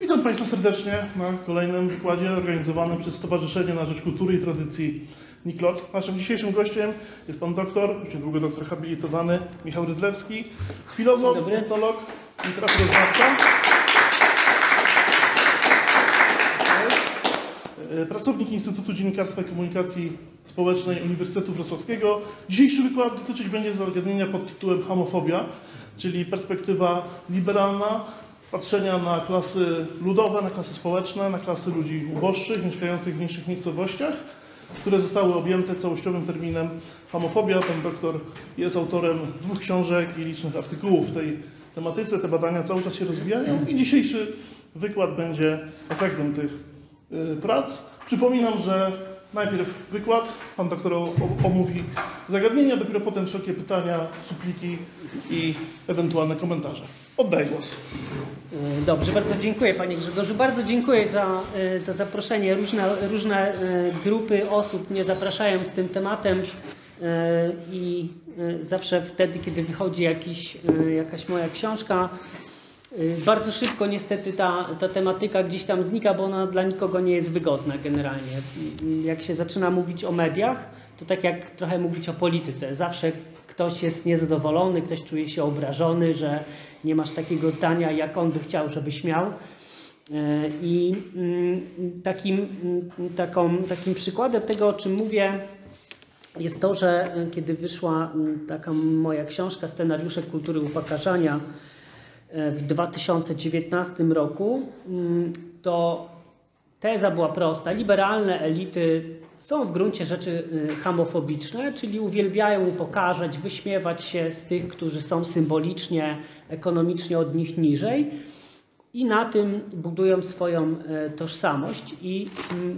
Witam Państwa serdecznie na kolejnym wykładzie organizowanym przez Stowarzyszenie na Rzecz Kultury i Tradycji NIKLOT. Naszym dzisiejszym gościem jest pan doktor, już niedługo doktor habilitowany, Michał Rydlewski, filozof, etnolog, literaturoznawca, pracownik Instytutu Dziennikarstwa i Komunikacji Społecznej Uniwersytetu Wrocławskiego. Dzisiejszy wykład dotyczyć będzie zagadnienia pod tytułem homofobia, czyli perspektywa liberalna, patrzenia na klasy ludowe, na klasy społeczne, na klasy ludzi uboższych, mieszkających w mniejszych miejscowościach, które zostały objęte całościowym terminem homofobia. Pan doktor jest autorem 2 książek i licznych artykułów w tej tematyce. Te badania cały czas się rozwijają i dzisiejszy wykład będzie efektem tych prac. Przypominam, że najpierw wykład, pan doktor omówi zagadnienia, dopiero potem wszelkie pytania, supliki i ewentualne komentarze. Oddaję głos. Dobrze, bardzo dziękuję Panie Grzegorzu. Bardzo dziękuję za zaproszenie. Różne grupy osób mnie zapraszają z tym tematem i zawsze wtedy, kiedy wychodzi jakaś moja książka, bardzo szybko niestety ta tematyka gdzieś tam znika, bo ona dla nikogo nie jest wygodna generalnie. Jak się zaczyna mówić o mediach, to tak jak trochę mówić o polityce. Zawsze ktoś jest niezadowolony, ktoś czuje się obrażony, że nie masz takiego zdania, jak on by chciał, żebyś miał. I takim przykładem tego, o czym mówię, jest to, że kiedy wyszła taka moja książka Scenariusze kultury upokarzania w 2019 roku, to teza była prosta. Liberalne elity są w gruncie rzeczy homofobiczne, czyli uwielbiają upokarzać, wyśmiewać się z tych, którzy są symbolicznie, ekonomicznie od nich niżej i na tym budują swoją tożsamość. I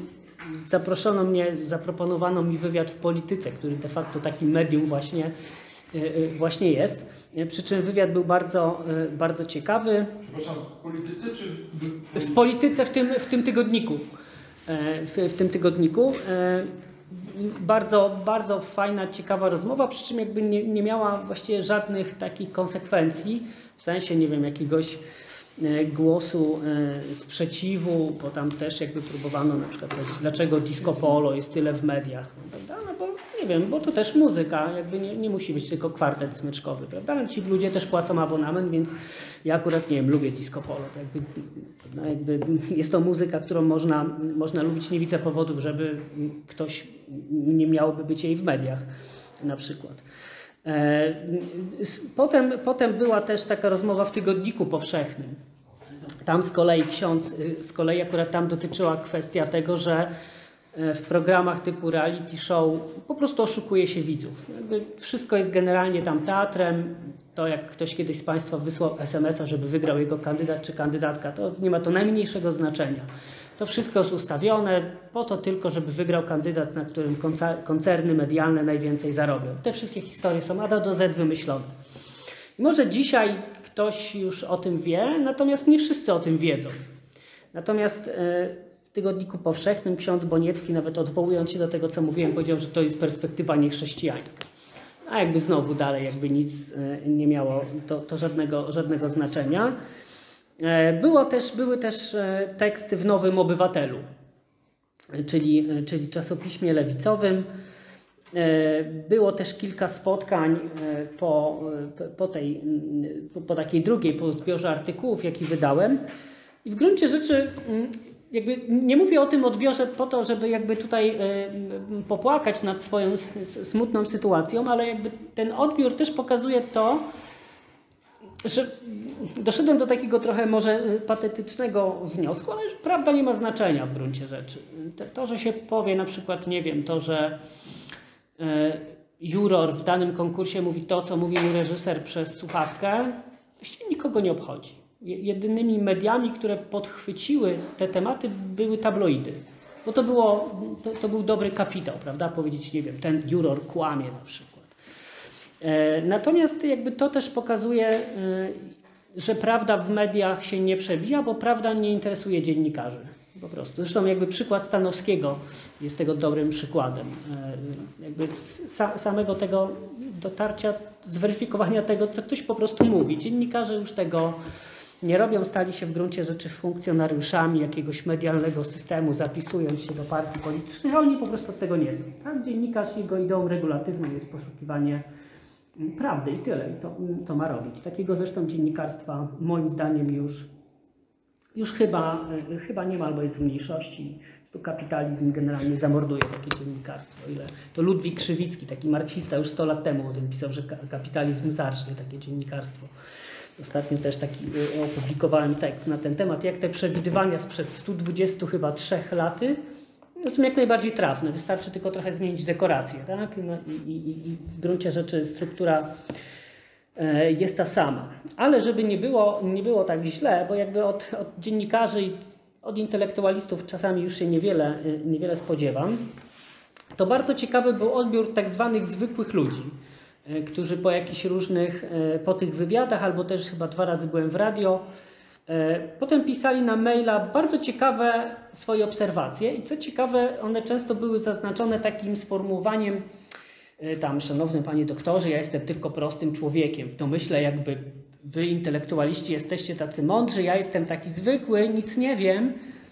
zaproponowano mi wywiad w Polityce, który de facto takim medium właśnie jest. Przy czym wywiad był bardzo ciekawy. Przepraszam, w Polityce czy w Polityce, w tym tygodniku. W tym tygodniku. Bardzo fajna, ciekawa rozmowa, przy czym jakby nie miała właściwie żadnych takich konsekwencji, w sensie, nie wiem, jakiegoś głosu sprzeciwu, bo tam też jakby próbowano na przykład dlaczego disco polo jest tyle w mediach, prawda? No bo nie wiem, bo to też muzyka, jakby nie musi być tylko kwartet smyczkowy, prawda? Ale ci ludzie też płacą abonament, więc ja akurat, nie wiem, lubię disco polo. Jakby jest to muzyka, którą można lubić, nie widzę powodów, żeby ktoś nie miałby być jej w mediach na przykład. Potem była też taka rozmowa w Tygodniku Powszechnym. Tam z kolei akurat tam dotyczyła kwestia tego, że w programach typu reality show po prostu oszukuje się widzów. Jakby wszystko jest generalnie tam teatrem. To jak ktoś kiedyś z Państwa wysłał SMS-a, żeby wygrał jego kandydat czy kandydatka, to nie ma to najmniejszego znaczenia. To wszystko jest ustawione po to tylko, żeby wygrał kandydat, na którym koncerny medialne najwięcej zarobią. Te wszystkie historie są A do Z wymyślone. I może dzisiaj ktoś już o tym wie, natomiast nie wszyscy o tym wiedzą. Natomiast w Tygodniku Powszechnym ksiądz Boniecki, nawet odwołując się do tego, co mówiłem, powiedział, że to jest perspektywa niechrześcijańska. A jakby znowu dalej jakby nic nie miało to żadnego znaczenia. Były też teksty w Nowym Obywatelu, czyli czasopiśmie lewicowym. Było też kilka spotkań po takiej drugiej, po zbiorze artykułów, jaki wydałem. I w gruncie rzeczy jakby nie mówię o tym odbiorze po to, żeby jakby tutaj popłakać nad swoją smutną sytuacją, ale jakby ten odbiór też pokazuje to, że doszedłem do takiego trochę może patetycznego wniosku, ale prawda nie ma znaczenia w gruncie rzeczy. To, że się powie na przykład, nie wiem, to, że juror w danym konkursie mówi to, co mówi mu reżyser przez słuchawkę, właściwie nikogo nie obchodzi. Jedynymi mediami, które podchwyciły te tematy, były tabloidy. Bo to był dobry kapitał, prawda? Powiedzieć, nie wiem, ten juror kłamie na przykład. Natomiast jakby to też pokazuje, że prawda w mediach się nie przebija, bo prawda nie interesuje dziennikarzy. Po prostu. Zresztą jakby przykład Stanowskiego jest tego dobrym przykładem. Jakby samego tego dotarcia, zweryfikowania tego, co ktoś po prostu mówi. Dziennikarze już tego nie robią, stali się w gruncie rzeczy funkcjonariuszami jakiegoś medialnego systemu, zapisując się do partii politycznej, a oni po prostu od tego nie są. Tak? Dziennikarz, jego ideą regulatywną jest poszukiwanie prawdy i tyle. I to ma robić. Takiego zresztą dziennikarstwa moim zdaniem już chyba nie ma, albo jest w mniejszości. Tu kapitalizm generalnie zamorduje takie dziennikarstwo. Ile to Ludwik Krzywicki, taki marksista, już 100 lat temu o tym pisał, że kapitalizm zacznie takie dziennikarstwo. Ostatnio też taki opublikowałem tekst na ten temat, jak te przewidywania sprzed 123 laty to są jak najbardziej trafne. Wystarczy tylko trochę zmienić dekorację, tak? No i w gruncie rzeczy struktura jest ta sama. Ale żeby nie było tak źle, bo jakby od dziennikarzy i od intelektualistów czasami już się niewiele spodziewam, to bardzo ciekawy był odbiór tak zwanych zwykłych ludzi, którzy po jakichś różnych, po tych wywiadach, albo też chyba 2 razy byłem w radio, potem pisali na maila bardzo ciekawe swoje obserwacje i co ciekawe, one często były zaznaczone takim sformułowaniem tam, szanowny panie doktorze, ja jestem tylko prostym człowiekiem. W domyśle jakby wy intelektualiści jesteście tacy mądrzy, ja jestem taki zwykły, nic nie wiem.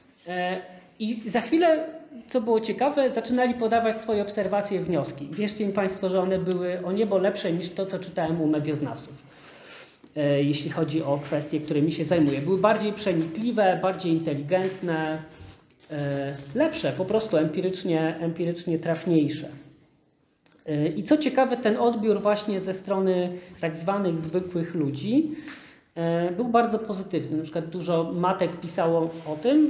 I za chwilę, co było ciekawe, zaczynali podawać swoje obserwacje i wnioski. Wierzcie mi państwo, że one były o niebo lepsze niż to, co czytałem u medioznawców, jeśli chodzi o kwestie, którymi się zajmuję. Były bardziej przenikliwe, bardziej inteligentne, lepsze, po prostu empirycznie trafniejsze. I co ciekawe, ten odbiór właśnie ze strony tak zwanych zwykłych ludzi był bardzo pozytywny. Na przykład dużo matek pisało o tym,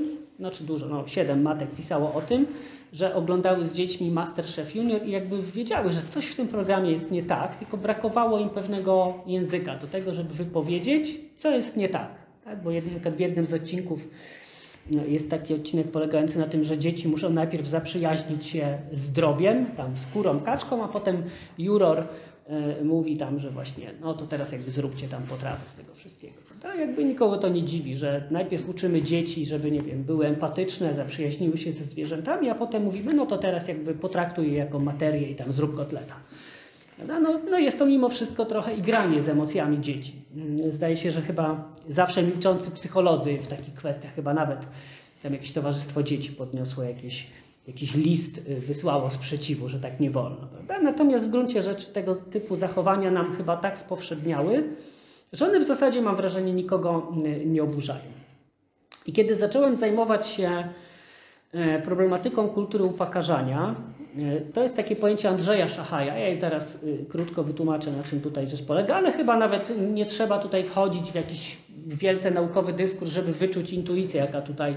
7 matek pisało o tym, że oglądały z dziećmi MasterChef Junior i jakby wiedziały, że coś w tym programie jest nie tak, tylko brakowało im pewnego języka do tego, żeby wypowiedzieć, co jest nie tak. Bo w jednym z odcinków jest taki odcinek polegający na tym, że dzieci muszą najpierw zaprzyjaźnić się z drobiem, tam z kurą, kaczką, a potem juror mówi tam, że właśnie, no to teraz jakby zróbcie tam potrawę z tego wszystkiego. Tak, jakby nikogo to nie dziwi, że najpierw uczymy dzieci, żeby, nie wiem, były empatyczne, zaprzyjaźniły się ze zwierzętami, a potem mówimy, no to teraz jakby potraktuj je jako materię i tam zrób kotleta. No jest to mimo wszystko trochę igranie z emocjami dzieci. Zdaje się, że chyba zawsze milczący psycholodzy w takich kwestiach, chyba nawet tam jakieś towarzystwo dzieci podniosło jakiś list, wysłało sprzeciwu, że tak nie wolno. Prawda? Natomiast w gruncie rzeczy tego typu zachowania nam chyba tak spowszedniały, że one w zasadzie, mam wrażenie, nikogo nie oburzają. I kiedy zacząłem zajmować się problematyką kultury upokarzania, to jest takie pojęcie Andrzeja Szachaja. Ja jej zaraz krótko wytłumaczę, na czym tutaj rzecz polega, ale chyba nawet nie trzeba tutaj wchodzić w jakiś wielce naukowy dyskurs, żeby wyczuć intuicję,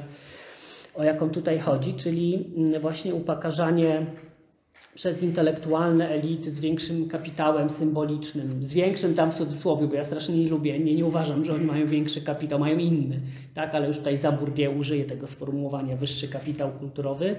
o jaką tutaj chodzi, czyli właśnie upokarzanie przez intelektualne elity z większym kapitałem symbolicznym, z większym tam w cudzysłowie, bo ja strasznie nie lubię, nie uważam, że oni mają większy kapitał, mają inny, tak, ale już tutaj za Bourdieu użyję tego sformułowania wyższy kapitał kulturowy.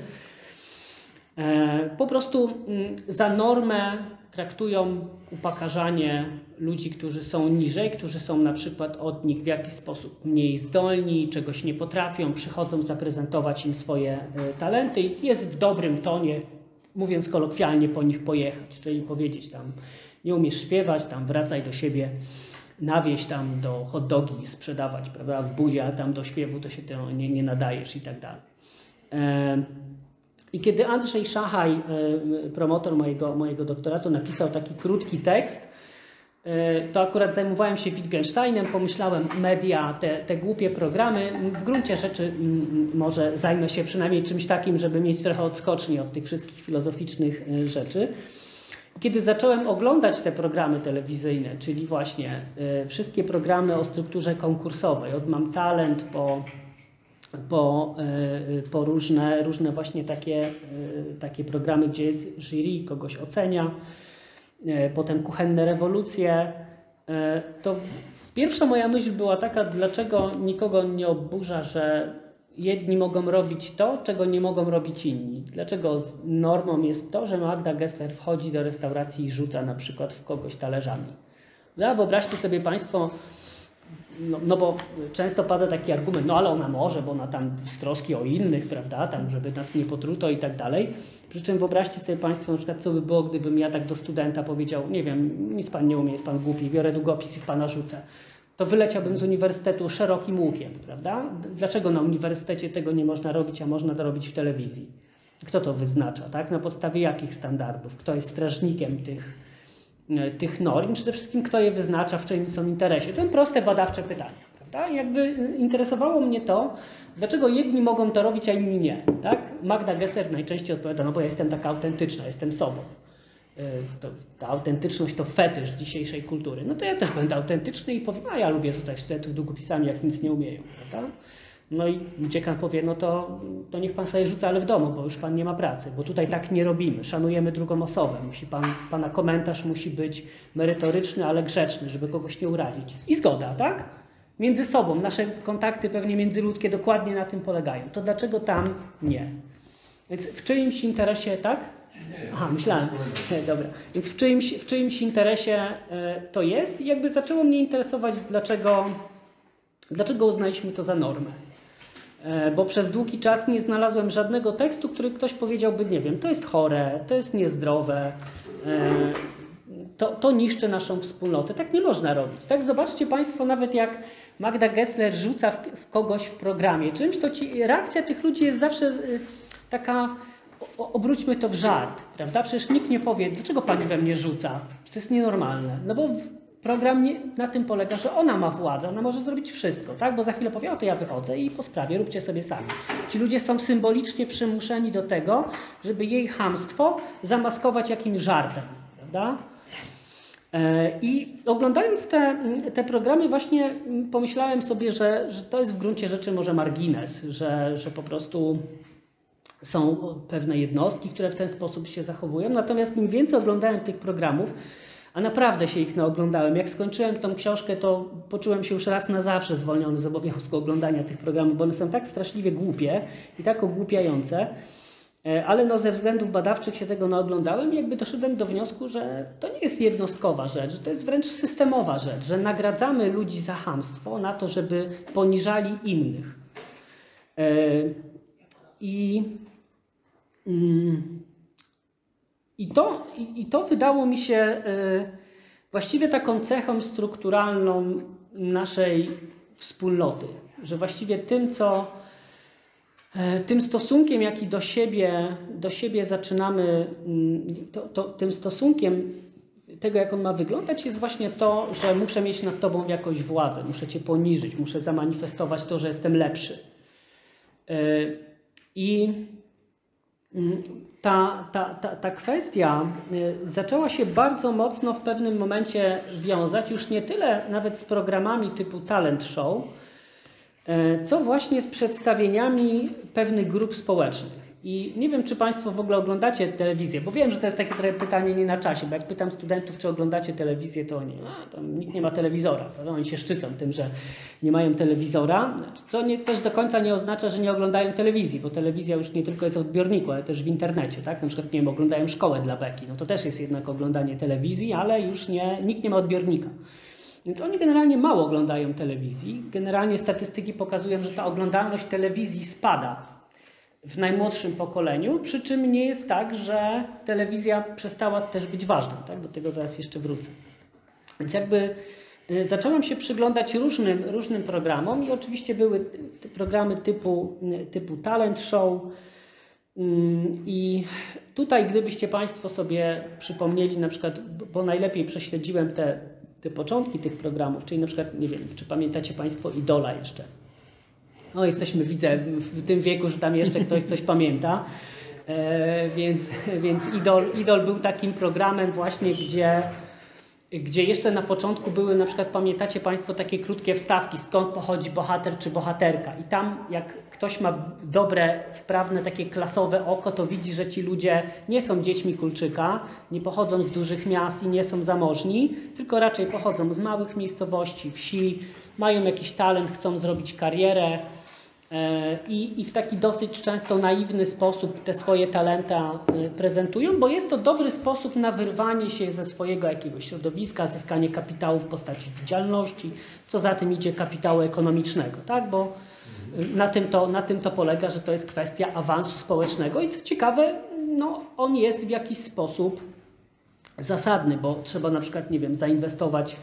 Po prostu za normę traktują upokarzanie ludzi, którzy są niżej, którzy są na przykład od nich w jakiś sposób mniej zdolni, czegoś nie potrafią, przychodzą zaprezentować im swoje talenty i jest w dobrym tonie, mówiąc kolokwialnie, po nich pojechać, czyli powiedzieć tam, nie umiesz śpiewać, tam wracaj do siebie, na wieś tam do hot dogi sprzedawać, prawda, w budzie, a tam do śpiewu to się nie nadajesz i tak dalej. I kiedy Andrzej Szachaj, promotor mojego doktoratu, napisał taki krótki tekst, to akurat zajmowałem się Wittgensteinem, pomyślałem, media, te głupie programy, w gruncie rzeczy może zajmę się przynajmniej czymś takim, żeby mieć trochę odskoczni od tych wszystkich filozoficznych rzeczy. Kiedy zacząłem oglądać te programy telewizyjne, czyli właśnie wszystkie programy o strukturze konkursowej, od Mam Talent po różne właśnie takie programy, gdzie jest jury, kogoś ocenia, potem kuchenne rewolucje, to pierwsza moja myśl była taka, dlaczego nikogo nie oburza, że jedni mogą robić to, czego nie mogą robić inni. Dlaczego normą jest to, że Magda Gessler wchodzi do restauracji i rzuca na przykład w kogoś talerzami. No, wyobraźcie sobie państwo, no bo często pada taki argument, no ale ona może, bo ona tam z troski o innych, prawda, tam żeby nas nie potruto i tak dalej. Przy czym wyobraźcie sobie państwo, na przykład co by było, gdybym ja tak do studenta powiedział, nie wiem, nic pan nie umie, jest pan głupi, biorę długopis i w pana rzucę. to wyleciałbym z uniwersytetu szerokim łukiem, prawda? Dlaczego na uniwersytecie tego nie można robić, a można to robić w telewizji? Kto to wyznacza, tak? Na podstawie jakich standardów? Kto jest strażnikiem tych norm? Przede wszystkim kto je wyznacza, w czyim są interesie? To są proste badawcze pytania, prawda? I jakby interesowało mnie to, dlaczego jedni mogą to robić, a inni nie, tak? Magda Gessler najczęściej odpowiada, no bo ja jestem taka autentyczna, jestem sobą. Ta autentyczność to fetysz dzisiejszej kultury. No to ja też będę autentyczny i powiem, a ja lubię rzucać studentów długopisami, jak nic nie umieją, prawda? No i dziekan powie, no to niech pan sobie rzuca, ale w domu, bo już pan nie ma pracy, bo tutaj tak nie robimy, szanujemy drugą osobę, pana komentarz musi być merytoryczny, ale grzeczny, żeby kogoś nie urazić. I zgoda, tak? Między sobą, nasze kontakty pewnie międzyludzkie dokładnie na tym polegają. To dlaczego tam nie? Więc w czyimś interesie, tak? Aha, myślałem. Dobra. Więc w czyimś interesie to jest i jakby zaczęło mnie interesować, dlaczego uznaliśmy to za normę. Bo przez długi czas nie znalazłem żadnego tekstu, który ktoś powiedziałby, nie wiem, to jest chore, to jest niezdrowe, to niszczy naszą wspólnotę. Tak nie można robić. Tak? Zobaczcie Państwo, nawet jak Magda Gessler rzuca w kogoś w programie czymś, to reakcja tych ludzi jest zawsze taka, obróćmy to w żart, prawda? Przecież nikt nie powie, dlaczego pani we mnie rzuca? To jest nienormalne. No bo program na tym polega, że ona ma władzę, ona może zrobić wszystko, tak? Bo za chwilę powie, o to ja wychodzę i po sprawie, róbcie sobie sami. Ci ludzie są symbolicznie przymuszeni do tego, żeby jej chamstwo zamaskować jakimś żartem, prawda? I oglądając te programy właśnie pomyślałem sobie, że to jest w gruncie rzeczy może margines, że po prostu są pewne jednostki, które w ten sposób się zachowują. Natomiast im więcej oglądałem tych programów, a naprawdę się ich naoglądałem. Jak skończyłem tą książkę, to poczułem się już raz na zawsze zwolniony z obowiązku oglądania tych programów, bo one są tak straszliwie głupie i tak ogłupiające. Ale no ze względów badawczych się tego naoglądałem i jakby doszedłem do wniosku, że to nie jest jednostkowa rzecz, że to jest wręcz systemowa rzecz, że nagradzamy ludzi za chamstwo na to, żeby poniżali innych. I to wydało mi się właściwie taką cechą strukturalną naszej wspólnoty, że właściwie tym stosunkiem, jaki do siebie zaczynamy, tym stosunkiem tego, jak on ma wyglądać, jest właśnie to, że muszę mieć nad tobą jakąś władzę, muszę cię poniżyć, muszę zamanifestować to, że jestem lepszy. I ta kwestia zaczęła się bardzo mocno w pewnym momencie wiązać, już nie tyle nawet z programami typu talent show, co właśnie z przedstawieniami pewnych grup społecznych. I nie wiem, czy Państwo w ogóle oglądacie telewizję, bo wiem, że to jest takie trochę pytanie nie na czasie, bo jak pytam studentów, czy oglądacie telewizję, to oni, tam nikt nie ma telewizora. To oni się szczycą tym, że nie mają telewizora, co też do końca nie oznacza, że nie oglądają telewizji, bo telewizja już nie tylko jest w odbiorniku, ale też w internecie, tak? Na przykład, nie wiem, oglądają Szkołę dla Beki, no to też jest jednak oglądanie telewizji, ale już nikt nie ma odbiornika. Więc oni generalnie mało oglądają telewizji. Generalnie statystyki pokazują, że ta oglądalność telewizji spada w najmłodszym pokoleniu, przy czym nie jest tak, że telewizja przestała też być ważna. Tak? Do tego zaraz jeszcze wrócę. Więc jakby zacząłem się przyglądać różnym programom i oczywiście były programy typu talent show. I tutaj gdybyście Państwo sobie przypomnieli na przykład, bo najlepiej prześledziłem te początki tych programów, czyli na przykład, nie wiem, czy pamiętacie Państwo Idola jeszcze? No jesteśmy, widzę, w tym wieku, że tam jeszcze ktoś coś pamięta, więc Idol był takim programem właśnie, gdzie jeszcze na początku były na przykład, pamiętacie Państwo, takie krótkie wstawki, skąd pochodzi bohater czy bohaterka. I tam jak ktoś ma dobre, wprawne, takie klasowe oko, to widzi, że ci ludzie nie są dziećmi Kulczyka, nie pochodzą z dużych miast i nie są zamożni, tylko raczej pochodzą z małych miejscowości, wsi, mają jakiś talent, chcą zrobić karierę i w taki dosyć często naiwny sposób te swoje talenta prezentują, bo jest to dobry sposób na wyrwanie się ze swojego jakiegoś środowiska, zyskanie kapitału w postaci widzialności, co za tym idzie kapitału ekonomicznego, tak? Bo na tym to polega, że to jest kwestia awansu społecznego i co ciekawe, no, on jest w jakiś sposób zasadny, bo trzeba na przykład, nie wiem, zainwestować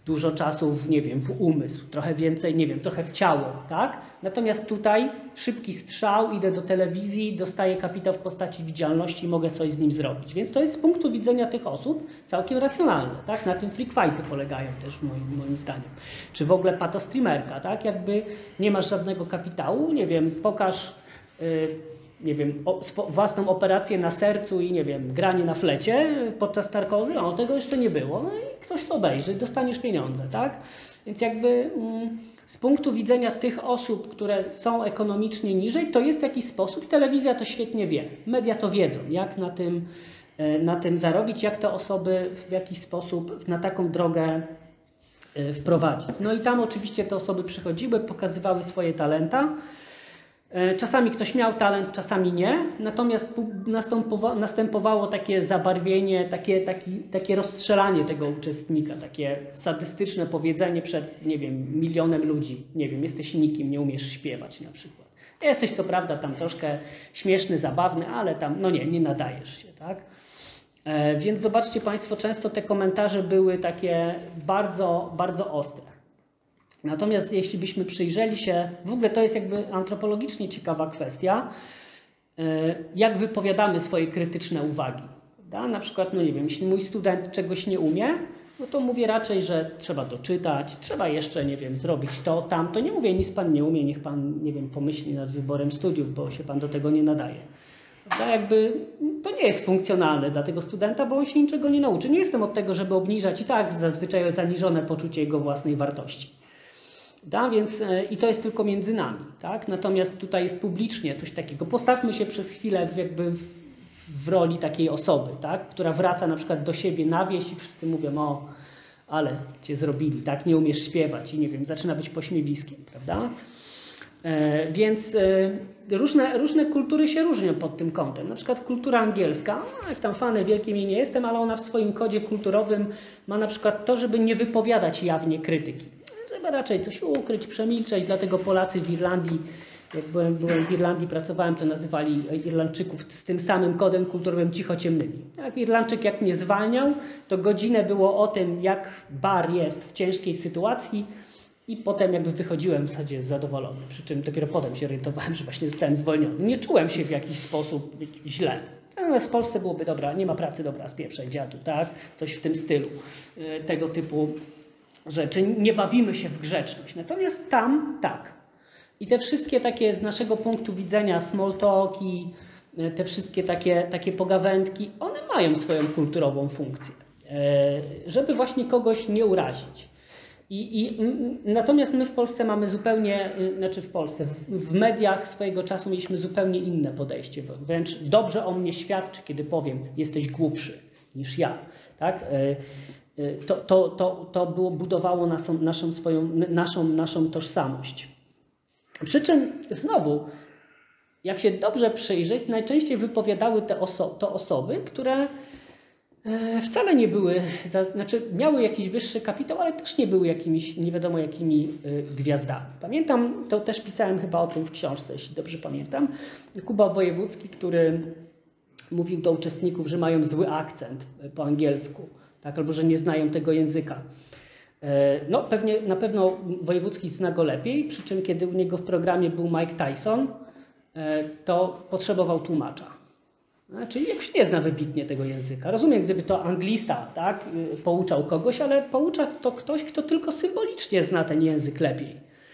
dużo czasu w, nie wiem, w umysł, trochę więcej, nie wiem, trochę w ciało, tak? Natomiast tutaj szybki strzał, idę do telewizji, dostaję kapitał w postaci widzialności i mogę coś z nim zrobić. Więc to jest z punktu widzenia tych osób całkiem racjonalne, tak? Na tym freak fighty polegają też moim zdaniem. Czy w ogóle patostreamerka, tak? Jakby nie masz żadnego kapitału, nie wiem, pokaż nie wiem, własną operację na sercu i nie wiem, granie na flecie podczas narkozy, no tego jeszcze nie było, no i ktoś to obejrzy, dostaniesz pieniądze, tak? Więc jakby z punktu widzenia tych osób, które są ekonomicznie niżej, to jest jakiś sposób, telewizja to świetnie wie, media to wiedzą, jak na tym zarobić, jak te osoby w jakiś sposób na taką drogę wprowadzić. No i tam oczywiście te osoby przychodziły, pokazywały swoje talenta. Czasami ktoś miał talent, czasami nie, natomiast następowało takie zabarwienie, takie rozstrzelanie tego uczestnika, takie sadystyczne powiedzenie przed, nie wiem, milionem ludzi, nie wiem, jesteś nikim, nie umiesz śpiewać na przykład. Jesteś co prawda tam troszkę śmieszny, zabawny, ale tam, no nie nadajesz się, tak? Więc zobaczcie Państwo, często te komentarze były takie bardzo, bardzo ostre. Natomiast jeśli byśmy przyjrzeli się, w ogóle to jest jakby antropologicznie ciekawa kwestia, jak wypowiadamy swoje krytyczne uwagi. Da? Na przykład, no nie wiem, jeśli mój student czegoś nie umie, no to mówię raczej, że trzeba doczytać, trzeba jeszcze, nie wiem, zrobić to, tamto. Nie mówię, nic Pan nie umie, niech Pan, nie wiem, pomyśli nad wyborem studiów, bo się Pan do tego nie nadaje. Prawda? Jakby to nie jest funkcjonalne dla tego studenta, bo on się niczego nie nauczy. Nie jestem od tego, żeby obniżać i tak zazwyczaj zaniżone poczucie jego własnej wartości. Da, więc, i to jest tylko między nami, tak? Natomiast tutaj jest publicznie coś takiego. Postawmy się przez chwilę w roli takiej osoby, tak? Która wraca na przykład do siebie na wieś i wszyscy mówią, o, ale cię zrobili, tak? Nie umiesz śpiewać i nie wiem, zaczyna być pośmiewiskiem, prawda? Więc różne kultury się różnią pod tym kątem. Na przykład kultura angielska, jak tam fanem wielkim jej nie jestem, ale ona w swoim kodzie kulturowym ma na przykład to, żeby nie wypowiadać jawnie krytyki. Trzeba raczej coś ukryć, przemilczeć, dlatego Polacy w Irlandii, jak byłem w Irlandii, pracowałem, to nazywali Irlandczyków z tym samym kodem kulturowym cichociemnymi. Jak Irlandczyk jak mnie zwalniał, to godzinę było o tym, jak bar jest w ciężkiej sytuacji i potem jakby wychodziłem w zasadzie zadowolony, przy czym dopiero potem się orientowałem, że właśnie zostałem zwolniony. Nie czułem się w jakiś sposób źle. Natomiast w Polsce byłoby, dobra, nie ma pracy, dobra, spieprzaj dziadu, tak? Coś w tym stylu, tego typu rzeczy, nie bawimy się w grzeczność. Natomiast tam tak. I te wszystkie takie z naszego punktu widzenia small talki, te wszystkie takie pogawędki, one mają swoją kulturową funkcję, żeby właśnie kogoś nie urazić. Natomiast my w Polsce mamy zupełnie, znaczy w Polsce, w mediach swojego czasu mieliśmy zupełnie inne podejście. Wręcz dobrze o mnie świadczy, kiedy powiem, jesteś głupszy niż ja. Tak? To budowało naszą tożsamość. Przy czym znowu, jak się dobrze przyjrzeć, najczęściej wypowiadały to osoby, które wcale nie były, znaczy miały jakiś wyższy kapitał, ale też nie były jakimiś nie wiadomo jakimi gwiazdami. Pamiętam, to też pisałem chyba o tym w książce, jeśli dobrze pamiętam, Kuba Wojewódzki, który mówił do uczestników, że mają zły akcent po angielsku. Tak, albo że nie znają tego języka. No na pewno Wojewódzki zna go lepiej, przy czym kiedy u niego w programie był Mike Tyson, to potrzebował tłumacza. Czyli jakoś nie zna wybitnie tego języka. Rozumiem, gdyby to anglista, tak, pouczał kogoś, ale poucza to ktoś, kto tylko symbolicznie zna ten język lepiej.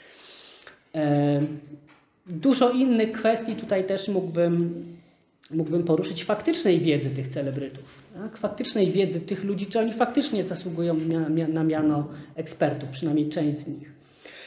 Dużo innych kwestii tutaj też mógłbym poruszyć faktycznej wiedzy tych celebrytów, tak? Faktycznej wiedzy tych ludzi, czy oni faktycznie zasługują na miano ekspertów, przynajmniej część z nich.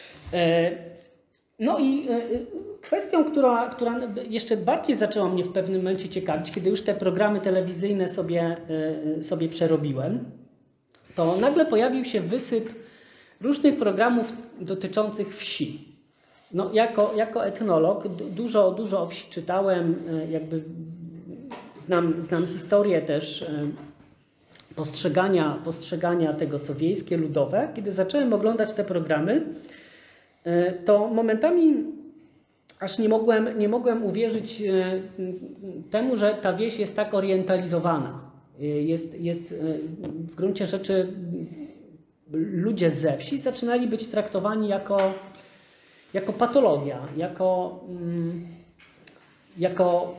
No i kwestią, która jeszcze bardziej zaczęła mnie w pewnym momencie ciekawić, kiedy już te programy telewizyjne sobie przerobiłem, to nagle pojawił się wysyp różnych programów dotyczących wsi. No, jako etnolog dużo o wsi czytałem, jakby znam historię też postrzegania tego, co wiejskie, ludowe. Kiedy zacząłem oglądać te programy, to momentami aż nie mogłem uwierzyć temu, że ta wieś jest tak orientalizowana. Jest w gruncie rzeczy ludzie ze wsi zaczynali być traktowani jako patologia, jako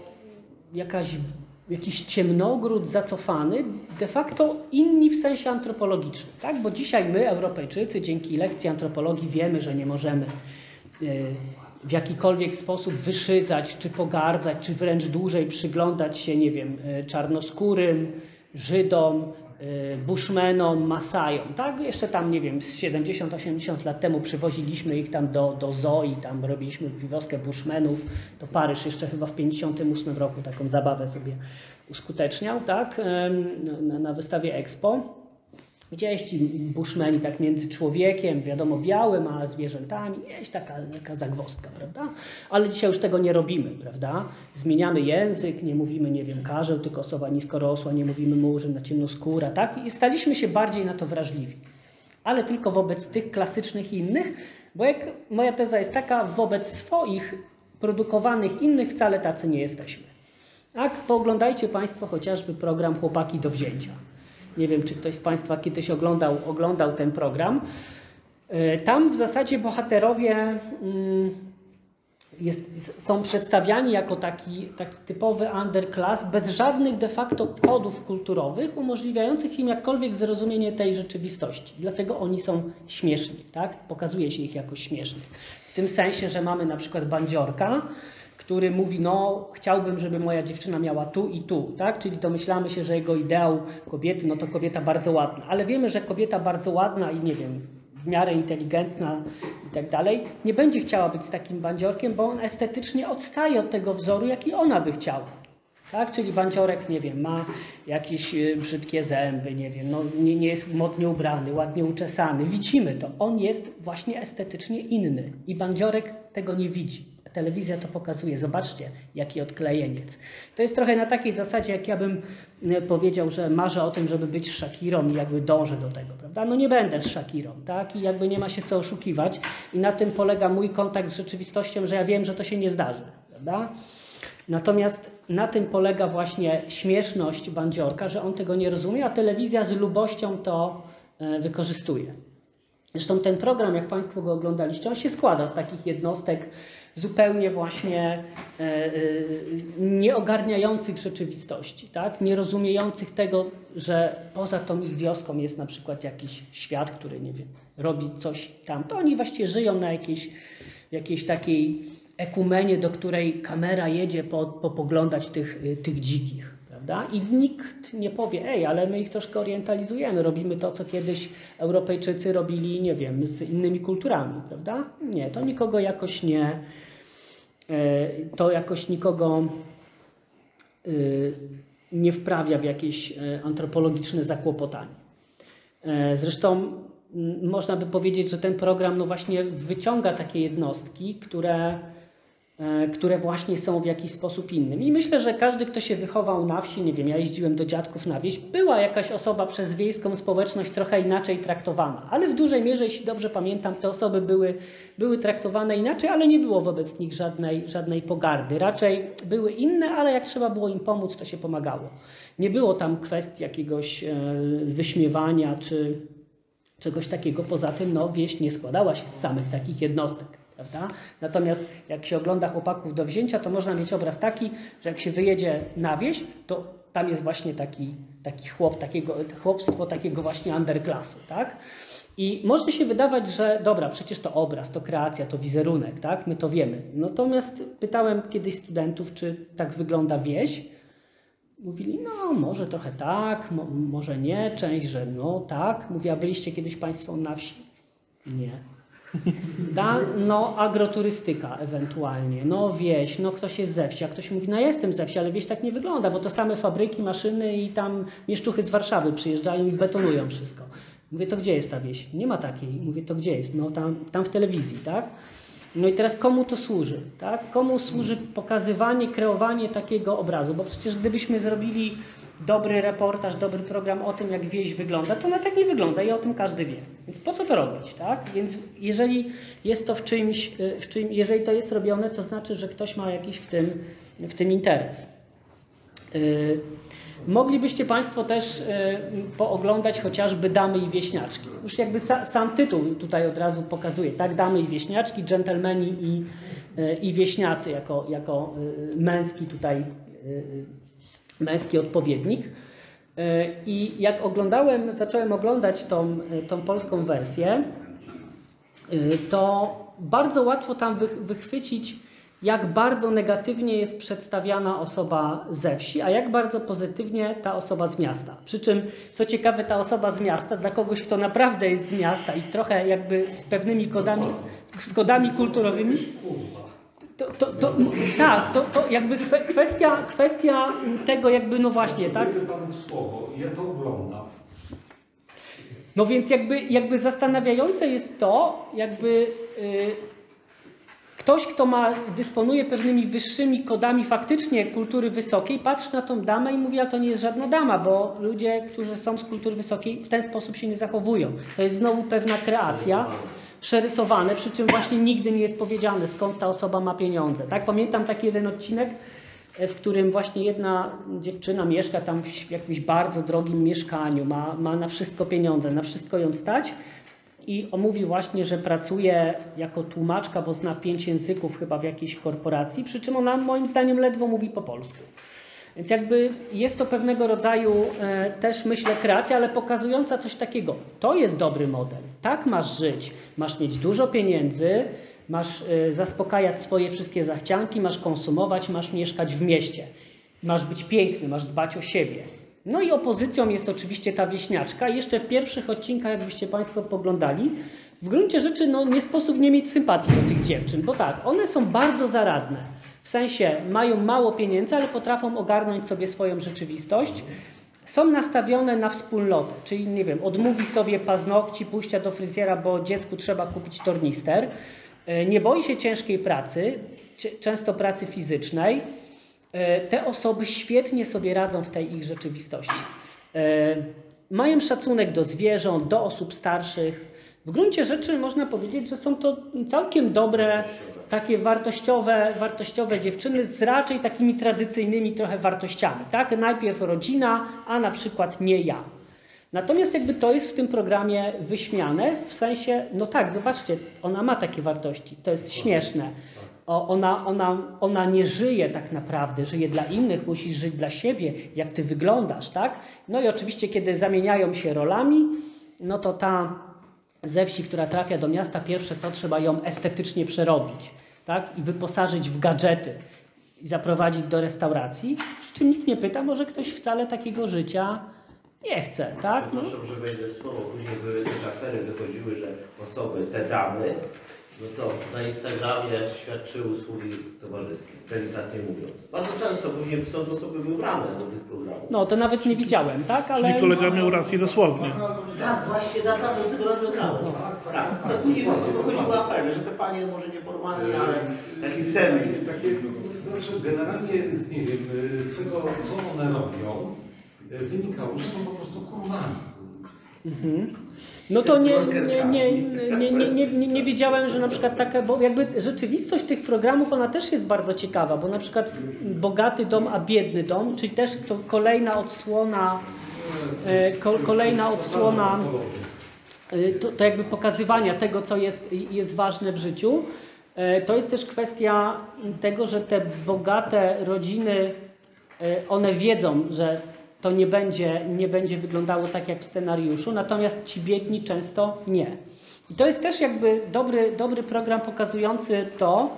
jakiś ciemnogród zacofany, de facto inni w sensie antropologicznym. Tak? Bo dzisiaj my, Europejczycy, dzięki lekcji antropologii wiemy, że nie możemy w jakikolwiek sposób wyszydzać, czy pogardzać, czy wręcz dłużej przyglądać się, nie wiem, czarnoskórym, Żydom, Bushmenom, Masajom. Tak? Jeszcze tam, nie wiem, z 70-80 lat temu przywoziliśmy ich tam do zoo i tam robiliśmy wioskę Bushmenów. To Paryż jeszcze chyba w 58 roku taką zabawę sobie uskuteczniał, tak? Na wystawie Expo. Gdzieś ci Bushmeni tak między człowiekiem, wiadomo, białym, a zwierzętami, jest taka zagwozdka, prawda? Ale dzisiaj już tego nie robimy, prawda? Zmieniamy język, nie mówimy, nie wiem, karzeł, tylko osoba niskorosła, nie mówimy murzyn, ciemnoskóra, tak? I staliśmy się bardziej na to wrażliwi. Ale tylko wobec tych klasycznych innych, bo jak moja teza jest taka, wobec swoich produkowanych innych wcale tacy nie jesteśmy. Tak? Pooglądajcie Państwo chociażby program Chłopaki do wzięcia. Nie wiem, czy ktoś z Państwa kiedyś oglądał ten program. Tam w zasadzie bohaterowie są przedstawiani jako taki typowy underclass, bez żadnych de facto kodów kulturowych umożliwiających im jakkolwiek zrozumienie tej rzeczywistości. Dlatego oni są śmieszni, tak? Pokazuje się ich jako śmiesznych. W tym sensie, że mamy na przykład bandziorka, który mówi, no chciałbym, żeby moja dziewczyna miała tu i tu, tak? Czyli domyślamy się, że jego ideał kobiety, no to kobieta bardzo ładna. Ale wiemy, że kobieta bardzo ładna i nie wiem, w miarę inteligentna i tak dalej, nie będzie chciała być z takim bandziorkiem, bo on estetycznie odstaje od tego wzoru, jaki ona by chciała. Tak? Czyli bandziorek, nie wiem, ma jakieś brzydkie zęby, nie wiem, no, nie jest modnie ubrany, ładnie uczesany. Widzimy to. On jest właśnie estetycznie inny i bandziorek tego nie widzi. Telewizja to pokazuje. Zobaczcie, jaki odklejeniec. To jest trochę na takiej zasadzie, jak ja bym powiedział, że marzę o tym, żeby być Shakirą i jakby dążę do tego, prawda? No nie będę z Shakirą, tak? I jakby nie ma się co oszukiwać. I na tym polega mój kontakt z rzeczywistością, że ja wiem, że to się nie zdarzy, prawda? Natomiast na tym polega właśnie śmieszność bandziorka, że on tego nie rozumie, a telewizja z lubością to wykorzystuje. Zresztą ten program, jak Państwo go oglądaliście, on się składa z takich jednostek zupełnie właśnie nieogarniających rzeczywistości, tak? Nie rozumiejących tego, że poza tą ich wioską jest na przykład jakiś świat, który, nie wiem, robi coś tam. To oni właściwie żyją na jakiejś takiej ekumenie, do której kamera jedzie popoglądać tych dzikich. Prawda? I nikt nie powie, ej, ale my ich troszkę orientalizujemy, robimy to, co kiedyś Europejczycy robili, nie wiem, z innymi kulturami, prawda? Nie, to nikogo jakoś nikogo nie wprawia w jakieś antropologiczne zakłopotanie. Zresztą można by powiedzieć, że ten program no właśnie wyciąga takie jednostki, które właśnie są w jakiś sposób innym. I myślę, że każdy, kto się wychował na wsi, nie wiem, ja jeździłem do dziadków na wieś, była jakaś osoba przez wiejską społeczność trochę inaczej traktowana. Ale w dużej mierze, jeśli dobrze pamiętam, te osoby były traktowane inaczej, ale nie było wobec nich żadnej pogardy. Raczej były inne, ale jak trzeba było im pomóc, to się pomagało. Nie było tam kwestii jakiegoś wyśmiewania czy czegoś takiego. Poza tym no, wieś nie składała się z samych takich jednostek. Prawda? Natomiast jak się ogląda Chłopaków do wzięcia, to można mieć obraz taki, że jak się wyjedzie na wieś, to tam jest właśnie taki chłopstwo takiego właśnie underclassu. Tak? I może się wydawać, że dobra, przecież to obraz, to kreacja, to wizerunek, tak? My to wiemy. Natomiast pytałem kiedyś studentów, czy tak wygląda wieś. Mówili, no może trochę tak, może nie, część, że no tak. Mówię, a byliście kiedyś Państwo na wsi? Nie. No agroturystyka ewentualnie, no wieś, no ktoś jest ze wsi, a ktoś mówi, no ja jestem ze wsi, ale wieś tak nie wygląda, bo to same fabryki, maszyny i tam mieszczuchy z Warszawy przyjeżdżają i betonują wszystko. Mówię, to gdzie jest ta wieś? Nie ma takiej. Mówię, to gdzie jest? No tam w telewizji, tak? No i teraz komu to służy, tak? Komu służy pokazywanie, kreowanie takiego obrazu? Bo przecież gdybyśmy zrobili dobry reportaż, dobry program o tym, jak wieś wygląda, to ona tak nie wygląda i o tym każdy wie. Więc po co to robić, tak? Więc jeżeli jest to jeżeli to jest robione, to znaczy, że ktoś ma jakiś w tym interes. Moglibyście Państwo też pooglądać chociażby Damy i Wieśniaczki. Już jakby sam tytuł tutaj od razu pokazuje, tak? Damy i Wieśniaczki, dżentelmeni i wieśniacy jako męski tutaj, męski odpowiednik. I jak zacząłem oglądać tą polską wersję, to bardzo łatwo tam wychwycić, jak bardzo negatywnie jest przedstawiana osoba ze wsi, a jak bardzo pozytywnie ta osoba z miasta. Przy czym, co ciekawe, ta osoba z miasta, dla kogoś, kto naprawdę jest z miasta i trochę jakby z pewnymi kodami kulturowymi, to jakby kwestia tego jakby, no właśnie, tak? Ja to oglądam. No więc jakby zastanawiające jest to, jakby ktoś, kto dysponuje pewnymi wyższymi kodami faktycznie kultury wysokiej, patrzy na tą damę i mówi, a to nie jest żadna dama, bo ludzie, którzy są z kultury wysokiej, w ten sposób się nie zachowują. To jest znowu pewna kreacja, przerysowane, przy czym właśnie nigdy nie jest powiedziane, skąd ta osoba ma pieniądze. Tak? Pamiętam taki jeden odcinek, w którym właśnie jedna dziewczyna mieszka tam w jakimś bardzo drogim mieszkaniu, ma na wszystko pieniądze, na wszystko ją stać. I on mówi właśnie, że pracuje jako tłumaczka, bo zna 5 języków chyba w jakiejś korporacji, przy czym ona moim zdaniem ledwo mówi po polsku. Więc jakby jest to pewnego rodzaju też myślę kreacja, ale pokazująca coś takiego. To jest dobry model. Tak masz żyć. Masz mieć dużo pieniędzy, masz zaspokajać swoje wszystkie zachcianki, masz konsumować, masz mieszkać w mieście. Masz być piękny, masz dbać o siebie. No i opozycją jest oczywiście ta wieśniaczka. Jeszcze w pierwszych odcinkach, jakbyście Państwo poglądali, w gruncie rzeczy no, nie sposób nie mieć sympatii do tych dziewczyn, bo tak, one są bardzo zaradne. W sensie mają mało pieniędzy, ale potrafią ogarnąć sobie swoją rzeczywistość. Są nastawione na wspólnotę, czyli nie wiem, odmówi sobie paznokci, pójścia do fryzjera, bo dziecku trzeba kupić tornister. Nie boi się ciężkiej pracy, często pracy fizycznej. Te osoby świetnie sobie radzą w tej ich rzeczywistości. Mają szacunek do zwierząt, do osób starszych. W gruncie rzeczy można powiedzieć, że są to całkiem dobre, takie wartościowe dziewczyny z raczej takimi tradycyjnymi trochę wartościami. Tak? Najpierw rodzina, a na przykład nie ja. Natomiast jakby to jest w tym programie wyśmiane w sensie, no tak, zobaczcie, ona ma takie wartości, to jest śmieszne. Ona nie żyje tak naprawdę, żyje dla innych, musisz żyć dla siebie, jak ty wyglądasz, tak? No i oczywiście, kiedy zamieniają się rolami, no to ta ze wsi, która trafia do miasta, pierwsze co, trzeba ją estetycznie przerobić, tak? I wyposażyć w gadżety i zaprowadzić do restauracji, przy czym nikt nie pyta, może ktoś wcale takiego życia nie chce, tak? Przepraszam, że wejdę słowo, później były też afery, wychodziły, że osoby, te damy, no to na Instagramie świadczyły usługi towarzyskie, delikatnie mówiąc. Bardzo często później stąd osoby były brane do tych programów. No to nawet nie widziałem, tak? Ale... Czyli kolega miał rację dosłownie. Tak, właśnie naprawdę do tego nawiązałem. Tak, to później dochodziły afery, że te panie może nieformalnie, ale taki semi. Znaczy generalnie nie wiem, z tego co one robią, wynikało, że są po prostu kurwami. No to nie wiedziałem, że na przykład taka, bo jakby rzeczywistość tych programów, ona też jest bardzo ciekawa, bo na przykład Bogaty dom, a biedny dom, czyli też to kolejna odsłona to jakby pokazywania tego, co jest ważne w życiu. To jest też kwestia tego, że te bogate rodziny, one wiedzą, że to nie będzie wyglądało tak jak w scenariuszu, natomiast ci biedni często nie. I to jest też jakby dobry program pokazujący to,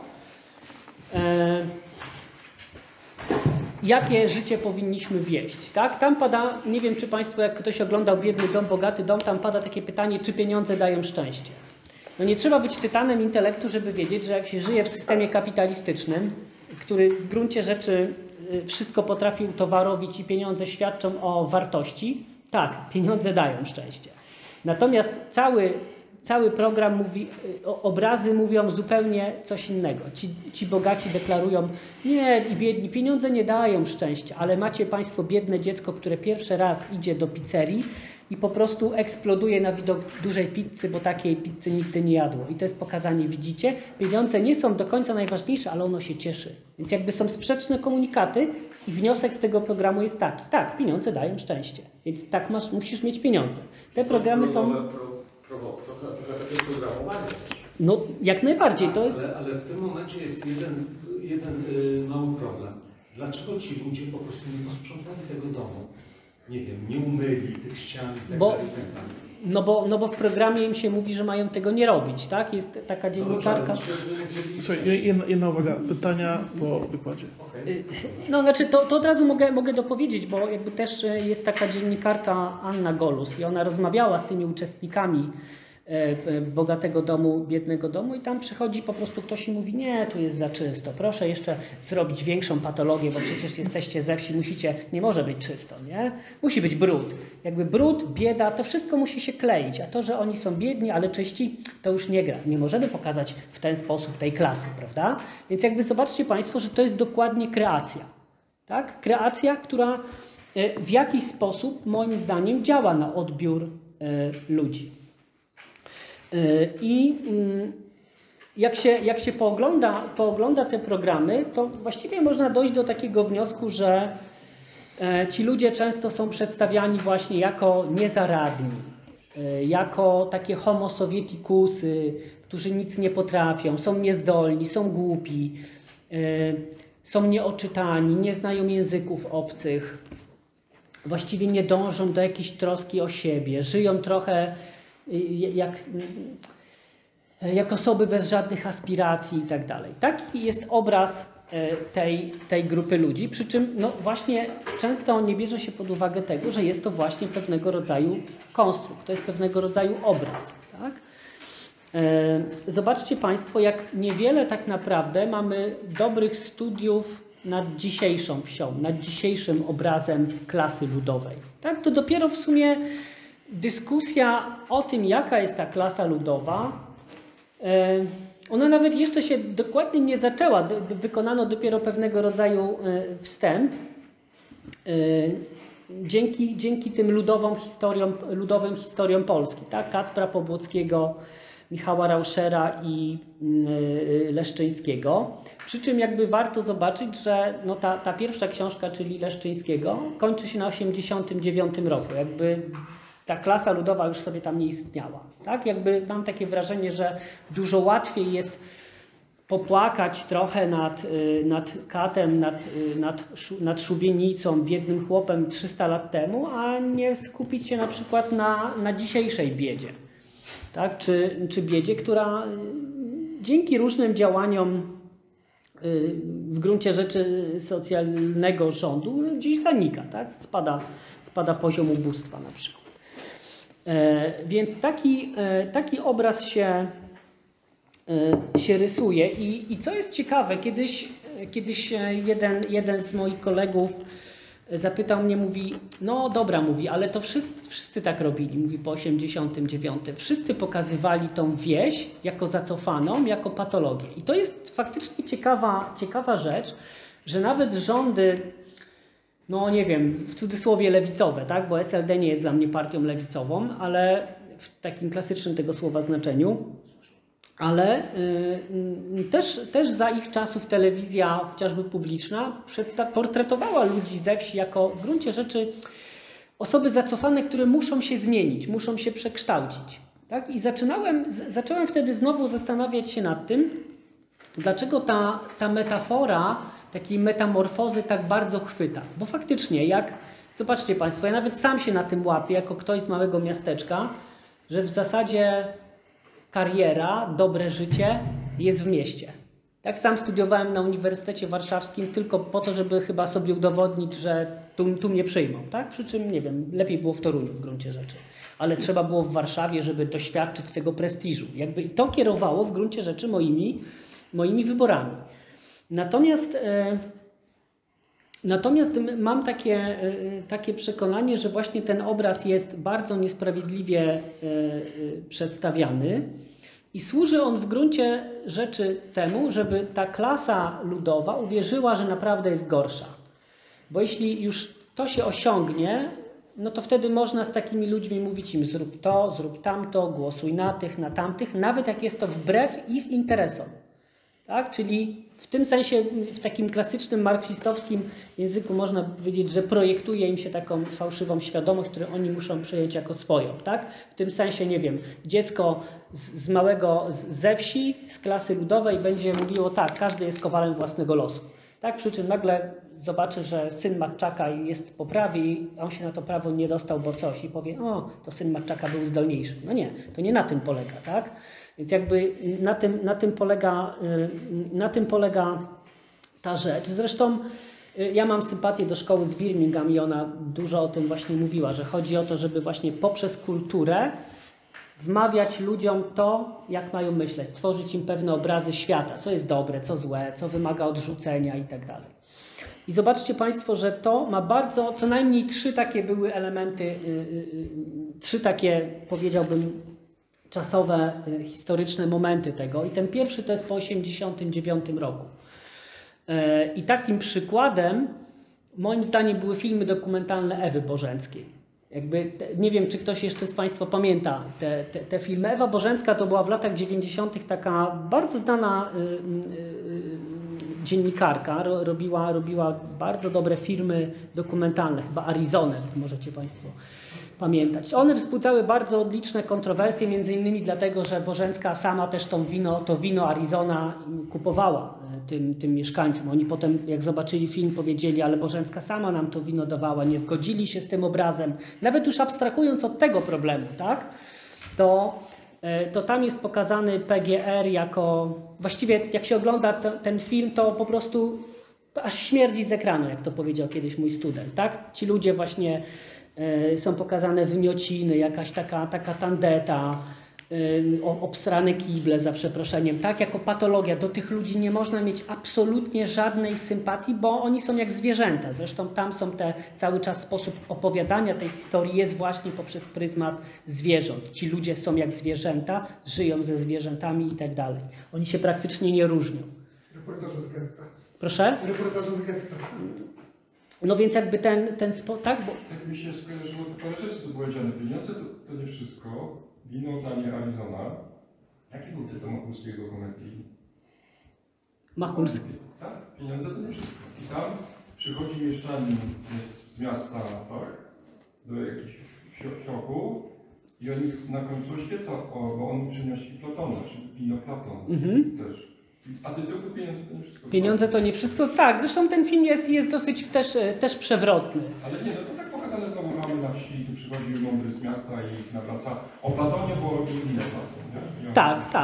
jakie życie powinniśmy wieść. Tak? Tam pada, nie wiem czy Państwo, jak ktoś oglądał Biedny dom, Bogaty dom, tam pada takie pytanie, czy pieniądze dają szczęście. No nie trzeba być tytanem intelektu, żeby wiedzieć, że jak się żyje w systemie kapitalistycznym, który w gruncie rzeczy wszystko potrafi utowarowić i pieniądze świadczą o wartości, tak, pieniądze dają szczęście. Natomiast cały program mówi, obrazy mówią zupełnie coś innego. Ci bogaci deklarują, nie, i biedni, pieniądze nie dają szczęścia, ale macie Państwo biedne dziecko, które pierwszy raz idzie do pizzerii i po prostu eksploduje na widok dużej pizzy, bo takiej pizzy nigdy nie jadło. I to jest pokazanie, widzicie? Pieniądze nie są do końca najważniejsze, ale ono się cieszy. Więc jakby są sprzeczne komunikaty i wniosek z tego programu jest taki. Tak, pieniądze dają szczęście, więc tak musisz mieć pieniądze. Te programy są... Trochę takie programowanie. No, jak najbardziej, to jest... Ale w tym momencie jest jeden mały problem. Dlaczego ci ludzie po prostu nie posprzątali tego domu? Nie wiem, nie umyli tych ścian i tak dalej. No bo w programie im się mówi, że mają tego nie robić, tak? Jest taka dziennikarka... Słuchaj, jedna uwaga, pytania po wykładzie. No znaczy to od razu mogę dopowiedzieć, bo jakby też jest taka dziennikarka Anna Golus i ona rozmawiała z tymi uczestnikami bogatego domu, biednego domu i tam przychodzi po prostu ktoś i mówi, nie, tu jest za czysto, proszę jeszcze zrobić większą patologię, bo przecież jesteście ze wsi, nie może być czysto, nie? Musi być brud. Jakby brud, bieda, to wszystko musi się kleić, a to, że oni są biedni, ale czyści, to już nie gra. Nie możemy pokazać w ten sposób tej klasy, prawda? Więc jakby zobaczcie Państwo, że to jest dokładnie kreacja, tak? Kreacja, która w jakiś sposób, moim zdaniem, działa na odbiór ludzi. I jak się poogląda te programy, to właściwie można dojść do takiego wniosku, że ci ludzie często są przedstawiani właśnie jako niezaradni, jako takie homo sovieticusy, którzy nic nie potrafią, są niezdolni, są głupi, są nieoczytani, nie znają języków obcych, właściwie nie dążą do jakiejś troski o siebie, żyją trochę jak osoby bez żadnych aspiracji i tak dalej. Taki jest obraz tej grupy ludzi, przy czym no właśnie często nie bierze się pod uwagę tego, że jest to właśnie pewnego rodzaju konstrukt, to jest pewnego rodzaju obraz. Tak? Zobaczcie Państwo, jak niewiele tak naprawdę mamy dobrych studiów nad dzisiejszą wsią, nad dzisiejszym obrazem klasy ludowej. Tak? To dopiero w sumie dyskusja o tym, jaka jest ta klasa ludowa, ona nawet jeszcze się dokładnie nie zaczęła. Wykonano dopiero pewnego rodzaju wstęp. Dzięki tym ludowym historiom Polski. Tak? Kacpra Pobłockiego, Michała Rauschera i Leszczyńskiego. Przy czym jakby warto zobaczyć, że no ta pierwsza książka, czyli Leszczyńskiego, kończy się na 1989 roku. Jakby ta klasa ludowa już sobie tam nie istniała. Tak? Jakby mam takie wrażenie, że dużo łatwiej jest popłakać trochę nad katem, nad szubienicą, biednym chłopem 300 lat temu, a nie skupić się na przykład na dzisiejszej biedzie. Tak? Czy biedzie, która dzięki różnym działaniom w gruncie rzeczy socjalnego rządu gdzieś zanika. Tak? Spada poziom ubóstwa na przykład. Więc taki obraz się rysuje i co jest ciekawe, kiedyś jeden z moich kolegów zapytał mnie, mówi, no dobra, mówi, ale to wszyscy tak robili, mówi po 89. Wszyscy pokazywali tą wieś jako zacofaną, jako patologię. I to jest faktycznie ciekawa rzecz, że nawet rządy, no nie wiem, w cudzysłowie lewicowe, tak? Bo SLD nie jest dla mnie partią lewicową, ale w takim klasycznym tego słowa znaczeniu, ale też za ich czasów telewizja, chociażby publiczna, portretowała ludzi ze wsi jako w gruncie rzeczy osoby zacofane, które muszą się zmienić, muszą się przekształcić. Tak? I zacząłem wtedy znowu zastanawiać się nad tym, dlaczego ta metafora takiej metamorfozy tak bardzo chwyta. Bo faktycznie, zobaczcie Państwo, ja nawet sam się na tym łapię, jako ktoś z małego miasteczka, że w zasadzie kariera, dobre życie jest w mieście. Tak, sam studiowałem na Uniwersytecie Warszawskim tylko po to, żeby chyba sobie udowodnić, że tu mnie przyjmą. Tak? Przy czym, nie wiem, lepiej było w Toruniu w gruncie rzeczy. Ale trzeba było w Warszawie, żeby doświadczyć tego prestiżu. Jakby to kierowało w gruncie rzeczy moimi wyborami. Natomiast mam takie przekonanie, że właśnie ten obraz jest bardzo niesprawiedliwie przedstawiany i służy on w gruncie rzeczy temu, żeby ta klasa ludowa uwierzyła, że naprawdę jest gorsza. Bo jeśli już to się osiągnie, no to wtedy można z takimi ludźmi mówić im zrób to, zrób tamto, głosuj na tych, na tamtych, nawet jak jest to wbrew ich interesom. Tak? Czyli w tym sensie, w takim klasycznym marksistowskim języku można powiedzieć, że projektuje im się taką fałszywą świadomość, którą oni muszą przyjąć jako swoją. Tak? W tym sensie, nie wiem, dziecko ze wsi, z klasy ludowej będzie mówiło tak, każdy jest kowalem własnego losu. Tak? Przy czym nagle zobaczy, że syn Matczaka jest po prawie i on się na to prawo nie dostał, bo coś i powie, o, to syn Matczaka był zdolniejszy. No nie, to nie na tym polega, tak? Więc jakby na tym polega ta rzecz. Zresztą ja mam sympatię do szkoły z Birmingham i ona dużo o tym właśnie mówiła, że chodzi o to, żeby właśnie poprzez kulturę wmawiać ludziom to, jak mają myśleć, tworzyć im pewne obrazy świata, co jest dobre, co złe, co wymaga odrzucenia i tak dalej. I zobaczcie Państwo, że to ma co najmniej 3 takie były elementy, 3 takie, powiedziałbym, czasowe, historyczne momenty tego. I ten pierwszy to jest po 1989 roku. I takim przykładem, moim zdaniem, były filmy dokumentalne Ewy Bożenckiej. Jakby, nie wiem, czy ktoś jeszcze z Państwa pamięta te filmy. Ewa Bożencka to była w latach 90. taka bardzo znana dziennikarka. Robiła bardzo dobre filmy dokumentalne, chyba Arizonę, możecie Państwo pamiętać. One wzbudzały bardzo liczne kontrowersje, między innymi dlatego, że Bożencka sama też to wino Arizona kupowała tym mieszkańcom. Oni potem, jak zobaczyli film, powiedzieli, ale Bożencka sama nam to wino dawała, nie zgodzili się z tym obrazem. Nawet już abstrahując od tego problemu, tak? To tam jest pokazany PGR jako, właściwie jak się ogląda ten film, to po prostu to aż śmierdzi z ekranu, jak to powiedział kiedyś mój student, tak? Ci ludzie właśnie są pokazane wymiociny, jakaś taka tandeta, obsrane kible za przeproszeniem, tak? Jako patologia. Do tych ludzi nie można mieć absolutnie żadnej sympatii, bo oni są jak zwierzęta. Zresztą tam są cały czas sposób opowiadania tej historii jest właśnie poprzez pryzmat zwierząt. Ci ludzie są jak zwierzęta, żyją ze zwierzętami i tak dalej. Oni się praktycznie nie różnią. Reportaże z getta. Proszę? Reportaże z getta. No więc jakby tak? Bo... Tak mi się skojarzyło, to parę rzeczy tu powiedziane. Pieniądze to nie wszystko. Wino, danie, Arizona. Jaki był tytuł Machulskiego komedii? Machulski. Tak, pieniądze to nie wszystko. I tam przychodzi mieszczanin z miasta, tak, do jakichś wsioku i oni na końcu świecą, bo on przyniósł Platona, czyli wino Platon też. A tytuł to pieniądze to nie wszystko. Pieniądze to nie wszystko. Tak, zresztą ten film jest dosyć też przewrotny. Ale nie, no to tak pokazane znowu mamy na wsi, tu przychodzi mądry z miasta i ich nawraca. O Platonie, bo robili wino Platon, nie?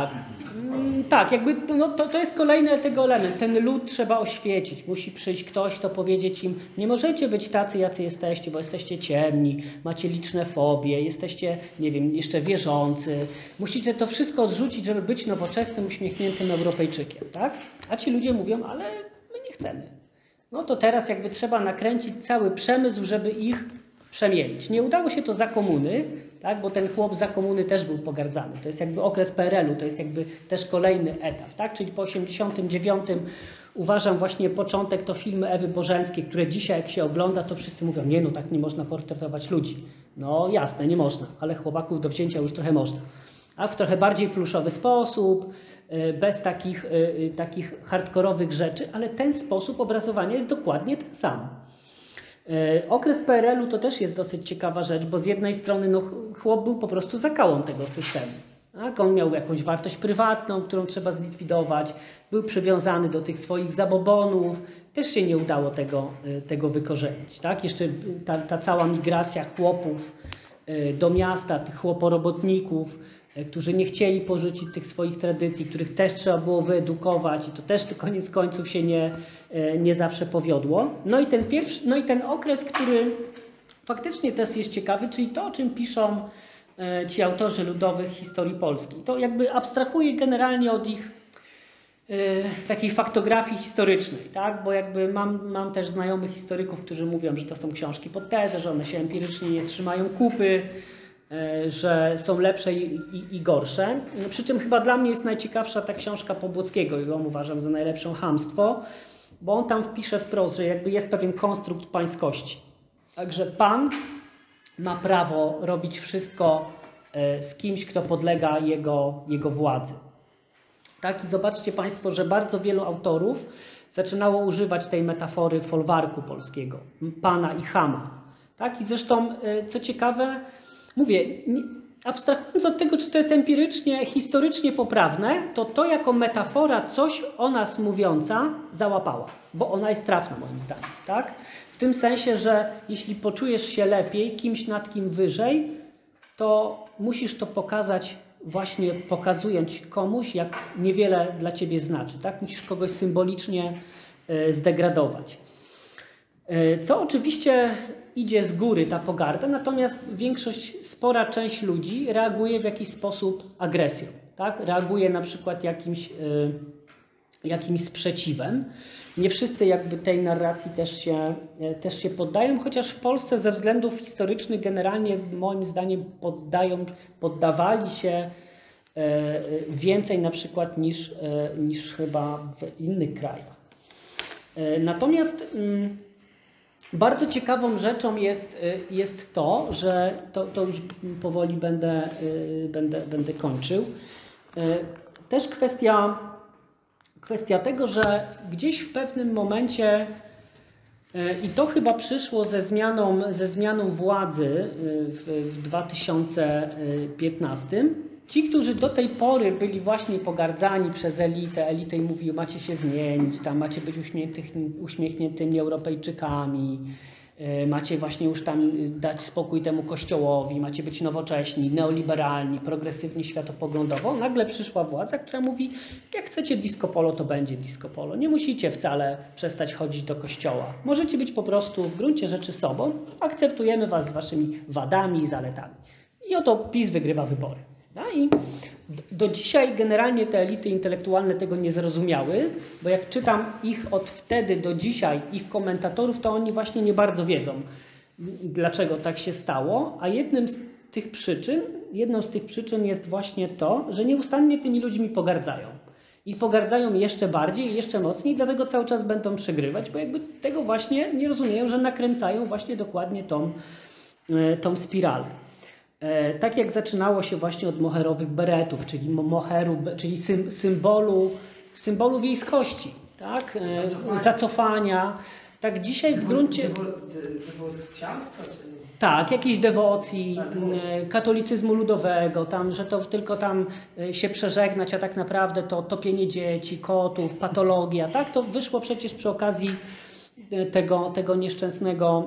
Tak, jakby to jest kolejny tego element. Ten lud trzeba oświecić. Musi przyjść ktoś, to powiedzieć im, nie możecie być tacy, jacy jesteście, bo jesteście ciemni, macie liczne fobie, jesteście, nie wiem, jeszcze wierzący. Musicie to wszystko odrzucić, żeby być nowoczesnym, uśmiechniętym Europejczykiem, tak? A ci ludzie mówią, ale my nie chcemy. No to teraz jakby trzeba nakręcić cały przemysł, żeby ich przemielić. Nie udało się to za komuny, tak? Bo ten chłop za komuny też był pogardzany. To jest jakby okres PRL-u, to jest jakby też kolejny etap. Tak? Czyli po 1989 uważam właśnie początek to filmy Ewy Bożenckiej, które dzisiaj jak się ogląda, to wszyscy mówią, nie no, tak nie można portretować ludzi. No jasne, nie można, ale chłopaków do wzięcia już trochę można. A w trochę bardziej pluszowy sposób, bez takich hardkorowych rzeczy, ale ten sposób obrazowania jest dokładnie ten sam. Okres PRL-u to też jest dosyć ciekawa rzecz, bo z jednej strony no, chłop był po prostu zakałą tego systemu. Tak? On miał jakąś wartość prywatną, którą trzeba zlikwidować, był przywiązany do tych swoich zabobonów, też się nie udało tego wykorzenić. Tak? Jeszcze ta cała migracja chłopów do miasta, tych chłoporobotników, którzy nie chcieli porzucić tych swoich tradycji, których też trzeba było wyedukować i to też koniec końców się nie zawsze powiodło. No i ten okres, który faktycznie też jest ciekawy, czyli to, o czym piszą ci autorzy ludowych historii Polski. To jakby abstrahuje generalnie od ich takiej faktografii historycznej, tak? Bo jakby mam też znajomych historyków, którzy mówią, że to są książki pod tezę, że one się empirycznie nie trzymają kupy, że są lepsze i gorsze. Przy czym chyba dla mnie jest najciekawsza ta książka Pobłockiego, ją uważam za najlepsze chamstwo, bo on tam wpisze wprost, że jakby jest pewien konstrukt pańskości. Także pan ma prawo robić wszystko z kimś, kto podlega jego władzy. Tak? I zobaczcie Państwo, że bardzo wielu autorów zaczynało używać tej metafory folwarku polskiego, pana i chama. Tak? I zresztą, co ciekawe, mówię, abstrahując od tego, czy to jest empirycznie, historycznie poprawne, to jako metafora coś o nas mówiąca załapała, bo ona jest trafna moim zdaniem. Tak? W tym sensie, że jeśli poczujesz się lepiej, kimś nad kim wyżej, to musisz to pokazać właśnie pokazując komuś, jak niewiele dla ciebie znaczy. Tak? Musisz kogoś symbolicznie zdegradować. Co oczywiście idzie z góry, ta pogarda, natomiast spora część ludzi reaguje w jakiś sposób agresją. Tak? Reaguje na przykład jakimś sprzeciwem. Nie wszyscy jakby tej narracji też się poddają, chociaż w Polsce ze względów historycznych generalnie moim zdaniem poddawali się więcej na przykład niż chyba w innych krajach. Natomiast bardzo ciekawą rzeczą jest to, że to już powoli będę kończył. Też kwestia tego, że gdzieś w pewnym momencie, i to chyba przyszło ze zmianą władzy w 2015, ci, którzy do tej pory byli właśnie pogardzani przez elitę, elita im mówiła, macie się zmienić, tam macie być uśmiechniętymi Europejczykami, macie właśnie już tam dać spokój temu kościołowi, macie być nowocześni, neoliberalni, progresywni światopoglądowo. Nagle przyszła władza, która mówi, jak chcecie disco polo, to będzie disco polo. Nie musicie wcale przestać chodzić do kościoła. Możecie być po prostu w gruncie rzeczy sobą, akceptujemy was z waszymi wadami i zaletami. I oto PiS wygrywa wybory. No i do dzisiaj generalnie te elity intelektualne tego nie zrozumiały, bo jak czytam ich od wtedy do dzisiaj, ich komentatorów, to oni właśnie nie bardzo wiedzą, dlaczego tak się stało, a jedną z tych przyczyn jest właśnie to, że nieustannie tymi ludźmi pogardzają. I pogardzają jeszcze bardziej, jeszcze mocniej, dlatego cały czas będą przegrywać, bo jakby tego właśnie nie rozumieją, że nakręcają właśnie dokładnie tą spiralę. Tak jak zaczynało się właśnie od moherowych beretów, czyli czyli symbolu wiejskości, tak? Zacofania. Tak dzisiaj w gruncie... Tak, jakiejś dewocji, katolicyzmu ludowego, tam, że to tylko tam się przeżegnać, a tak naprawdę to topienie dzieci, kotów, patologia. Tak? To wyszło przecież przy okazji tego nieszczęsnego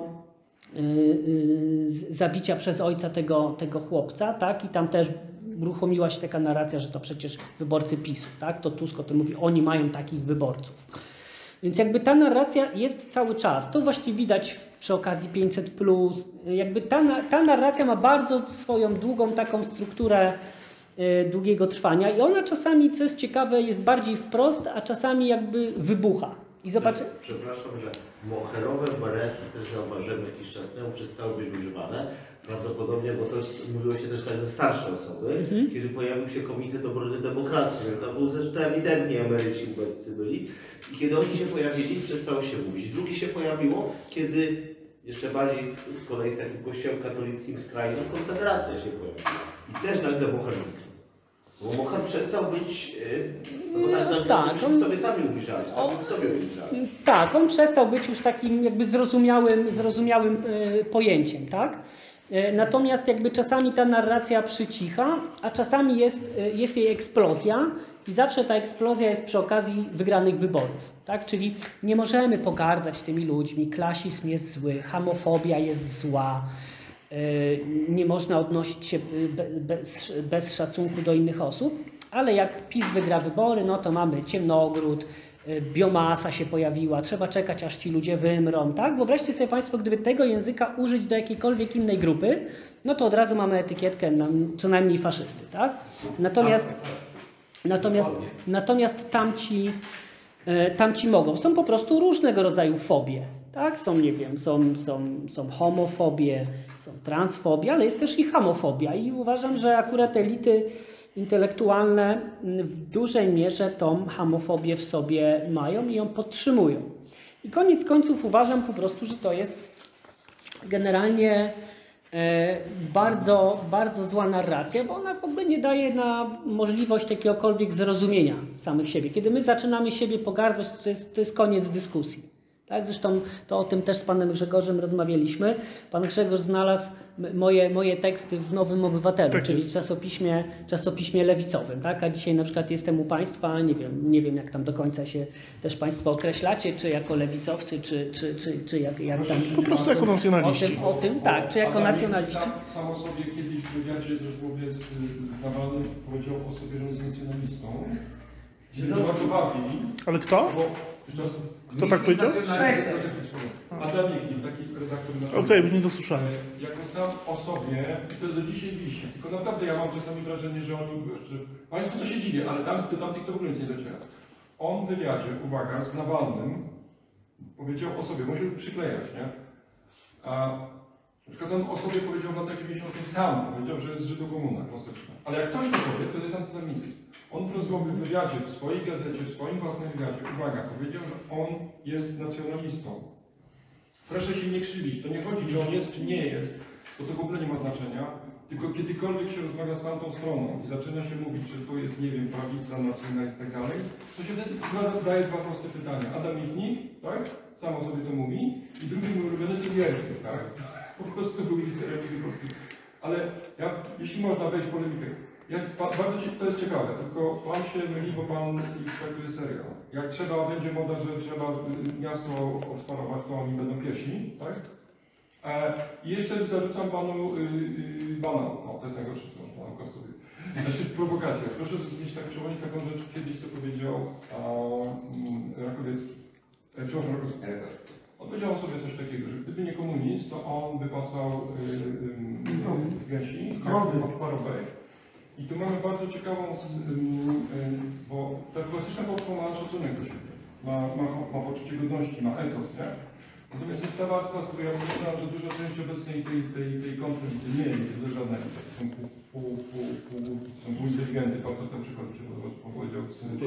zabicia przez ojca tego chłopca, tak? I tam też uruchomiła się taka narracja, że to przecież wyborcy PiS-u, tak? To Tusk o tym mówi, oni mają takich wyborców. Więc jakby ta narracja jest cały czas. To właśnie widać przy okazji 500+. Jakby ta narracja ma bardzo swoją długą taką strukturę długiego trwania i ona czasami, co jest ciekawe, jest bardziej wprost, a czasami jakby wybucha. I zobaczcie. Przepraszam, że moherowe berety też zauważyłem jakiś czas temu, przestały być używane. Prawdopodobnie, bo to mówiło się też na starsze osoby, kiedy pojawił się Komitet Obrony Demokracji. To był zresztą ewidentnie emeryci ubeccy byli. I kiedy oni się pojawili, przestało się mówić. Drugi się pojawiło, kiedy jeszcze bardziej z kolei z takim kościołem katolickim skrajnym Konfederacja się pojawiła. I też nagle moher zniknął. Bo moher przestał być, no bo tak naprawdę myśmy sobie sami ubliżali, sobie ubliżali. Tak, on przestał być już takim jakby zrozumiałym pojęciem, tak? Natomiast jakby czasami ta narracja przycicha, a czasami jest jej eksplozja i zawsze ta eksplozja jest przy okazji wygranych wyborów, tak? Czyli nie możemy pogardzać tymi ludźmi, klasizm jest zły, homofobia jest zła, nie można odnosić się bez szacunku do innych osób, ale jak PiS wygra wybory, no to mamy ciemnogród, biomasa się pojawiła, trzeba czekać, aż ci ludzie wymrą, tak? Wyobraźcie sobie Państwo, gdyby tego języka użyć do jakiejkolwiek innej grupy, no to od razu mamy etykietkę co najmniej faszysty, tak? Natomiast tamci mogą. Są po prostu różnego rodzaju fobie, tak? Są, nie wiem, są homofobie, są transfobie, ale jest też i hamofobia i uważam, że akurat elity intelektualne w dużej mierze tą homofobię w sobie mają i ją podtrzymują. I koniec końców uważam po prostu, że to jest generalnie bardzo, bardzo zła narracja, bo ona w ogóle nie daje na możliwość jakiegokolwiek zrozumienia samych siebie. Kiedy my zaczynamy siebie pogardzać, to jest koniec dyskusji. Tak? Zresztą to o tym też z panem Grzegorzem rozmawialiśmy. Pan Grzegorz znalazł moje teksty w Nowym Obywatelu, Tak czyli jest. w czasopiśmie lewicowym. Tak? A dzisiaj na przykład jestem u państwa, nie wiem jak tam do końca się też państwo określacie, czy jako lewicowcy, czy jak tam... Po prostu jako nacjonaliści. O tym tak, czy jako nacjonaliści. Sam o sobie kiedyś w wywiadzie z rozmowie z Nawalnym powiedział o sobie, że on jest nacjonalistą. Się bardzo bawi, Ale kto? bo... Kto tak powiedział? Adam Michnik, taki redaktor. Okej, nie dosłyszałem. Jako sam o sobie, to jest do dzisiaj wisi. Tylko naprawdę ja mam czasami wrażenie, że oni, Państwu to się dziwię, ale do tamtych to w ogóle nic nie dociera. On w wywiadzie, uwaga, z Nawalnym powiedział o sobie, może przyklejać, nie? A na przykład on o sobie powiedział w latach 90. sam powiedział, że jest Żydokomuna klasyczna. Ale jak ktoś to powie, to jest antysemityzm. On w rozmowie w wywiadzie, w swojej gazecie, w swoim własnym wywiadzie, uwaga, powiedział, że on jest nacjonalistą. Proszę się nie krzywić, to nie chodzi, czy on jest, czy nie jest, bo to w ogóle nie ma znaczenia, tylko kiedykolwiek się rozmawia z tamtą stroną i zaczyna się mówić, że to jest, nie wiem, prawica, nacjonalizm i tak dalej, to się wtedy zadaje dwa proste pytania. Adam Michnik, tak, sam o sobie to mówi, i drugi mój ulubiony Trujewski, tak, po prostu był literem polski. Ale jeśli można wejść w polemikę, bardzo to jest ciekawe, tylko pan się myli, bo pan traktuje serio. Jak będzie moda, że trzeba miasto obsparować, to oni będą pierwsi, tak? I jeszcze zarzucam panu banał. O, to jest najgorsze, co można naukowcy sobie. Znaczy prowokacja. Proszę mieć tak, przypomnieć taką rzecz, kiedyś co powiedział Rakowiecki. Przepraszam, Rakowski. On powiedział sobie coś takiego, że gdyby nie komunizm, to on by pasał gęsi, od parowej. I tu mamy bardzo ciekawą, bo ta klasyczna Polska ma szacunek do siebie, ma poczucie godności, ma etos, nie? Natomiast jest ta warstwa, z której ja myślałem, że duża część obecnej tej konflikty nie jest żadnego. Są półinteligenty, pan co na przykład powiedział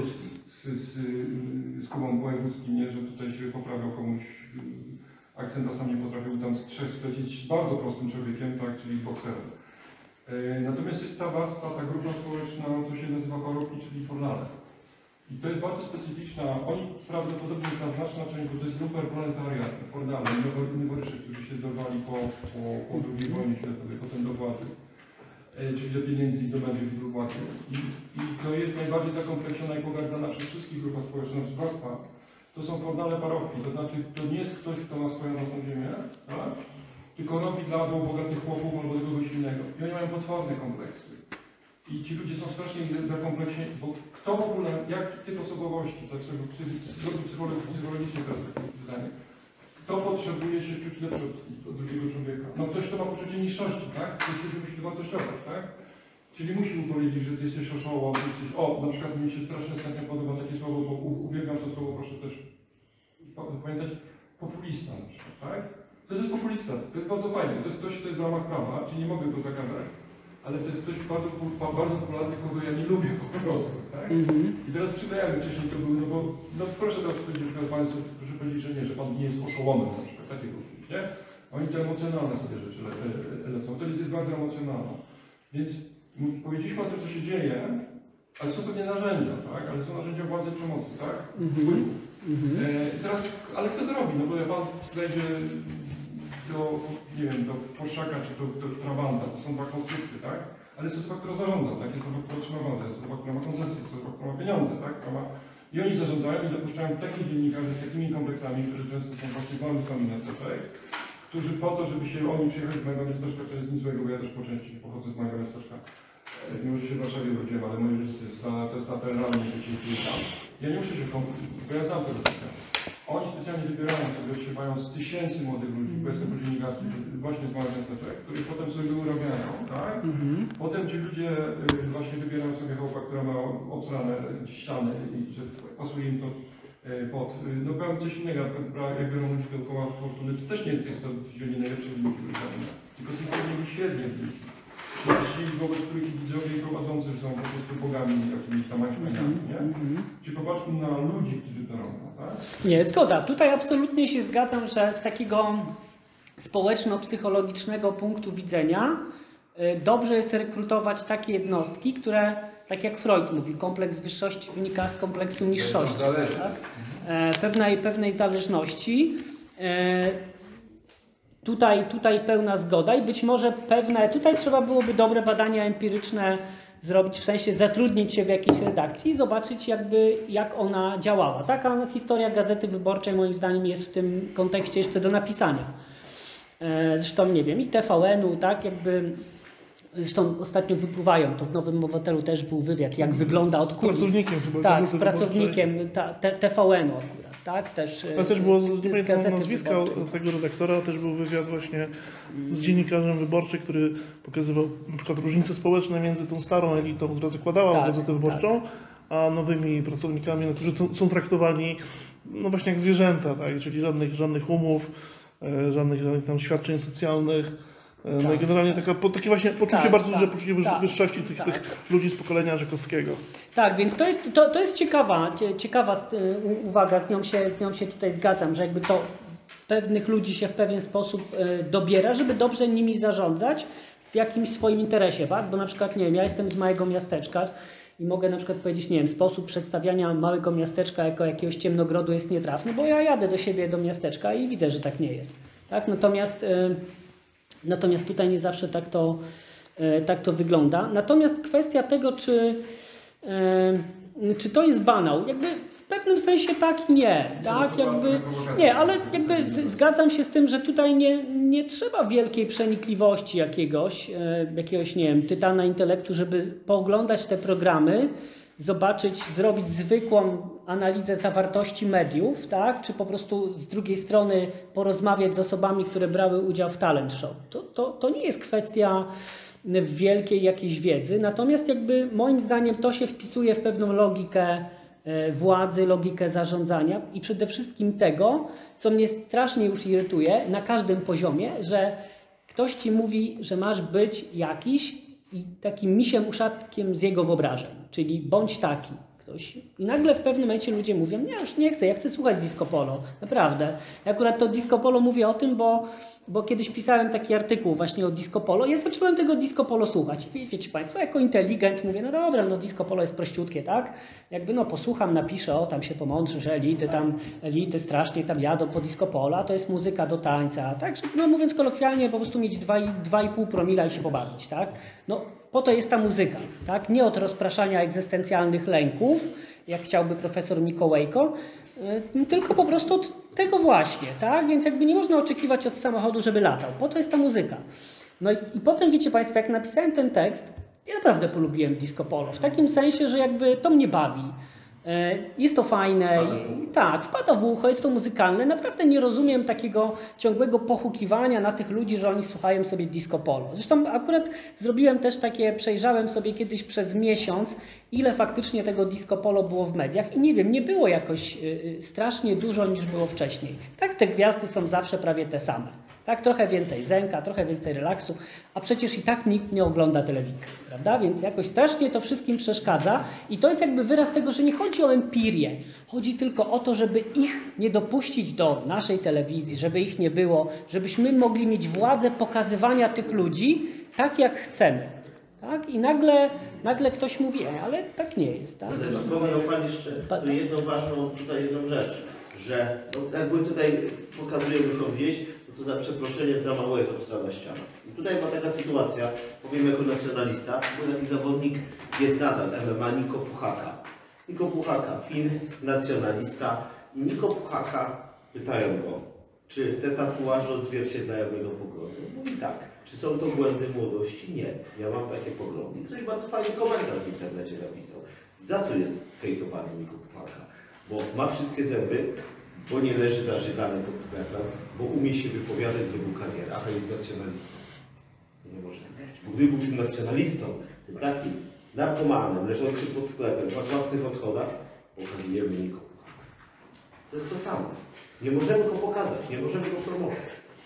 z Kubą Wojewódzkim, nie, że tutaj się poprawiał komuś akcenta, sam nie potrafił tam sklecić z bardzo prostym człowiekiem, tak, czyli bokserem. Natomiast jest ta warstwa, ta grupa społeczna, co się nazywa parofii, czyli fornale. I to jest bardzo specyficzna, oni prawdopodobnie ta znaczna część, bo to jest grupa proletariat, fornale, noworyszy, którzy się dorwali po II wojnie światowej, potem do władzy, czyli do pieniędzy, do mediów i do władzy. I to jest najbardziej zakompleksiona i pogardzana przez wszystkich grupach społecznych warstwa. To są fornale parofii, to znaczy to nie jest ktoś, kto ma swoją własną ziemię, tak? Tylko robi dla bogatych chłopów albo dla kogoś innego. I oni mają potworne kompleksy. I ci ludzie są strasznie zakompleksieni, bo kto w ogóle, jaki typ osobowości, tak sobie psychologicznie teraz pytanie, kto potrzebuje się czuć lepszy od drugiego człowieka? No ktoś, kto ma poczucie niższości, tak? Ktoś, kto się musi dowartościować, tak? Czyli musi mu powiedzieć, że ty jesteś oszołom, ty jesteś... O, na przykład mi się strasznie ostatnio podoba takie słowo, bo uwielbiam to słowo, proszę też pamiętać, populista na przykład, tak? To jest populista, to jest bardzo fajne, to jest ktoś, kto jest w ramach prawa, czyli nie mogę go zakazać, ale to jest ktoś bardzo popularny, kogo ja nie lubię po prostu, tak? I teraz przydajemy wcześniej to był, no bo, no proszę teraz powiedzieć, że Państwo, proszę powiedzieć, że nie, że Pan nie jest oszołomem na przykład, takiego mówić, nie? Oni to emocjonalne sobie rzeczy lecą, to jest bardzo emocjonalne. Więc powiedzieliśmy o tym, co się dzieje, ale są pewnie narzędzia, tak? Ale są narzędzia władzy przemocy, tak? Wpływu. Teraz, ale kto to robi? No bo jak Pan wejdzie do, nie wiem, do Polszaka czy do Trabanta, to są dwa konstrukty, tak? Ale jest osoba, która zarządza, tak? Jest osoba, która trzyma władzę, jest osoba, która ma koncesję, jest osoba, która ma pieniądze, tak? I oni zarządzają i dopuszczają takich dziennikarzy z takimi kompleksami, którzy często są właśnie wolnymi miasteczek, którzy po to, żeby się oni przyjechali z mojego miasteczka, to jest nic złego, bo ja też po części pochodzę z mojego miasteczka. Mimo, że się w Warszawie urodziłem, ale moi rodzice to jest ta realnie tam. Ja nie muszę się bo ja znam tego życia. Oni specjalnie wybierają sobie, odsiewają z tysięcy młodych ludzi, bo jestem dziennikarzem właśnie z małych miasteczek, którzy potem sobie urabiają, tak? Potem ci ludzie właśnie wybierają sobie chłopa, która ma obsrane ściany i że pasuje im to pod... No powiem coś innego, jak biorą ludzi dookoła fortuny, to też nie jest to wzięli najlepsze wyniki, tylko ci wzięli średnie wyniki. Ci, wobec których widzowie prowadzący są po prostu bogami jakimiś tam maćpaniami, nie? Czyli popatrzmy na ludzi, którzy to robią, tak? Nie, zgoda. Tutaj absolutnie się zgadzam, że z takiego społeczno-psychologicznego punktu widzenia dobrze jest rekrutować takie jednostki, które, tak jak Freud mówi, kompleks wyższości wynika z kompleksu niższości. Tak? Pewnej zależności. Tutaj pełna zgoda i być może tutaj trzeba byłoby dobre badania empiryczne zrobić, w sensie zatrudnić się w jakiejś redakcji i zobaczyć jak ona działała. Taka historia Gazety Wyborczej moim zdaniem jest w tym kontekście jeszcze do napisania. Zresztą nie wiem, i TVN-u, tak, zresztą ostatnio wypływają, to w Nowym Obywatelu też był wywiad, jak wygląda od kulis. Z pracownikiem chyba. Tak, z pracownikiem TVN-u akurat, tak, też. Ale też było, nie pamiętam nazwiska tego redaktora, też był wywiad właśnie z dziennikarzem Wyborczej, który pokazywał na przykład różnice społeczne między tą starą elitą, która zakładała Gazetę Wyborczą, a nowymi pracownikami, którzy są traktowani no właśnie jak zwierzęta, tak, czyli żadnych umów, żadnych tam świadczeń socjalnych. No i generalnie takie właśnie poczucie bardzo duże poczucie wyższości tych ludzi z pokolenia Żakowskiego. Tak, więc to jest ciekawa uwaga, z nią się tutaj zgadzam, że jakby to pewnych ludzi się w pewien sposób dobiera, żeby dobrze nimi zarządzać w jakimś swoim interesie, tak? Bo na przykład, nie wiem, ja jestem z małego miasteczka i mogę na przykład powiedzieć, nie wiem, sposób przedstawiania małego miasteczka jako jakiegoś ciemnogrodu jest nietrafny, bo ja jadę do siebie do miasteczka i widzę, że tak nie jest. Tak? Natomiast tutaj nie zawsze tak to wygląda. Natomiast kwestia tego, czy to jest banał, jakby w pewnym sensie tak i nie. Tak? Nie, ale zgadzam się z tym, że tutaj nie trzeba wielkiej przenikliwości jakiegoś, nie wiem, tytana intelektu, żeby pooglądać te programy, zobaczyć, zrobić zwykłą analizę zawartości mediów, tak? Czy po prostu z drugiej strony porozmawiać z osobami, które brały udział w talent show. To nie jest kwestia wielkiej jakiejś wiedzy, natomiast jakby moim zdaniem to się wpisuje w pewną logikę władzy, logikę zarządzania i przede wszystkim tego, co mnie strasznie już irytuje na każdym poziomie, że ktoś ci mówi, że masz być jakiś i takim misiem uszatkiem z jego wyobrażeń, czyli bądź taki. I nagle w pewnym momencie ludzie mówią, nie, już nie chcę, ja chcę słuchać disco polo, naprawdę. Ja akurat to disco polo mówię o tym, bo kiedyś pisałem taki artykuł właśnie o disco polo i ja zacząłem tego disco polo słuchać. Wiecie Państwo, jako inteligent mówię, no dobra, no disco polo jest prościutkie, tak? Jakby no posłucham, napiszę, tam się pomądrzy, że elity strasznie tam jadą po disco polo, a to jest muzyka do tańca, tak? No mówiąc kolokwialnie, po prostu mieć 2,5 promila i się pobawić, tak? No po to jest ta muzyka, tak? Nie od rozpraszania egzystencjalnych lęków, jak chciałby profesor Mikołajko, tylko po prostu od tego właśnie, tak? Więc jakby nie można oczekiwać od samochodu, żeby latał. Po to jest ta muzyka. No i potem wiecie Państwo, jak napisałem ten tekst, ja naprawdę polubiłem disco polo. W takim sensie, że jakby to mnie bawi. Jest to fajne, tak, wpada w ucho, jest to muzykalne. Naprawdę nie rozumiem takiego ciągłego pochukiwania na tych ludzi, że oni słuchają sobie disco polo. Zresztą akurat zrobiłem też przejrzałem sobie kiedyś przez miesiąc, ile faktycznie tego disco polo było w mediach i nie wiem, nie było jakoś strasznie dużo niż było wcześniej. Tak, te gwiazdy są zawsze prawie te same. Tak, trochę więcej zenka, trochę więcej relaksu, a przecież i tak nikt nie ogląda telewizji, prawda? Więc jakoś strasznie to wszystkim przeszkadza i to jest jakby wyraz tego, że nie chodzi o empirię. Chodzi tylko o to, żeby ich nie dopuścić do naszej telewizji, żeby ich nie było, żebyśmy mogli mieć władzę pokazywania tych ludzi tak, jak chcemy. Tak? I nagle ktoś mówi, ale tak nie jest. Tak? Ale wspomniał Pan jeszcze jedną ważną jedną rzecz, że no, jakby tutaj pokazujemy tą wieś, to za przeproszeniem za mało jest obstrana ściana. I tutaj ma taka sytuacja, powiem jako nacjonalista, bo taki zawodnik jest nadal MMA Niko Puchaka. Niko Puchaka, Fin, nacjonalista. I Niko Puchaka pytają go, czy te tatuaże odzwierciedlają jego poglądy? Mówi tak. Czy są to błędy młodości? Nie. Ja mam takie poglądy. I ktoś bardzo fajny komentarz w internecie napisał. Za co jest hejtowany Niko Puchaka? Bo ma wszystkie zęby, bo nie leży zażygany pod sklepem, bo umie się wypowiadać, zrobił karierę, a jest nacjonalistą. To nie może być. Bo gdyby był tym nacjonalistą, tym takim narkomanem, leżącym pod sklepem, na własnych odchodach, pokazujemy Niko Puchaka. To jest to samo. Nie możemy go pokazać, nie możemy go promować.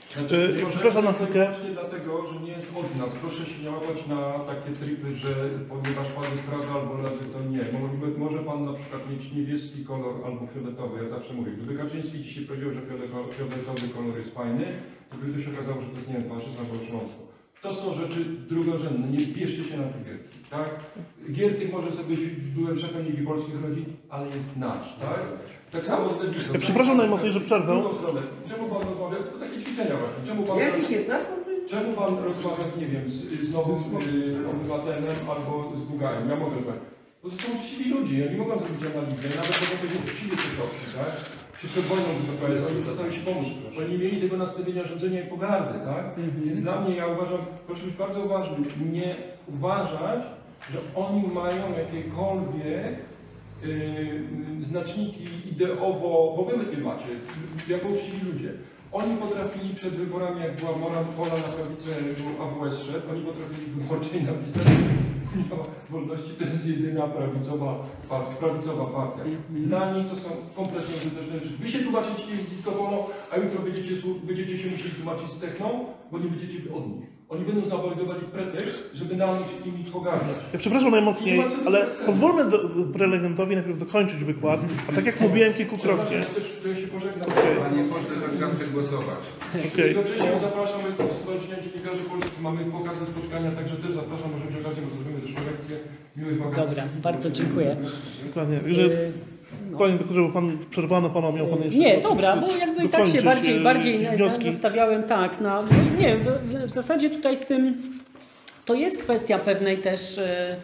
Przepraszam na chwilkę. Właśnie dlatego, że nie jest od nas. Proszę się nie łapać na takie tripy, że ponieważ pan jest prawy albo lewy, to nie. Może pan na przykład mieć niebieski kolor albo fioletowy. Ja zawsze mówię, gdyby Kaczyński dzisiaj powiedział, że fioletowy kolor jest fajny, to by to się okazało, że to jest, nie wiem, faszyzm albo szląstwo. To są rzeczy drugorzędne, nie bierzcie się na te gierki, tak? Giertych może sobie być, byłem szefem Ligi Polskich Rodzin, ale jest nasz, tak? Tak samo z Lewicą. Przepraszam najmocniej, że przerwę. Czemu pan rozmawia? To takie ćwiczenia właśnie. Jakich jest nasz? Czemu pan rozmawia z, nie wiem, z nowym obywatelem albo z Bułgarem? Ja mogę rozmawiać. Bo to są uczciwi ludzie, oni mogą zrobić analizę i nawet mogą powiedzieć uczciwie Czechowski, tak? Czy przed wojną oni zostali się pomóc. Oni nie mieli tego nastawienia rządzenia i pogardy, tak? Więc dla mnie, ja uważam, proszę być bardzo uważny, nie uważać, że oni mają jakiekolwiek znaczniki ideowo, bo wy nie macie, jako uczciwi ludzie. Oni potrafili przed wyborami, jak była Pola na prawicę, był AWS szedł, oni potrafili wyborczej napisać, Unia Wolności to jest jedyna prawicowa partia. Dla nich to są kompletnie użyteczne rzeczy. Wy się tłumaczycie z disco polo, a jutro będziecie się musieli tłumaczyć z techną, bo nie będziecie od nich. Oni będą znajdowali pretekst, żeby na nimi pogardzać. Ja przepraszam najmocniej, ale pozwólmy prelegentowi najpierw dokończyć wykład, a tak jak mówiłem kilkukrotnie... Ja się pożegnam. Panie pośle, zaczynam głosować. Jednocześnie zapraszam, jestem z Stowarzyszeniem Dziennikarzy Polskich, mamy pokazy spotkania, także też zapraszam, możemy przy okazji, bo zrobimy zeszłą lekcję. Miłych wakacji. Dobra, bardzo dziękuję. Dokładnie. Panie doktorze, bo pan przerwano pana, miał pan jeszcze... Nie, dobra, bo jakby i tak się bardziej nastawiałem tak, no nie, w zasadzie tutaj z tym, to jest kwestia pewnej też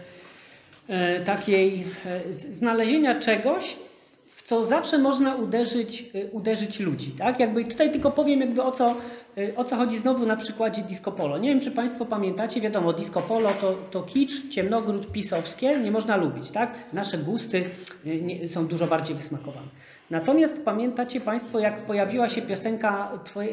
takiej znalezienia czegoś, w co zawsze można uderzyć ludzi, tak? Jakby tutaj tylko powiem jakby o co chodzi znowu na przykładzie disco polo. Nie wiem, czy państwo pamiętacie, wiadomo, disco polo to kicz, ciemnogród pisowskie, nie można lubić, tak? Nasze gusty są dużo bardziej wysmakowane. Natomiast pamiętacie państwo, jak pojawiła się piosenka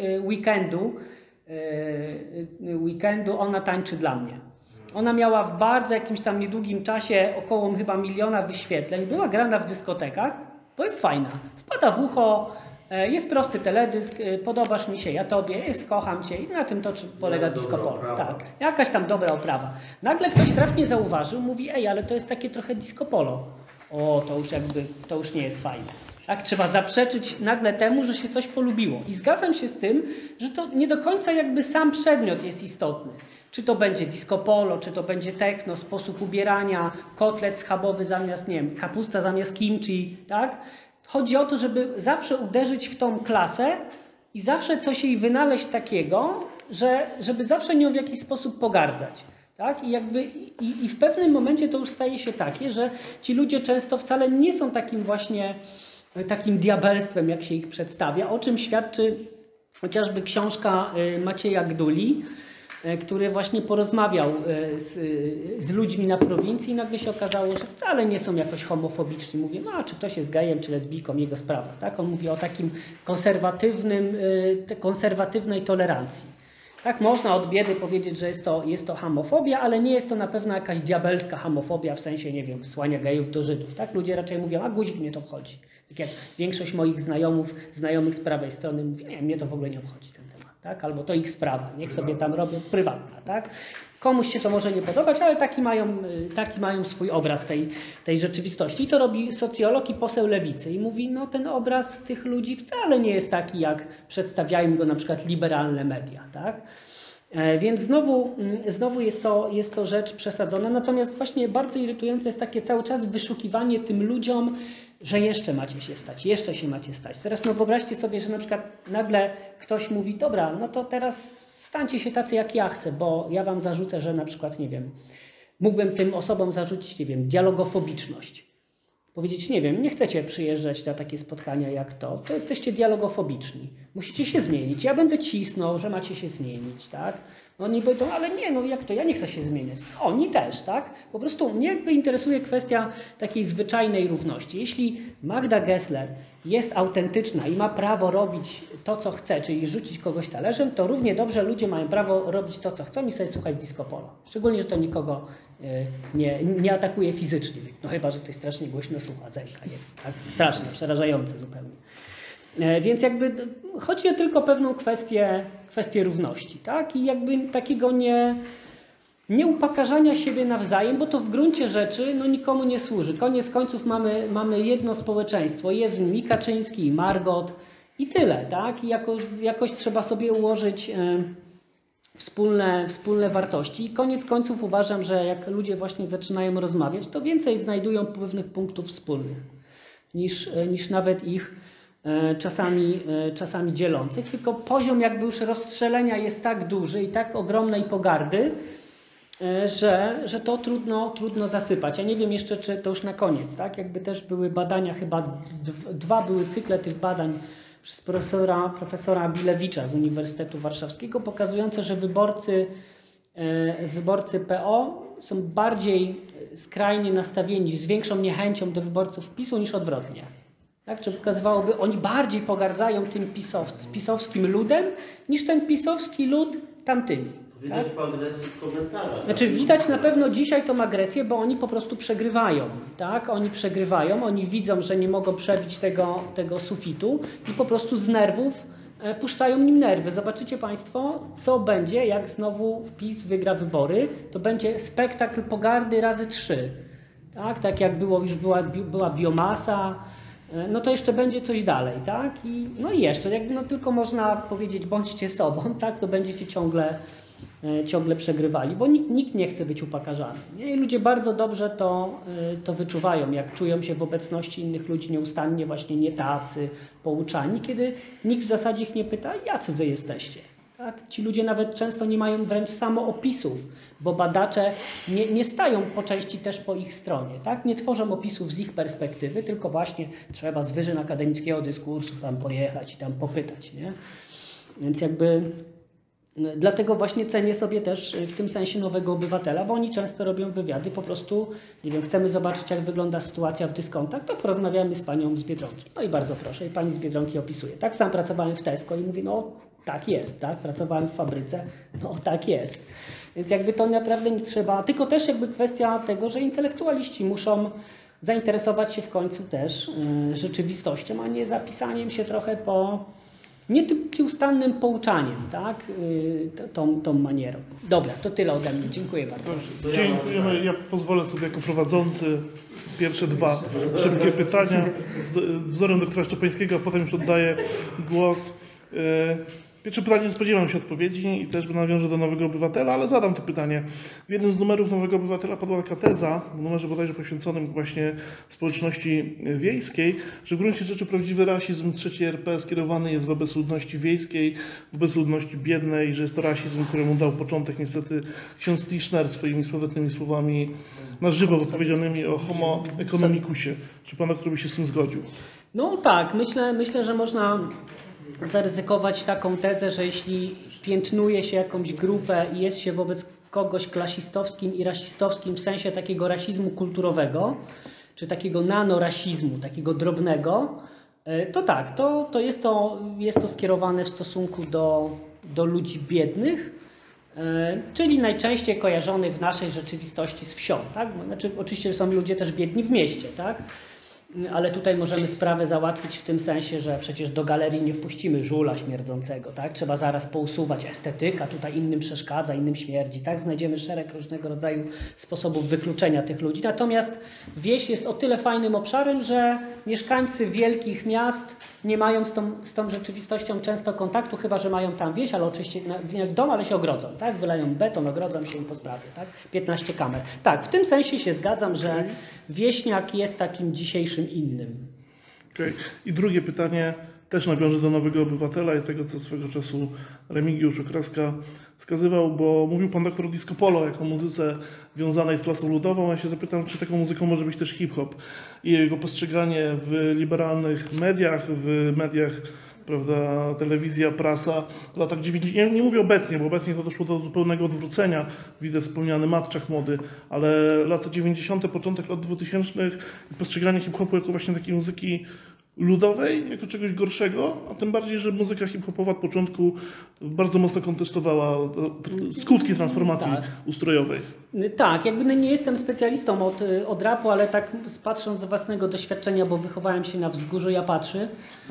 Weekendu, Ona tańczy dla mnie. Ona miała w bardzo jakimś tam niedługim czasie około chyba 1 miliona wyświetleń, była grana w dyskotekach, bo jest fajna, wpada w ucho, jest prosty teledysk, podobasz mi się, ja tobie, kocham cię i na tym to polega disco polo. Tak, jakaś tam dobra oprawa. Nagle ktoś trafnie zauważył, mówi, ale to jest takie trochę disco polo. O, to już nie jest fajne. Tak, trzeba zaprzeczyć nagle temu, że się coś polubiło. I zgadzam się z tym, że to nie do końca jakby sam przedmiot jest istotny. Czy to będzie disco polo, czy to będzie techno, sposób ubierania, kotlet schabowy zamiast, nie wiem, kapusta zamiast kimchi, tak? Chodzi o to, żeby zawsze uderzyć w tą klasę i zawsze coś jej wynaleźć takiego, żeby zawsze nią w jakiś sposób pogardzać. Tak? I w pewnym momencie to już staje się takie, że ci ludzie często wcale nie są takim diabelstwem, jak się ich przedstawia, o czym świadczy chociażby książka Macieja Gduli, który właśnie porozmawiał z ludźmi na prowincji i nagle się okazało, że wcale nie są jakoś homofobiczni. Mówię, no a czy ktoś jest gejem, czy lesbijką, jego sprawa. Tak? On mówi o takim konserwatywnej tolerancji. Tak, można od biedy powiedzieć, że jest to homofobia, ale nie jest to na pewno jakaś diabelska homofobia w sensie, nie wiem, wsłania gejów do Żydów. Tak? Ludzie raczej mówią, a guzik mnie to obchodzi. Tak jak większość moich znajomych z prawej strony mówi, nie, mnie to w ogóle nie obchodzi ten temat. Tak? Albo to ich sprawa, niech sobie tam robią, prywatna. Tak? Komuś się to może nie podobać, ale taki mają swój obraz tej rzeczywistości. I to robi socjolog i poseł lewicy. I mówi, no ten obraz tych ludzi wcale nie jest taki, jak przedstawiają go na przykład liberalne media. Tak? Więc znowu jest to rzecz przesadzona. Natomiast właśnie bardzo irytujące jest takie cały czas wyszukiwanie tym ludziom, że jeszcze macie się stać, jeszcze się macie stać. Teraz no wyobraźcie sobie, że na przykład nagle ktoś mówi, dobra, no to teraz stańcie się tacy jak ja chcę, bo ja wam zarzucę, że na przykład, nie wiem, mógłbym tym osobom zarzucić, nie wiem, dialogofobiczność. Powiedzieć, nie wiem, nie chcecie przyjeżdżać na takie spotkania jak to jesteście dialogofobiczni. Musicie się zmienić. Ja będę cisnął, że macie się zmienić, tak? Oni powiedzą, ale nie, no jak to, ja nie chcę się zmieniać. Oni też, tak? Po prostu mnie jakby interesuje kwestia takiej zwyczajnej równości. Jeśli Magda Gessler jest autentyczna i ma prawo robić to, co chce, czyli rzucić kogoś talerzem, to równie dobrze ludzie mają prawo robić to, co chcą i sobie słuchać disco polo. Szczególnie, że to nikogo nie atakuje fizycznie. No chyba, że ktoś strasznie głośno słucha, zęka. Tak? Strasznie, przerażające zupełnie. Więc jakby chodzi o tylko pewną kwestię równości, tak? I jakby takiego nie upokarzania siebie nawzajem, bo to w gruncie rzeczy no, nikomu nie służy. Koniec końców mamy jedno społeczeństwo, jest w nim i Kaczyński, i Margot i tyle, tak? I jakoś trzeba sobie ułożyć wspólne wartości. I koniec końców uważam, że jak ludzie właśnie zaczynają rozmawiać, to więcej znajdują pewnych punktów wspólnych niż nawet ich czasami dzielących. Tylko poziom jakby już rozstrzelenia jest tak duży i tak ogromnej pogardy, że to trudno zasypać. Ja nie wiem jeszcze, czy to już na koniec, tak? Jakby też były badania, chyba dwa były cykle tych badań przez profesora Bilewicza z Uniwersytetu Warszawskiego, pokazujące, że wyborcy PO są bardziej skrajnie nastawieni, z większą niechęcią do wyborców PiS-u niż odwrotnie. Tak? Czy pokazywałoby, oni bardziej pogardzają tym pisowskim ludem niż ten pisowski lud tamtymi. Widać po agresji w komentarzach. Znaczy widać na pewno dzisiaj tą agresję, bo oni po prostu przegrywają. Tak? Oni przegrywają, oni widzą, że nie mogą przebić tego sufitu i po prostu z nerwów puszczają nim nerwy. Zobaczycie Państwo, co będzie, jak znowu PiS wygra wybory. To będzie spektakl pogardy razy 3. Tak jak była biomasa, no to jeszcze będzie coś dalej. Tak? No i jeszcze, jakby no tylko można powiedzieć, bądźcie sobą, tak? To będziecie ciągle przegrywali, bo nikt nie chce być upokarzany. Nie? I ludzie bardzo dobrze to wyczuwają, jak czują się w obecności innych ludzi nieustannie właśnie nie tacy, pouczani, kiedy nikt w zasadzie ich nie pyta, jacy wy jesteście. Tak? Ci ludzie nawet często nie mają wręcz samoopisów, bo badacze nie stają po części też po ich stronie. Tak? Nie tworzą opisów z ich perspektywy, tylko właśnie trzeba z wyżyn akademickiego dyskursu tam pojechać i tam popytać. Nie? Więc jakby dlatego właśnie cenię sobie też w tym sensie Nowego Obywatela, bo oni często robią wywiady, po prostu, nie wiem, chcemy zobaczyć, jak wygląda sytuacja w dyskontach, to porozmawiamy z panią z Biedronki. No i bardzo proszę, i pani z Biedronki opisuje. Tak, sam pracowałem w Tesco i mówię, no tak jest, tak, pracowałem w fabryce, no tak jest. Więc jakby to naprawdę nie trzeba, tylko też jakby kwestia tego, że intelektualiści muszą zainteresować się w końcu też rzeczywistością, a nie zapisaniem się trochę nieustannym pouczaniem, tak? Tą manierą. Dobra, to tyle ode mnie. Dziękuję bardzo. Dziękujemy. Ja pozwolę sobie jako prowadzący pierwsze dwa szybkie pytania wzorem doktora Szczepańskiego, a potem już oddaję głos. Pierwsze pytanie, nie spodziewam się odpowiedzi i też nawiążę do Nowego Obywatela, ale zadam to pytanie. W jednym z numerów Nowego Obywatela padła taka teza, w numerze bodajże poświęconym właśnie społeczności wiejskiej, że w gruncie rzeczy prawdziwy rasizm III RP skierowany jest wobec ludności wiejskiej, wobec ludności biednej, że jest to rasizm, któremu dał początek niestety ksiądz Tischner swoimi słowetnymi słowami na żywo wypowiedzianymi o homo economicusie. Czy pan doktor by się z tym zgodził? No tak, myślę, że można zaryzykować taką tezę, że jeśli piętnuje się jakąś grupę i jest się wobec kogoś klasistowskim i rasistowskim w sensie takiego rasizmu kulturowego, czy takiego nanorasizmu, takiego drobnego, to tak, to jest to skierowane w stosunku do ludzi biednych, czyli najczęściej kojarzonych w naszej rzeczywistości z wsią. Tak? Znaczy, oczywiście są ludzie też biedni w mieście, tak? Ale tutaj możemy sprawę załatwić w tym sensie, że przecież do galerii nie wpuścimy żula śmierdzącego, tak? Trzeba zaraz pousuwać, estetyka tutaj innym przeszkadza, innym śmierdzi, tak? Znajdziemy szereg różnego rodzaju sposobów wykluczenia tych ludzi. Natomiast wieś jest o tyle fajnym obszarem, że mieszkańcy wielkich miast nie mają z tą rzeczywistością często kontaktu, chyba że mają tam wieś, ale oczywiście jak dom, ale się ogrodzą, tak? Wyleją beton, ogrodzą się im po sprawie, tak? 15 kamer. Tak, w tym sensie się zgadzam, że wieśniak jest takim dzisiejszym innym. Okay. I drugie pytanie też nawiążę do Nowego Obywatela i tego, co swego czasu Remigiusz Okraska wskazywał, bo mówił pan doktor o disco polo jako muzyce wiązanej z klasą ludową. Ja się zapytam, czy taką muzyką może być też hip-hop i jego postrzeganie w liberalnych mediach, w mediach, prawda, telewizja, prasa w latach 90. Ja nie mówię obecnie, bo obecnie to doszło do zupełnego odwrócenia. Widzę wspomniany matczak mody, ale lata 90., początek lat 2000 postrzeganie hip-hopu jako właśnie takiej muzyki ludowej jako czegoś gorszego, a tym bardziej, że muzyka hip-hopowa od początku bardzo mocno kontestowała skutki transformacji ustrojowej. Tak, jakby nie jestem specjalistą od rapu, ale tak patrząc z własnego doświadczenia, bo wychowałem się na wzgórzu Japatrzy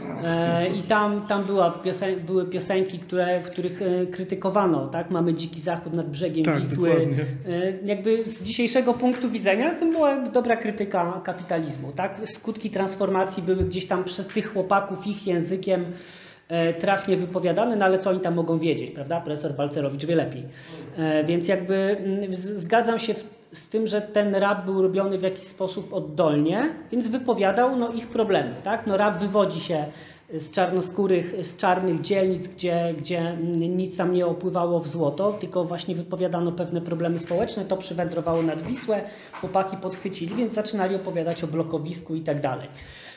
i tam były piosenki, w których krytykowano, tak? Mamy dziki zachód nad brzegiem Wisły. Dokładnie. Jakby z dzisiejszego punktu widzenia to była dobra krytyka kapitalizmu, tak? Skutki transformacji były gdzieś tam przez tych chłopaków ich językiem trafnie wypowiadane, no ale co oni tam mogą wiedzieć, prawda? Profesor Balcerowicz wie lepiej. Więc jakby zgadzam się z tym, że ten rap był robiony w jakiś sposób oddolnie, więc wypowiadał no, ich problemy, tak? No rap wywodzi się z czarnoskórych, z czarnych dzielnic, gdzie nic tam nie opływało w złoto, tylko właśnie wypowiadano pewne problemy społeczne, to przywędrowało nad Wisłę, chłopaki podchwycili, więc zaczynali opowiadać o blokowisku i tak dalej.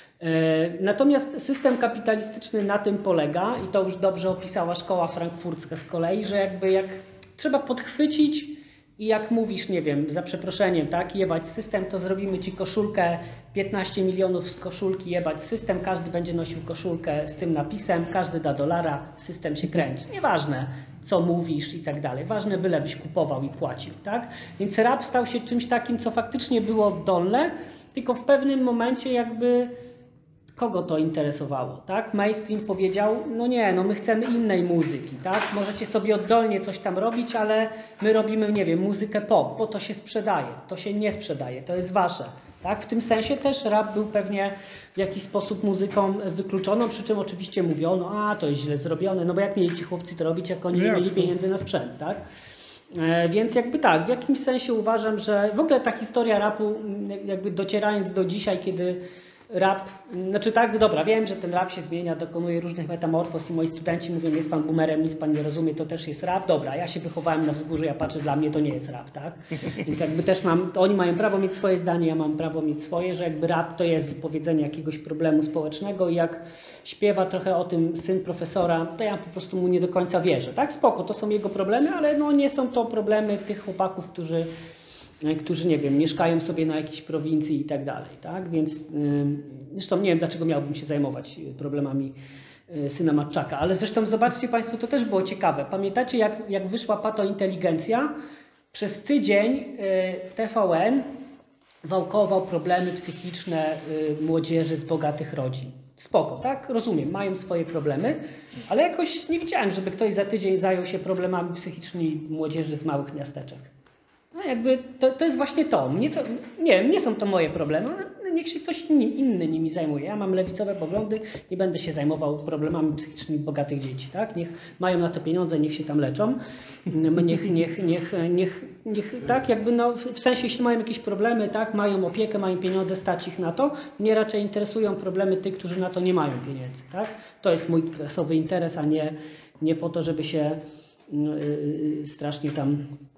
Natomiast system kapitalistyczny na tym polega, i to już dobrze opisała szkoła frankfurcka z kolei, że jakby jak trzeba podchwycić i jak mówisz, nie wiem, za przeproszeniem, tak, jebać system, to zrobimy ci koszulkę, 15 milionów z koszulki jebać system, każdy będzie nosił koszulkę z tym napisem, każdy da $1, system się kręci. Nieważne, co mówisz i tak dalej. Ważne, bylebyś kupował i płacił, tak? Więc rap stał się czymś takim, co faktycznie było oddolne, tylko w pewnym momencie jakby kogo to interesowało, tak? Mainstream powiedział, no nie, no my chcemy innej muzyki, tak? Możecie sobie oddolnie coś tam robić, ale my robimy, nie wiem, muzykę pop, bo to się sprzedaje, to się nie sprzedaje, to jest wasze, tak? W tym sensie też rap był pewnie w jakiś sposób muzyką wykluczoną, przy czym oczywiście mówiono, a to jest źle zrobione, no bo jak mieli ci chłopcy to robić, jak oni nie mieli pieniędzy na sprzęt, tak? Więc jakby tak, w jakimś sensie uważam, że w ogóle ta historia rapu, jakby docierając do dzisiaj, kiedy rap, znaczy tak, dobra, wiem, że ten rap się zmienia, dokonuje różnych metamorfoz i moi studenci mówią, jest pan boomerem, nic pan nie rozumie, to też jest rap. Dobra, ja się wychowałem na wzgórzu, ja patrzę, dla mnie to nie jest rap, tak? Więc jakby też to oni mają prawo mieć swoje zdanie, ja mam prawo mieć swoje, że jakby rap to jest wypowiedzenie jakiegoś problemu społecznego i jak śpiewa trochę o tym syn profesora, to ja po prostu mu nie do końca wierzę, tak? Spoko, to są jego problemy, ale no nie są to problemy tych chłopaków, którzy nie wiem, mieszkają sobie na jakiejś prowincji i tak dalej, tak? Więc zresztą nie wiem, dlaczego miałbym się zajmować problemami syna Matczaka, ale zresztą zobaczcie Państwo, to też było ciekawe. Pamiętacie, jak wyszła patointeligencja? Przez tydzień TVN wałkował problemy psychiczne młodzieży z bogatych rodzin. Spoko, tak? Rozumiem, mają swoje problemy, ale jakoś nie widziałem, żeby ktoś za tydzień zajął się problemami psychicznymi młodzieży z małych miasteczek. No jakby to jest właśnie to. Nie są to moje problemy, ale niech się ktoś inny nimi zajmuje. Ja mam lewicowe poglądy, nie będę się zajmował problemami psychicznymi bogatych dzieci, tak? Niech mają na to pieniądze, niech się tam leczą. Niech tak, jakby no, w sensie, jeśli mają jakieś problemy, tak, mają opiekę, mają pieniądze, stać ich na to, mnie raczej interesują problemy tych, którzy na to nie mają pieniędzy, tak? To jest mój klasowy interes, a nie po to, żeby się strasznie tam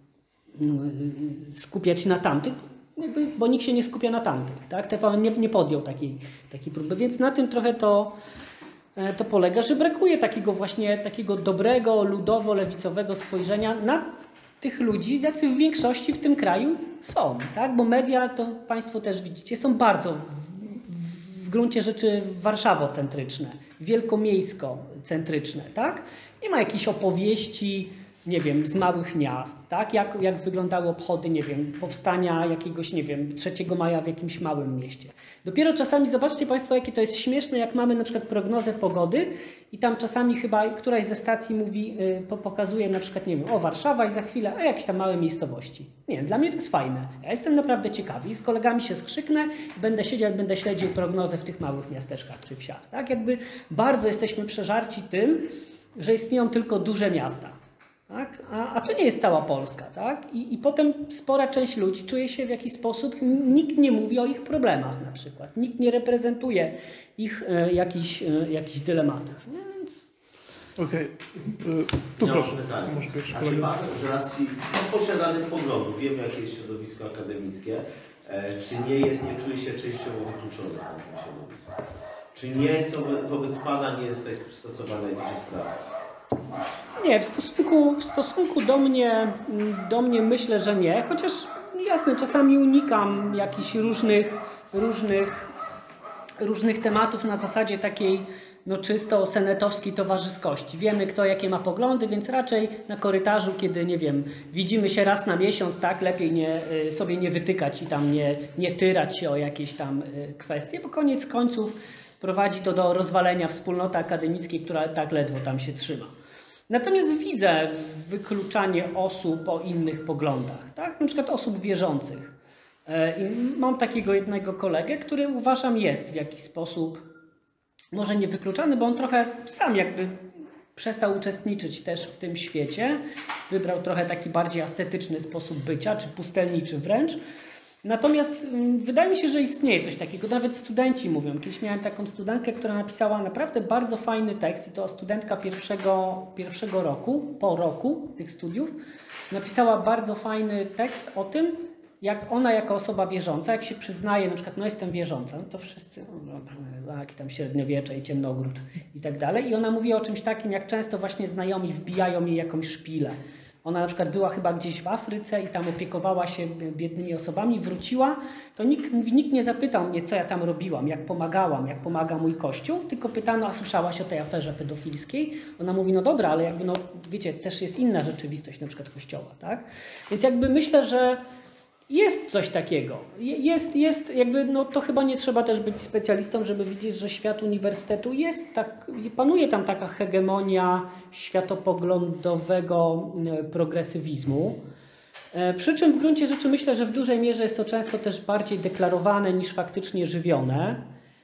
skupiać na tamtych, bo nikt się nie skupia na tamtych, tak? TVN nie podjął takiej próby, więc na tym trochę to polega, że brakuje takiego dobrego, ludowo-lewicowego spojrzenia na tych ludzi, jacy w większości w tym kraju są, tak? Bo media, to Państwo też widzicie, są bardzo w gruncie rzeczy warszawocentryczne, wielkomiejsko-centryczne, tak? Nie ma jakichś opowieści, nie wiem, z małych miast, tak? Jak wyglądały obchody, nie wiem, powstania jakiegoś, nie wiem, 3 maja w jakimś małym mieście. Dopiero czasami, zobaczcie Państwo, jakie to jest śmieszne, jak mamy na przykład prognozę pogody i tam czasami chyba któraś ze stacji mówi, pokazuje na przykład, nie wiem, o Warszawa i za chwilę, a jakieś tam małe miejscowości. Nie, dla mnie to jest fajne. Ja jestem naprawdę ciekawy i z kolegami się skrzyknę i będę siedział, będę śledził prognozę w tych małych miasteczkach czy wsiach, tak? Jakby bardzo jesteśmy przeżarci tym, że istnieją tylko duże miasta. Tak? A to nie jest cała Polska. Tak? I potem spora część ludzi czuje się w jakiś sposób, nikt nie mówi o ich problemach na przykład. Nikt nie reprezentuje ich jakichś dylematów. Nie? Więc... Okej. Tu ja proszę. Mam pytanie. Może pierwszy A czy pan z racji posiadanych poglądów, wiemy jakie jest środowisko akademickie, czy nie czuje się częściowo wykluczony w tym środowisku? Czy nie są, wobec pana nie jest stosowana jakaś frustracja? Nie, w stosunku do mnie myślę, że nie, chociaż jasne, czasami unikam jakichś różnych różnych tematów na zasadzie takiej no czysto senetowskiej towarzyskości. Wiemy, kto jakie ma poglądy, więc raczej na korytarzu, kiedy, nie wiem, widzimy się raz na miesiąc, tak, lepiej sobie nie wytykać i tam nie tyrać się o jakieś tam kwestie, bo koniec końców prowadzi to do rozwalenia wspólnoty akademickiej, która tak ledwo tam się trzyma. Natomiast widzę wykluczanie osób o innych poglądach, tak, na przykład osób wierzących. I mam takiego jednego kolegę, który uważam jest w jakiś sposób może nie wykluczany, bo on trochę sam jakby przestał uczestniczyć też w tym świecie. Wybrał trochę taki bardziej ascetyczny sposób bycia, czy pustelniczy wręcz. Natomiast wydaje mi się, że istnieje coś takiego. Nawet studenci mówią. Kiedyś miałem taką studentkę, która napisała naprawdę bardzo fajny tekst i to studentka pierwszego roku, po roku tych studiów, napisała bardzo fajny tekst o tym, jak ona jako osoba wierząca, jak się przyznaje, na przykład, no jestem wierząca, no to wszyscy, jaki tam średniowiecze i ciemnogród i tak dalej. I ona mówi o czymś takim, jak często właśnie znajomi wbijają jej jakąś szpilę. Ona na przykład była chyba gdzieś w Afryce i tam opiekowała się biednymi osobami, wróciła, to nikt nie zapytał mnie, co ja tam robiłam, jak pomagałam, jak pomaga mój kościół, tylko pytano, a słyszałaś o tej aferze pedofilskiej? Ona mówi, no dobra, ale jakby, no wiecie, też jest inna rzeczywistość, na przykład kościoła, tak? Więc jakby myślę, że jest coś takiego. Jest jakby, no to chyba nie trzeba też być specjalistą, żeby widzieć, że świat uniwersytetu jest tak, panuje tam taka hegemonia światopoglądowego progresywizmu. Przy czym w gruncie rzeczy myślę, że w dużej mierze jest to często też bardziej deklarowane niż faktycznie żywione.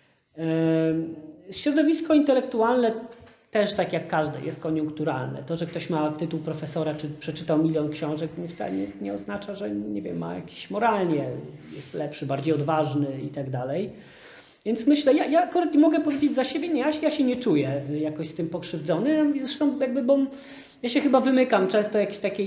Środowisko intelektualne też tak jak każde jest koniunkturalne. To, że ktoś ma tytuł profesora czy przeczytał 1 000 000 książek wcale nie oznacza, że nie wiem, ma jakiś moralnie jest lepszy, bardziej odważny i tak dalej. Więc myślę, ja akurat mogę powiedzieć za siebie, nie, ja się nie czuję jakoś z tym pokrzywdzony. Zresztą jakby, bo ja się chyba wymykam często jakiejś takiej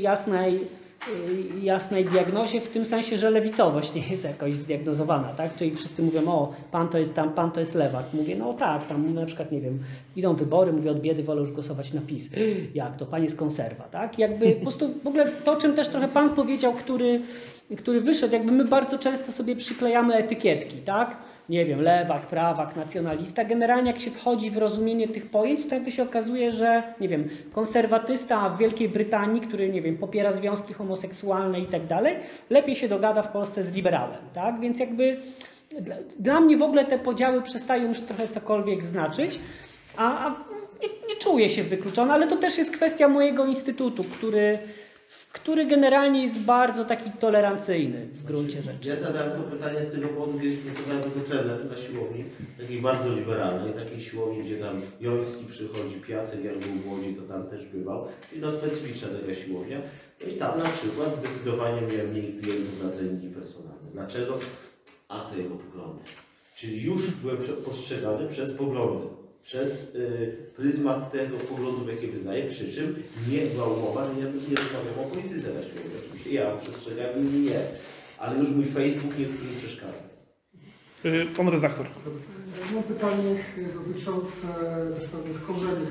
jasnej diagnozie, w tym sensie, że lewicowość nie jest jakoś zdiagnozowana, tak? Czyli wszyscy mówią, o, pan to jest tam, pan to jest lewak. Mówię, no tak, tam na przykład, nie wiem, idą wybory, mówię, od biedy wolę już głosować na PiS. Jak to? Pan jest konserwa, tak? Jakby po prostu w ogóle to, o czym też trochę pan powiedział, który wyszedł, jakby my bardzo często sobie przyklejamy etykietki, tak? Nie wiem, lewak, prawak, nacjonalista. Generalnie jak się wchodzi w rozumienie tych pojęć, to jakby się okazuje, że, nie wiem, konserwatysta w Wielkiej Brytanii, który, nie wiem, popiera związki homoseksualne i tak dalej, lepiej się dogada w Polsce z liberałem, tak? Więc jakby dla mnie w ogóle te podziały przestają już trochę cokolwiek znaczyć, a nie czuję się wykluczony, ale to też jest kwestia mojego instytutu, który generalnie jest bardzo taki tolerancyjny w gruncie rzeczy. Ja zadałem to pytanie z tego powodu, kiedyś pracowałem jako trener na siłowni, takiej bardzo liberalnej, takiej siłowni, gdzie tam Joński przychodzi, Piasek, jak był w Łodzi, to tam też bywał, czyli no specyficzna taka siłownia. No i tam na przykład zdecydowanie miałem mniej klientów na treningi personalne. Dlaczego? Ach, to jego poglądy. Czyli już byłem postrzegany przez poglądy. Przez pryzmat tego poglądu, jakie wyznaję, przy czym nie była umowa, że nie rozmawiam o polityce na siłowni. Oczywiście ja przestrzegam, inni nie, ale już mój Facebook nie przeszkadza. Pan redaktor. Mam pytanie dotyczące też pewnych korzeni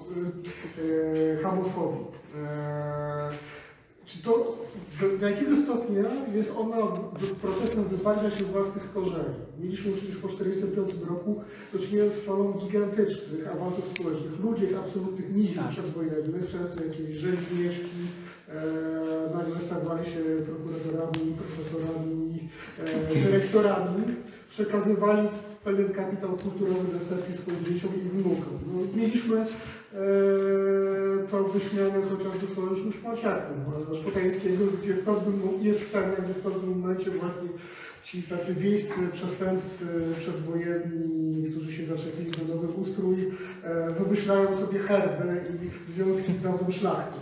homofobii. Czy to do jakiego stopnia jest ona procesem wyparcia się własnych korzeni? Mieliśmy już po 1945 roku do czynienia z falą gigantycznych awansów społecznych. Ludzie z absolutnych nizin przedwojennych, często jakieś rzeźbieszki, nagle stawali się prokuratorami, profesorami, dyrektorami, przekazywali pewien kapitał kulturowy następnie swoim dzieciom i wnukom. No, mieliśmy to wyśmiane chociażby Sojusz Szmaciaków, Szpotańskiego, gdzie w pewnym jest scena, gdzie w pewnym momencie właśnie ci tacy wiejscy przestępcy przedwojenni, którzy się zaczepili do nowych ustrój, wymyślają sobie herby i związki z dawną szlachtą.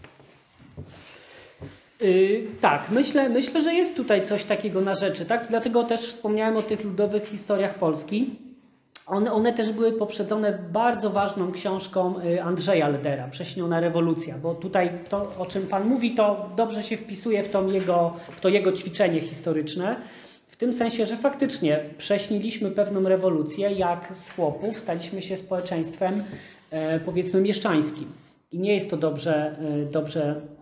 Tak, myślę, że jest tutaj coś takiego na rzeczy, tak? Dlatego też wspomniałem o tych ludowych historiach Polski. One też były poprzedzone bardzo ważną książką Andrzeja Ledera, Prześniona rewolucja, bo tutaj to, o czym Pan mówi, to dobrze się wpisuje w to jego ćwiczenie historyczne, w tym sensie, że faktycznie prześniliśmy pewną rewolucję, jak z chłopów staliśmy się społeczeństwem, powiedzmy, mieszczańskim. I nie jest to dobrze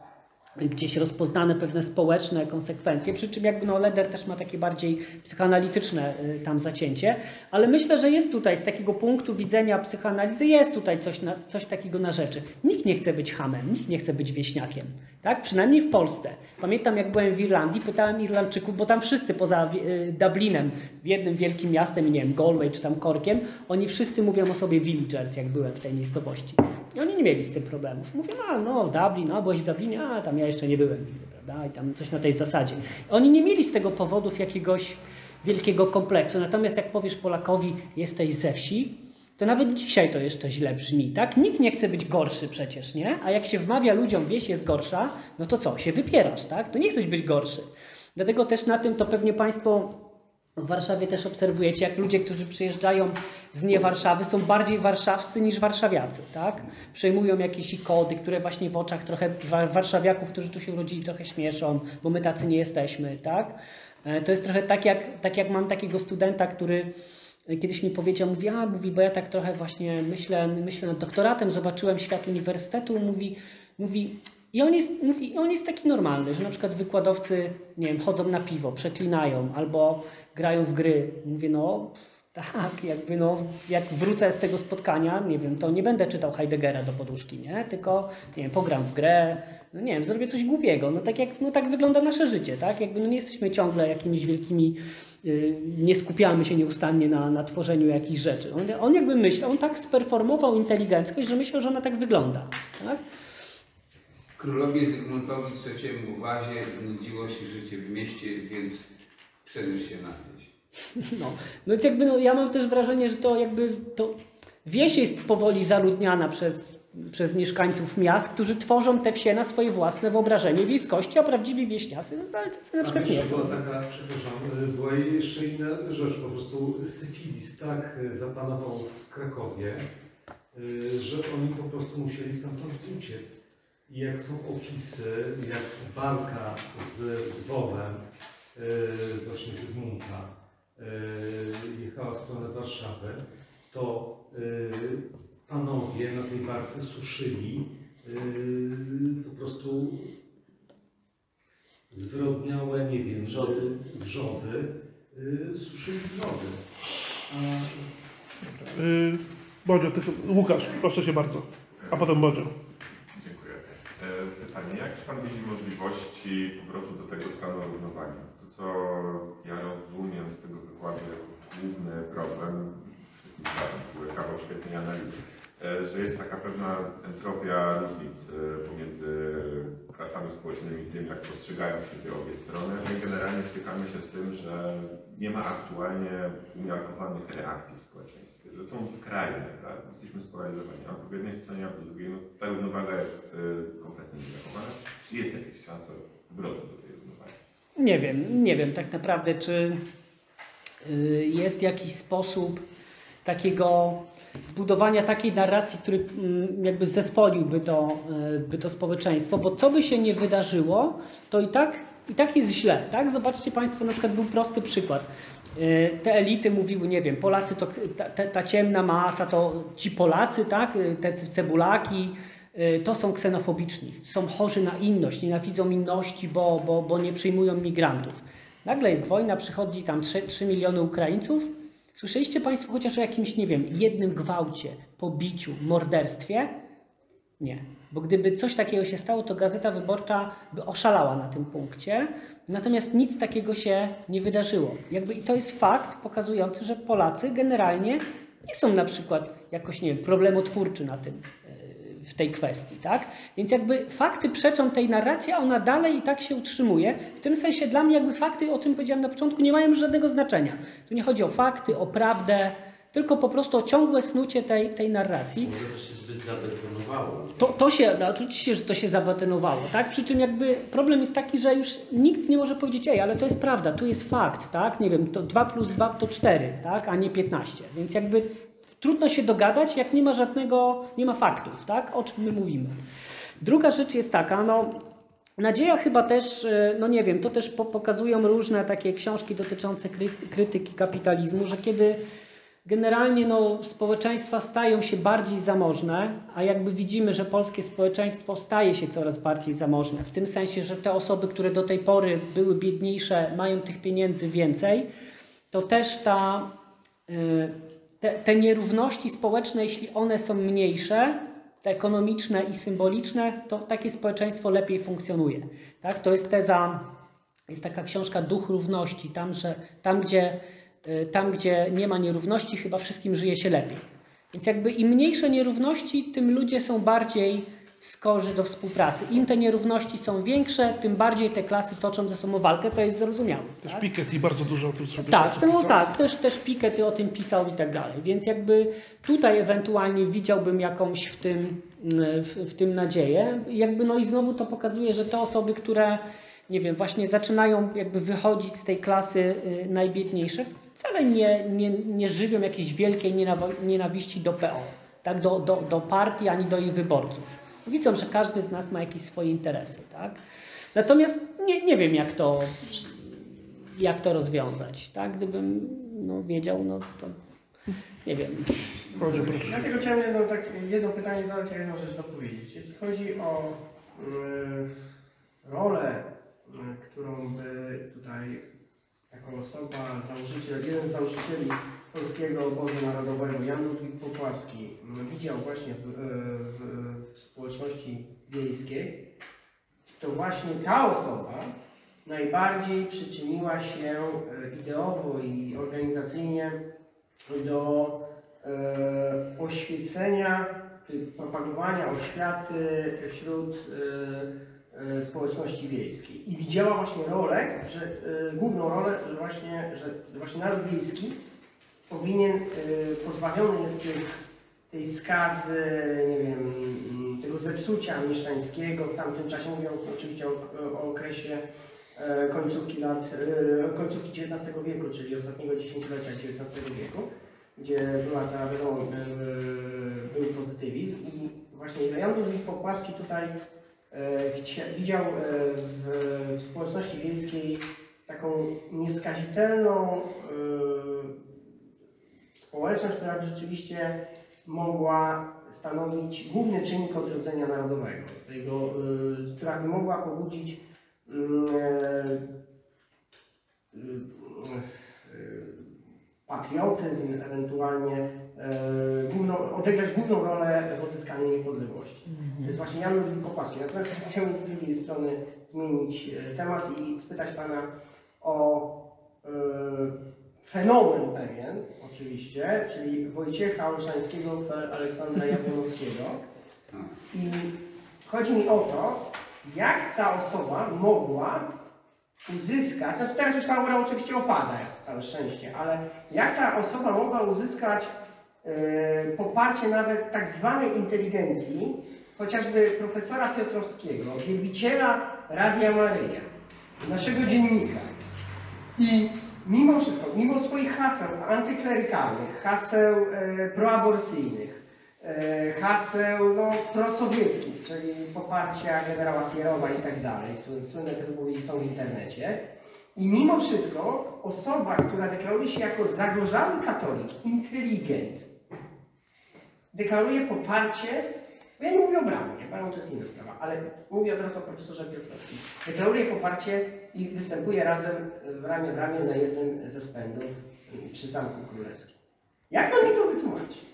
gdzieś rozpoznane pewne społeczne konsekwencje, przy czym jakby no Leder też ma takie bardziej psychoanalityczne tam zacięcie, ale myślę, że jest tutaj z takiego punktu widzenia psychoanalizy jest tutaj coś takiego na rzeczy. Nikt nie chce być hamem, nikt nie chce być wieśniakiem, tak? Przynajmniej w Polsce. Pamiętam jak byłem w Irlandii, pytałem Irlandczyków, bo tam wszyscy poza Dublinem, jednym wielkim miastem, nie wiem, Galway czy tam Corkiem, oni wszyscy mówią o sobie villagers, jak byłem w tej miejscowości. I oni nie mieli z tym problemów. Mówię, no Dublin, no byłeś w Dublinie, a tam ja jeszcze nie byłem, prawda? I tam coś na tej zasadzie. Oni nie mieli z tego powodów jakiegoś wielkiego kompleksu. Natomiast jak powiesz Polakowi, jesteś ze wsi, to nawet dzisiaj to jeszcze źle brzmi, tak? Nikt nie chce być gorszy przecież, nie? A jak się wmawia ludziom, wieś jest gorsza, no to co? Się wypierasz, tak? To nie chcesz być gorszy. Dlatego też na tym to pewnie Państwo w Warszawie też obserwujecie, jak ludzie, którzy przyjeżdżają z nie Warszawy, są bardziej warszawscy niż warszawiacy, tak? Przejmują jakieś ikody, które właśnie w oczach trochę warszawiaków, którzy tu się urodzili, trochę śmieszą, bo my tacy nie jesteśmy, tak? To jest trochę tak jak mam takiego studenta, który kiedyś mi powiedział, mówi, bo ja tak trochę właśnie myślę nad doktoratem, zobaczyłem świat uniwersytetu, mówi i on jest taki normalny, że na przykład wykładowcy, nie wiem, chodzą na piwo, przeklinają albo grają w gry. Mówię, no tak, jakby no, jak wrócę z tego spotkania, nie wiem, to nie będę czytał Heideggera do poduszki, nie? Tylko, nie wiem, pogram w grę, no nie wiem, zrobię coś głupiego. No tak wygląda nasze życie, tak? Jakby no nie jesteśmy ciągle jakimiś wielkimi, nie skupiamy się nieustannie na tworzeniu jakichś rzeczy. On jakby myślał, on tak sperformował inteligenckość, że myślał, że ona tak wygląda, tak? Królowi Zygmuntowi III Uwazie znudziło się życie w mieście, więc przeniósł się na wieś. No więc jakby no, ja mam też wrażenie, że to jakby to wieś jest powoli zaludniana przez mieszkańców miast, którzy tworzą te wsie na swoje własne wyobrażenie wiejskości, a prawdziwi wieśniacy, no ale tacy na przykład nie są. Była taka, przepraszam, była jeszcze inna rzecz, po prostu syfilis tak zapanował w Krakowie, że oni po prostu musieli stamtąd uciec. I jak są opisy, jak walka z dworem właśnie Zygmunta jechała w stronę Warszawy, to panowie na tej barce suszyli po prostu zwyrodniałe, nie wiem, wrzody, suszyli wrzody. Bodzio, Łukasz, proszę cię bardzo, a potem Bodzio. Dziękuję. Pytanie, jak Pan widzi możliwości powrotu do tego stanu równowagi? To, co ja rozumiem z tego wykładu jako główny problem, wszystkim były kawał świetnej analizy, że jest taka pewna entropia różnic pomiędzy klasami społecznymi, tym jak postrzegają się te obie strony. My generalnie stykamy się z tym, że nie ma aktualnie umiarkowanych reakcji w społeczeństwie, że są skrajne, tak? Jesteśmy spolaryzowani, a po jednej stronie, a po drugiej, no, ta równowaga jest kompletnie niezachowana. Czy jest jakaś szansa powrotu do tej równowagi? Nie wiem tak naprawdę, czy jest jakiś sposób takiego zbudowania takiej narracji, który jakby zespoliłby to społeczeństwo, bo co by się nie wydarzyło, to i tak jest źle, tak? Zobaczcie Państwo, na przykład był prosty przykład. Te elity mówiły, nie wiem, Polacy to ta ciemna masa, to ci Polacy, tak? Te cebulaki, to są ksenofobiczni, są chorzy na inność, nienawidzą inności, bo nie przyjmują migrantów. Nagle jest wojna, przychodzi tam 3 miliony Ukraińców. Słyszeliście Państwo chociaż o jakimś, nie wiem, jednym gwałcie, pobiciu, morderstwie? Nie. Bo gdyby coś takiego się stało, to Gazeta Wyborcza by oszalała na tym punkcie. Natomiast nic takiego się nie wydarzyło. Jakby i to jest fakt pokazujący, że Polacy generalnie nie są na przykład jakoś, nie wiem, problemotwórczy w tej kwestii, tak? Więc jakby fakty przeczą tej narracji, a ona dalej i tak się utrzymuje. W tym sensie dla mnie jakby fakty, o czym powiedziałem na początku, nie mają żadnego znaczenia. Tu nie chodzi o fakty, o prawdę, tylko po prostu o ciągłe snucie tej narracji. Może to się zbyt zabetonowało. No, oczywiście, że to się zabetonowało, tak? Przy czym jakby problem jest taki, że już nikt nie może powiedzieć, ale to jest prawda, tu jest fakt, tak? Nie wiem, to 2 + 2 to 4, tak? A nie 15. Więc jakby trudno się dogadać, jak nie ma faktów, tak? O czym my mówimy. Druga rzecz jest taka, no nadzieja chyba też, no nie wiem, to też pokazują różne takie książki dotyczące krytyki kapitalizmu, że kiedy generalnie no, społeczeństwa stają się bardziej zamożne, a jakby widzimy, że polskie społeczeństwo staje się coraz bardziej zamożne. W tym sensie, że te osoby, które do tej pory były biedniejsze, mają tych pieniędzy więcej, to też te nierówności społeczne, jeśli one są mniejsze, te ekonomiczne i symboliczne, to takie społeczeństwo lepiej funkcjonuje. Tak? To jest teza, jest taka książka Duch Równości, tam gdzie nie ma nierówności, chyba wszystkim żyje się lepiej. Więc jakby im mniejsze nierówności, tym ludzie są bardziej skorzy do współpracy. Im te nierówności są większe, tym bardziej te klasy toczą ze sobą walkę, co jest zrozumiałe. Też tak? Piketty bardzo dużo o tym sobie Tak, no pisał. tak, też Piketty o tym pisał i tak dalej. Więc jakby tutaj ewentualnie widziałbym jakąś w tym nadzieję. Jakby no i znowu to pokazuje, że te osoby, które nie wiem, właśnie zaczynają jakby wychodzić z tej klasy najbiedniejsze, wcale nie żywią jakiejś wielkiej nienawiści do PO, tak? do partii ani do ich wyborców. Widzą, że każdy z nas ma jakieś swoje interesy. Tak? Natomiast nie wiem, jak to rozwiązać. Tak? Gdybym wiedział, no to nie wiem. Dlatego chciałem jedno pytanie zadać, a jedną rzecz dopowiedzieć. Jeśli chodzi o rolę, którą by tutaj jako osoba, jeden z założycieli Polskiego Obozu Narodowego, Jan Ludwik Popławski, widział właśnie w społeczności wiejskiej, to właśnie ta osoba najbardziej przyczyniła się ideowo i organizacyjnie do oświecenia, propagowania oświaty wśród społeczności wiejskiej. I widziała właśnie rolę, główną rolę, że właśnie naród wiejski powinien, pozbawiony jest tej skazy, nie wiem, tego zepsucia mieszczańskiego. W tamtym czasie mówię oczywiście o okresie końcówki XIX wieku, czyli ostatniego dziesięciolecia XIX wieku, gdzie była ta, był pozytywizm i właśnie Jan Ludwik Popławski tutaj widział w społeczności wiejskiej taką nieskazitelną społeczność, która by rzeczywiście mogła stanowić główny czynnik odrodzenia narodowego, która by mogła pobudzić patriotyzm, ewentualnie odegrać główną rolę w odzyskaniu niepodległości. To jest właśnie Jan Ludwik Popławski. Natomiast chciałbym z drugiej strony zmienić temat i spytać Pana o fenomen pewien, oczywiście, czyli Wojciecha Olszańskiego, Aleksandra Jabłonowskiego. I chodzi mi o to, jak ta osoba mogła uzyskać, znaczy teraz już ta aura oczywiście opada, całe szczęście, ale jak ta osoba mogła uzyskać poparcie nawet tak zwanej inteligencji, chociażby profesora Piotrowskiego, wielbiciela Radia Maryja, naszego dziennika. I mimo wszystko, mimo swoich haseł antyklerykalnych, haseł proaborcyjnych, haseł prosowieckich, czyli poparcia generała Sierowa i tak dalej, słynne te wypowiedzi są w internecie. I mimo wszystko osoba, która deklaruje się jako zagorzały katolik, inteligent, deklaruje poparcie, bo ja nie mówię o Braunie, Braun to jest inna sprawa, ale mówię teraz o profesorze Piotrowskim. Deklaruje poparcie i występuje razem ramię w ramię na jednym ze spędów przy Zamku Królewskim. Jak mam mi to wytłumaczyć?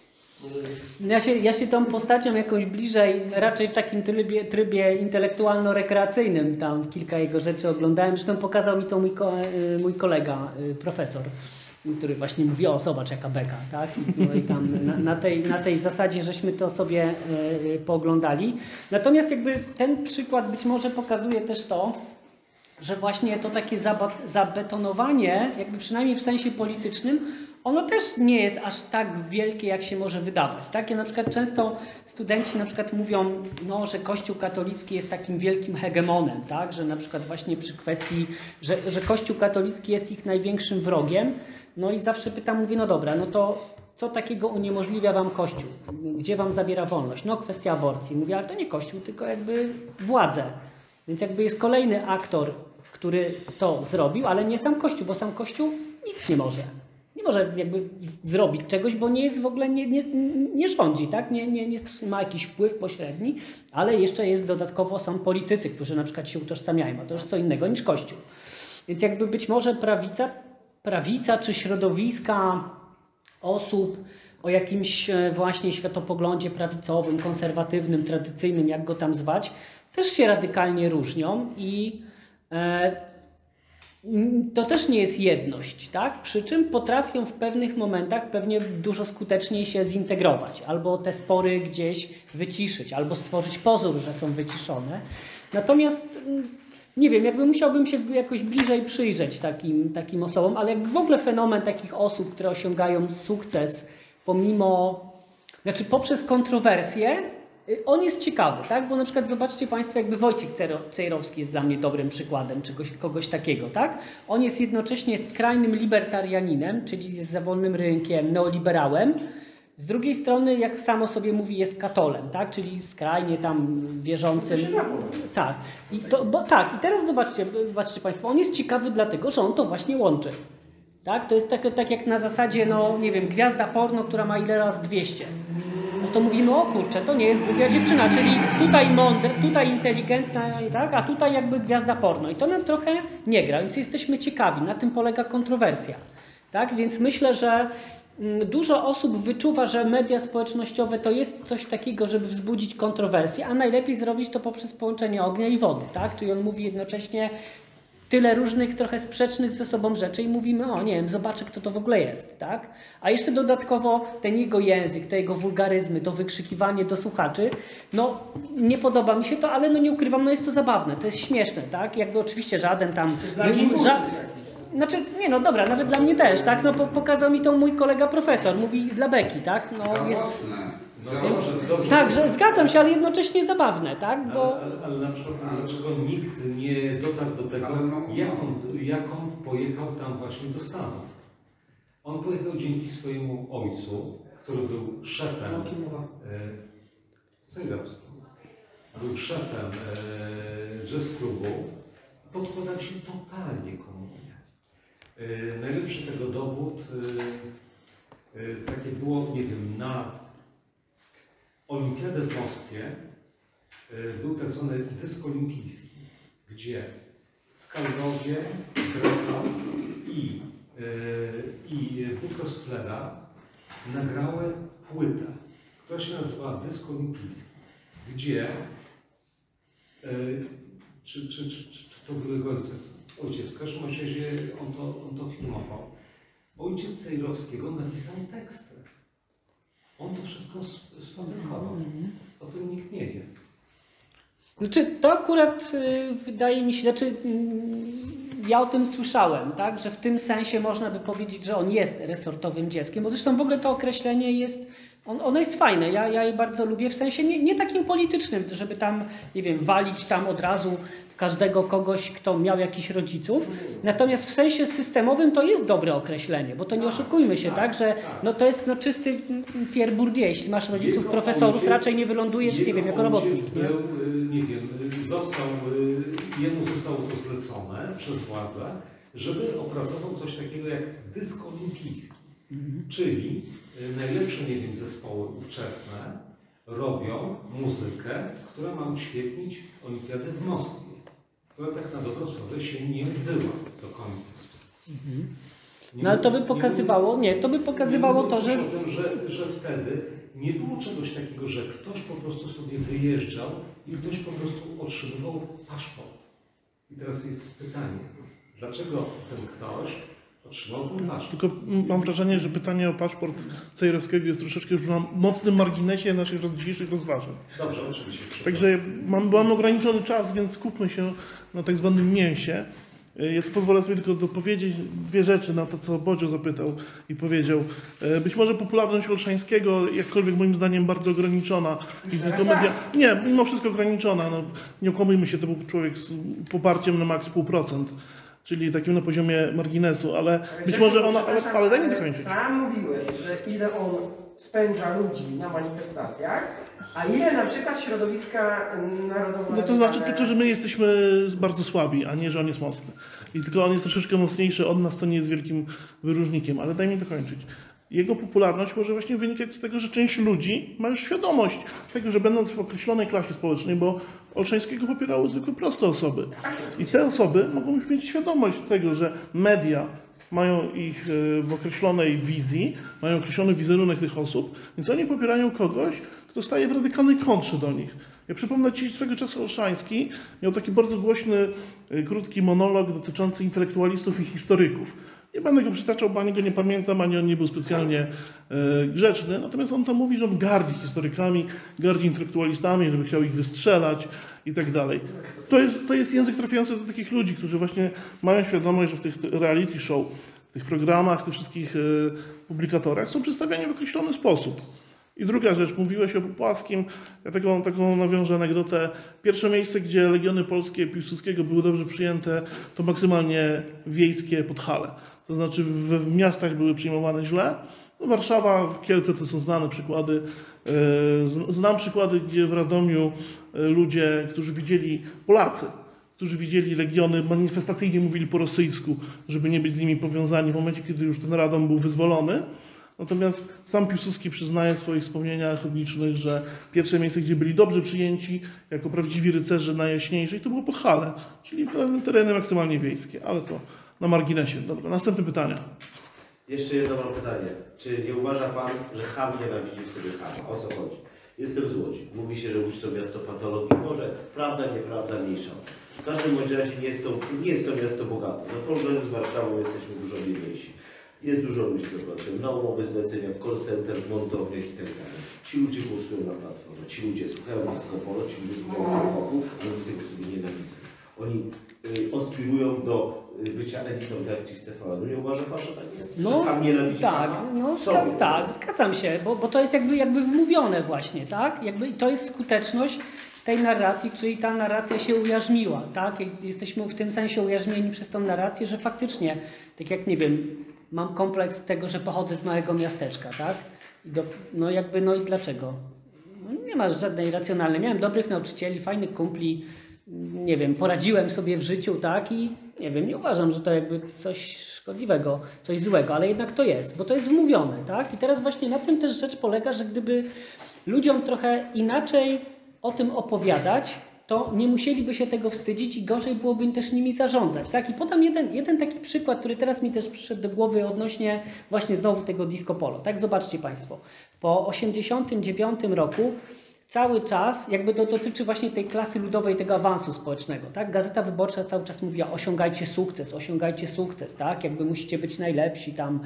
Ja się tą postacią jakoś bliżej, raczej w takim trybie intelektualno-rekreacyjnym, tam kilka jego rzeczy oglądałem, zresztą pokazał mi to mój kolega, profesor, który właśnie mówi, o zobacz jaka beka, tak? I tam na tej zasadzie żeśmy to sobie pooglądali. Natomiast jakby ten przykład być może pokazuje też to, że właśnie to takie zabetonowanie, jakby przynajmniej w sensie politycznym, ono też nie jest aż tak wielkie, jak się może wydawać. Tak? Ja na przykład często studenci na przykład mówią, że Kościół katolicki jest takim wielkim hegemonem, tak? Że na przykład właśnie przy kwestii, że Kościół katolicki jest ich największym wrogiem. No i zawsze pytam, mówię, no dobra, no to co takiego uniemożliwia wam Kościół? Gdzie wam zabiera wolność? No kwestia aborcji. Mówię, ale to nie Kościół, tylko jakby władze. Więc jakby jest kolejny aktor, który to zrobił, ale nie sam Kościół, bo sam Kościół nic nie może. Nie może jakby zrobić czegoś, bo nie jest w ogóle, nie rządzi, tak? Nie ma jakiś wpływ pośredni, ale jeszcze jest dodatkowo są politycy, którzy na przykład się utożsamiają, a to już co innego niż Kościół. Więc jakby być może prawica czy środowiska osób o jakimś właśnie światopoglądzie prawicowym, konserwatywnym, tradycyjnym, jak go tam zwać, też się radykalnie różnią i to też nie jest jedność, tak? Przy czym potrafią w pewnych momentach pewnie dużo skuteczniej się zintegrować, albo te spory gdzieś wyciszyć, albo stworzyć pozór, że są wyciszone. Natomiast nie wiem, jakby musiałbym się jakoś bliżej przyjrzeć takim osobom, ale jak w ogóle fenomen takich osób, które osiągają sukces poprzez kontrowersje, on jest ciekawy, tak? Bo na przykład zobaczcie Państwo, jakby Wojciech Cejrowski jest dla mnie dobrym przykładem kogoś takiego, tak? On jest jednocześnie skrajnym libertarianinem, czyli jest za wolnym rynkiem, neoliberałem. Z drugiej strony, jak sam o sobie mówi, jest katolem, tak? Czyli skrajnie tam wierzącym. Tak. I teraz zobaczcie Państwo, on jest ciekawy dlatego, że on to właśnie łączy. Tak? To jest tak jak na zasadzie, no nie wiem, gwiazda porno, która ma ile raz 200. No to mówimy, o kurczę, to nie jest głupia dziewczyna, czyli tutaj mądra, tutaj inteligentna, tak? A tutaj jakby gwiazda porno. I to nam trochę nie gra, więc jesteśmy ciekawi. Na tym polega kontrowersja. Tak? Więc myślę, że dużo osób wyczuwa, że media społecznościowe to jest coś takiego, żeby wzbudzić kontrowersję, a najlepiej zrobić to poprzez połączenie ognia i wody. Tak? Czyli on mówi jednocześnie tyle różnych, trochę sprzecznych ze sobą rzeczy i mówimy, o nie wiem, zobaczę, kto to w ogóle jest, tak? A jeszcze dodatkowo ten jego język, te jego wulgaryzmy, to wykrzykiwanie do słuchaczy, no nie podoba mi się to, ale no nie ukrywam, no jest to zabawne, to jest śmieszne, tak? Jakby oczywiście żaden tam... Znaczy, nie no dobra, nawet dla mnie też, tak? No pokazał mi to mój kolega profesor, mówi dla beki, tak? No jest... Dobrze. Tak, że zgadzam się, ale jednocześnie zabawne, tak? Bo... Ale na przykład dlaczego nikt nie dotarł do tego, jak on pojechał tam właśnie do Stanów? On pojechał dzięki swojemu ojcu, który był szefem był szefem jazz klubu, podkładał się totalnie komunie. Najlepszy tego dowód takie było, nie wiem, na Olimpiadę w Moskwie był tak zwany dysk olimpijski, gdzie Skalrowie, Greco i Budka Suflera nagrały płytę, która się nazywa Dysk Olimpijski, gdzie czy to był jego ojciec, w każdym razie on to filmował. Ojciec Cejrowskiego napisał teksty. On to wszystko sfabrykował. O tym nikt nie wie. Znaczy, to akurat wydaje mi się, ja o tym słyszałem, tak, że w tym sensie można by powiedzieć, że on jest resortowym dzieckiem, bo zresztą w ogóle to określenie jest, ono jest fajne, ja je bardzo lubię, w sensie nie takim politycznym, żeby tam, nie wiem, walić tam od razu w każdego kogoś, kto miał jakichś rodziców, natomiast w sensie systemowym to jest dobre określenie, bo to nie oszukujmy się, tak, że no to jest czysty Pierre Bourdieu, jeśli masz rodziców profesorów, raczej nie wylądujesz, nie wiem, jako robotnik. Nie wiem, jemu zostało to zlecone przez władzę, żeby opracował coś takiego jak dysk olimpijski. Czyli najlepsze, nie wiem, zespoły ówczesne robią muzykę, która ma uświetnić Olimpiadę w Moskwie, która tak na dobrą sprawę się nie odbyła do końca. No ale to by pokazywało, to, że wtedy nie było czegoś takiego, że ktoś po prostu sobie wyjeżdżał i ktoś po prostu otrzymywał paszport. I teraz jest pytanie, dlaczego ten ktoś otrzymał ten paszport? Tylko mam wrażenie, że pytanie o paszport Cejrowskiego jest troszeczkę już na mocnym marginesie naszych dzisiejszych rozważań. Dobrze, oczywiście. Także mam ograniczony czas, więc skupmy się na tak zwanym mięsie. Ja tu pozwolę sobie tylko dopowiedzieć dwie rzeczy na to, co Bodzio zapytał i powiedział. Być może popularność Olszańskiego, jakkolwiek moim zdaniem bardzo ograniczona. I tylko media... Nie, mimo wszystko ograniczona. No, nie okłamujmy się, to był człowiek z poparciem na maks 0,5%. Czyli takim na poziomie marginesu, ale być może ona... Ale daj mi dokończyć. Sam mówiłeś, że ile on spędza ludzi na manifestacjach, a ile na przykład środowiska narodowe. No to znaczy tylko, że my jesteśmy bardzo słabi, a nie, że on jest mocny. I tylko on jest troszeczkę mocniejszy od nas, co nie jest wielkim wyróżnikiem, ale daj mi dokończyć. Jego popularność może właśnie wynikać z tego, że część ludzi ma już świadomość tego, że będąc w określonej klasie społecznej, bo Olszańskiego popierały zwykle proste osoby. I te osoby mogą już mieć świadomość tego, że media mają ich w określonej wizji, mają określony wizerunek tych osób, więc oni popierają kogoś, kto staje w radykalnej kontrze do nich. Ja przypomnę Ci, swego czasu Olszański miał taki bardzo głośny, krótki monolog dotyczący intelektualistów i historyków. Nie będę go przytaczał, bo ani go nie pamiętam, ani on nie był specjalnie grzeczny. Natomiast on tam mówi, że on gardzi historykami, gardzi intelektualistami, żeby chciał ich wystrzelać i tak dalej. To jest język trafiający do takich ludzi, którzy właśnie mają świadomość, że w tych reality show, w tych programach, w tych wszystkich publikatorach są przedstawiani w określony sposób. I druga rzecz, mówiłeś o Popławskim, ja taką nawiążę anegdotę. Pierwsze miejsce, gdzie Legiony Polskie Piłsudskiego były dobrze przyjęte, to maksymalnie wiejskie Podhale. To znaczy w miastach były przyjmowane źle. No Warszawa, Kielce to są znane przykłady. Znam przykłady, gdzie w Radomiu ludzie, którzy widzieli, Polacy, którzy widzieli Legiony, manifestacyjnie mówili po rosyjsku, żeby nie być z nimi powiązani w momencie, kiedy już ten Radom był wyzwolony. Natomiast sam Piłsudski przyznaje w swoich wspomnieniach licznych, że pierwsze miejsce, gdzie byli dobrze przyjęci, jako prawdziwi rycerze najjaśniejsi, to było Podhale, czyli tereny maksymalnie wiejskie, ale to na marginesie. Dobra, następne pytania. Jeszcze jedno mam pytanie. Czy nie uważa Pan, że Cham nienawidzi w sobie Chama? O co chodzi? Jestem z Łodzi. Mówi się, że Łódź to miasto patologii. Może prawda, nieprawda, mniejsza. W każdym bądź razie nie jest to miasto bogate. Na porównaniu z Warszawą jesteśmy dużo biedniejsi. Jest dużo ludzi, co pracują na umowy zlecenia, w call center, w montowniach i tak dalej. Ci ludzie głosują na Platformę. Ci ludzie słuchają disco polo, ci ludzie słuchają hip-hopu, a oni tego sobie nienawidzą. Oni aspirują do bycia elitą reakcji z TVN. Nie uważa Pan, że tak jest? No, Tam nienawidzi tak, Pana? no, tak, zgadzam się, bo to jest jakby wmówione właśnie, tak? Jakby to jest skuteczność tej narracji, czyli ta narracja się ujarzmiła, tak? Jesteśmy w tym sensie ujarzmieni przez tą narrację, że faktycznie, tak jak nie wiem, mam kompleks tego, że pochodzę z małego miasteczka, tak? No i dlaczego? No nie ma żadnej racjonalnej. Miałem dobrych nauczycieli, fajnych kumpli, nie wiem, poradziłem sobie w życiu, tak? I nie wiem, nie uważam, że to jakby coś szkodliwego, coś złego, ale jednak to jest, bo to jest wmówione, tak? I teraz właśnie na tym też rzecz polega, że gdyby ludziom trochę inaczej o tym opowiadać, to nie musieliby się tego wstydzić i gorzej byłoby im też nimi zarządzać. Tak? I podam jeden taki przykład, który teraz mi też przyszedł do głowy odnośnie właśnie znowu tego disco polo. Tak? Zobaczcie Państwo, po 1989 roku cały czas, jakby to dotyczy właśnie tej klasy ludowej, tego awansu społecznego. Tak? Gazeta Wyborcza cały czas mówiła osiągajcie sukces, tak? Jakby musicie być najlepsi, tam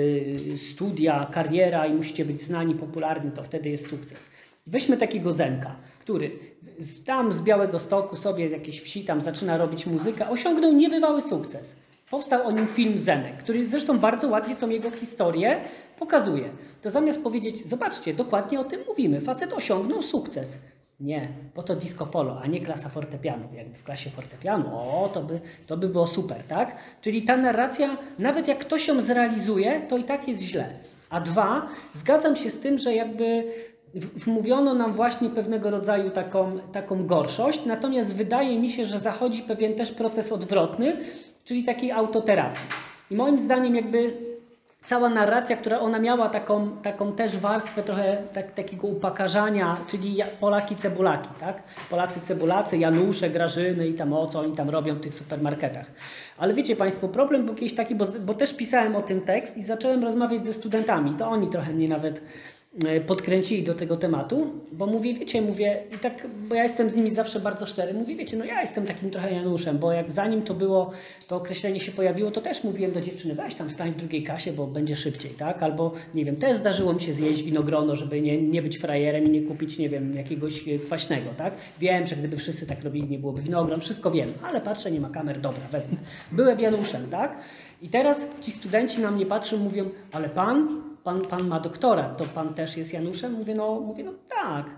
studia, kariera i musicie być znani, popularni, to wtedy jest sukces. Weźmy takiego Zenka, który tam z Białegostoku sobie z jakiejś wsi tam zaczyna robić muzykę, osiągnął niebywały sukces. Powstał o nim film Zenek, który zresztą bardzo ładnie tą jego historię pokazuje. To zamiast powiedzieć, zobaczcie, dokładnie o tym mówimy, facet osiągnął sukces. Nie, bo to disco polo, a nie klasa fortepianu. Jakby w klasie fortepianu, to by było super, tak? Czyli ta narracja, nawet jak ktoś ją zrealizuje, to i tak jest źle. A dwa, zgadzam się z tym, że jakby wmówiono nam właśnie pewnego rodzaju taką gorszość, natomiast wydaje mi się, że zachodzi pewien też proces odwrotny, czyli takiej autoterapii. I moim zdaniem jakby cała narracja, która ona miała taką też warstwę trochę takiego upokarzania, czyli Polaki cebulaki, tak? Polacy cebulacy, Janusze, Grażyny i tam co oni tam robią w tych supermarketach. Ale wiecie Państwo, problem był kiedyś taki, bo też pisałem o tym tekst i zacząłem rozmawiać ze studentami, to oni trochę mnie nawet podkręcili do tego tematu, bo mówię, i tak, bo ja jestem z nimi zawsze bardzo szczery, mówię, no ja jestem takim trochę Januszem, bo jak zanim to określenie się pojawiło, to też mówiłem do dziewczyny, weź tam stań w drugiej kasie, bo będzie szybciej, tak? Albo, nie wiem, też zdarzyło mi się zjeść winogrono, żeby nie być frajerem i nie kupić, nie wiem, jakiegoś kwaśnego, tak? Wiem, że gdyby wszyscy tak robili, nie byłoby winogron, wszystko wiem, ale patrzę, nie ma kamer, dobra, wezmę. Byłem Januszem, tak? I teraz ci studenci na mnie patrzą, mówią, ale pan ma doktorat, to pan też jest Januszem? Mówię, no tak.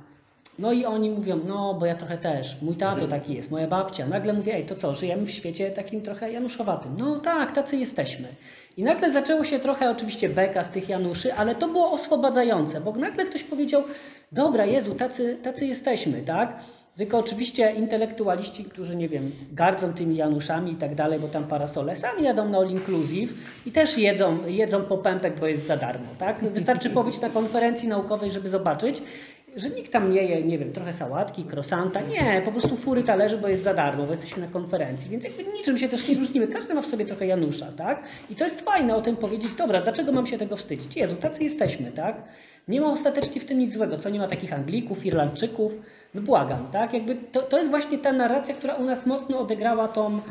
No i oni mówią, no bo ja trochę też, mój tato taki jest, moja babcia. Nagle mówię, ej, to co, żyjemy w świecie takim trochę januszowatym. No tak, tacy jesteśmy. I nagle zaczęło się trochę oczywiście beka z tych Januszy, ale to było oswobadzające, bo nagle ktoś powiedział, dobra, Jezu, tacy jesteśmy, tak? Tylko oczywiście intelektualiści, którzy, nie wiem, gardzą tymi Januszami i tak dalej, bo tam parasole, sami jadą na all inclusive i też jedzą po pępek, bo jest za darmo, tak? Wystarczy pobyć na konferencji naukowej, żeby zobaczyć, że nikt tam nie je, nie wiem, trochę sałatki, krosanta, nie, po prostu fury talerzy, bo jest za darmo, bo jesteśmy na konferencji, więc jakby niczym się też nie różnimy, każdy ma w sobie trochę Janusza, tak? I to jest fajne o tym powiedzieć, dobra, dlaczego mam się tego wstydzić? Jezu, tacy jesteśmy, tak? Nie ma ostatecznie w tym nic złego, co nie ma takich Anglików, Irlandczyków, no błagam, tak? Jakby to jest właśnie ta narracja, która u nas mocno odegrała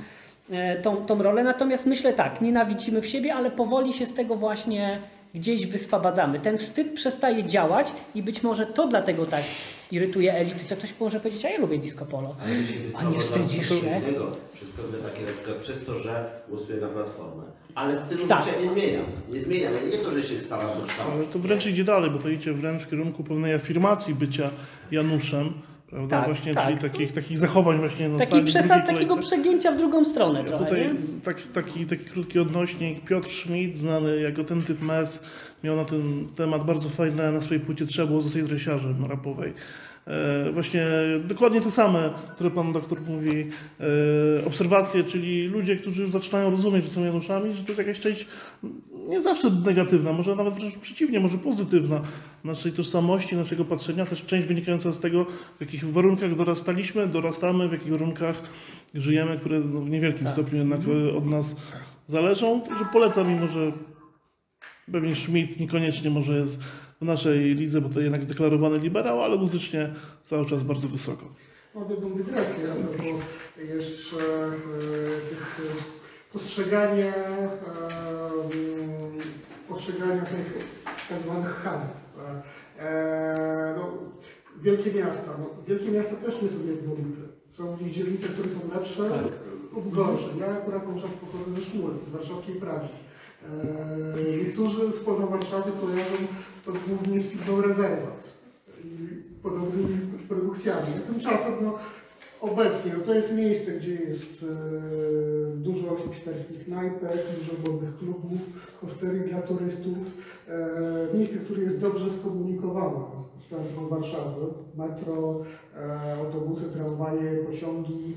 tą rolę, natomiast myślę tak, nienawidzimy w siebie, ale powoli się z tego właśnie gdzieś wyswabadzamy. Ten wstyd przestaje działać i być może to dlatego tak irytuje elity, że ktoś może powiedzieć, a ja lubię disco polo. Ale się A nie wstydzisz się? Przez pewne takie, na przykład przez to, że głosuję na Platformę. Ale stylu Tak. życia nie zmieniam. Nie zmieniam. Nie to, że się stała do kształtu. Ale to wręcz idzie dalej, bo to idzie wręcz w kierunku pewnej afirmacji bycia Januszem, prawda? Tak, właśnie, tak. czyli takich zachowań właśnie na sali drugiej Takiego kolejce. przegięcia w drugą stronę trochę, Tutaj nie? taki krótki odnośnik. Piotr Schmidt, znany jako ten typ mes, miał na ten temat bardzo fajne na swojej płycie Trzeba było zostać dresiarzem rapowej. Właśnie dokładnie te same, które pan doktor mówi, obserwacje, czyli ludzie, którzy już zaczynają rozumieć, że są Januszami, że to jest jakaś część nie zawsze negatywna, może nawet wręcz przeciwnie, może pozytywna naszej tożsamości, naszego patrzenia, też część wynikająca z tego, w jakich warunkach dorastamy, w jakich warunkach żyjemy, które no, w niewielkim stopniu jednak od nas zależą. Także polecam, mimo że pewnie Schmidt niekoniecznie może jest w naszej lidze, bo to jednak zdeklarowany liberał, ale muzycznie cały czas bardzo wysoko. Mam jedną dygresję a propos jeszcze tych postrzegania tych tak zwanych Hanów. Wielkie miasta też nie są jednolite. Są gdzieś dzielnice, które są lepsze lub gorsze. Ja akurat pochodzę ze Szmury, z warszawskiej Pragi. Niektórzy spoza Warszawy kojarzą to głównie z firmą Rezerwat i podobnymi produkcjami. Tymczasem obecnie to jest miejsce, gdzie jest dużo hipsterskich knajpek, dużo modnych klubów, hosterii dla turystów. Miejsce, które jest dobrze skomunikowane z centrum Warszawy. Metro, autobusy, tramwaje, pociągi.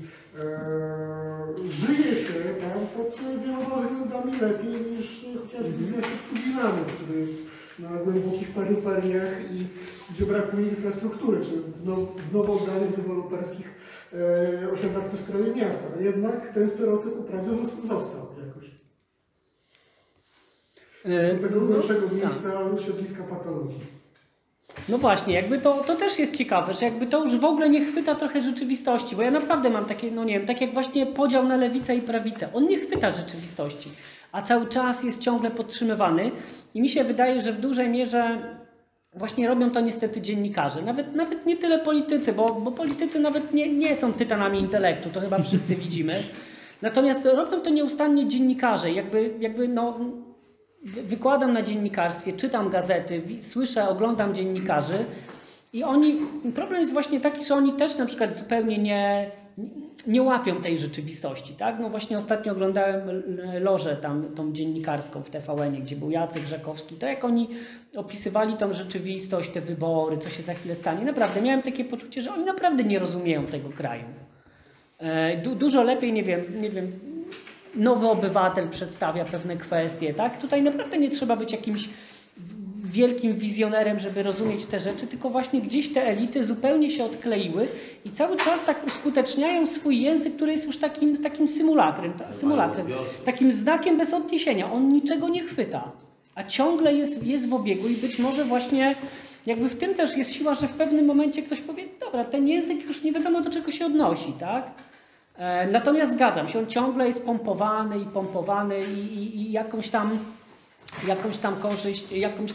Żyje się tam pod wieloma względami lepiej niż chociażby w miasteczku Wilanów, które jest na głębokich peryferiach i gdzie brakuje infrastruktury, czy w nowo oddanych deweloperskich osiedlach w stroju miasta. A jednak ten stereotyp uprawia został jakoś. Do tego gorszego miejsca siedliska patologii. No właśnie, jakby to też jest ciekawe, że jakby to już w ogóle nie chwyta trochę rzeczywistości, bo ja naprawdę mam takie, no nie wiem, tak jak właśnie podział na lewicę i prawicę. On nie chwyta rzeczywistości, a cały czas jest ciągle podtrzymywany i mi się wydaje, że w dużej mierze właśnie robią to niestety dziennikarze. Nawet nie tyle politycy, bo politycy nawet nie są tytanami intelektu, to chyba wszyscy widzimy. Natomiast robią to nieustannie dziennikarze, jakby no... Wykładam na dziennikarstwie, czytam gazety, słyszę, oglądam dziennikarzy i problem jest właśnie taki, że oni też na przykład zupełnie nie łapią tej rzeczywistości, tak? No właśnie ostatnio oglądałem lożę tą dziennikarską w TVN-ie, gdzie był Jacek Rzekowski, to jak oni opisywali tą rzeczywistość, te wybory, co się za chwilę stanie, naprawdę miałem takie poczucie, że oni naprawdę nie rozumieją tego kraju. Dużo lepiej, nie wiem, Nowy Obywatel przedstawia pewne kwestie, tak? Tutaj naprawdę nie trzeba być jakimś wielkim wizjonerem, żeby rozumieć te rzeczy, tylko właśnie gdzieś te elity zupełnie się odkleiły i cały czas tak uskuteczniają swój język, który jest już takim symulakrem, takim znakiem bez odniesienia. On niczego nie chwyta, a ciągle jest w obiegu i być może właśnie jakby w tym też jest siła, że w pewnym momencie ktoś powie, dobra, ten język już nie wiadomo do czego się odnosi, tak? Natomiast zgadzam się, on ciągle jest pompowany i jakąś tam korzyść,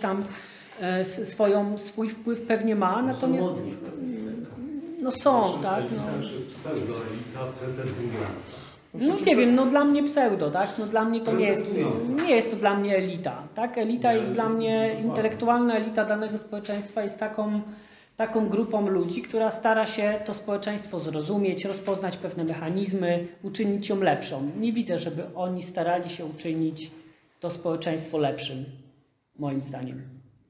swój wpływ pewnie ma, natomiast no są, tak? No nie wiem, no dla mnie pseudo, tak? No dla mnie to nie jest to dla mnie elita, tak? Elita jest dla mnie, intelektualna elita danego społeczeństwa jest taką taką grupą ludzi, która stara się to społeczeństwo zrozumieć, rozpoznać pewne mechanizmy, uczynić ją lepszą. Nie widzę, żeby oni starali się uczynić to społeczeństwo lepszym, moim zdaniem.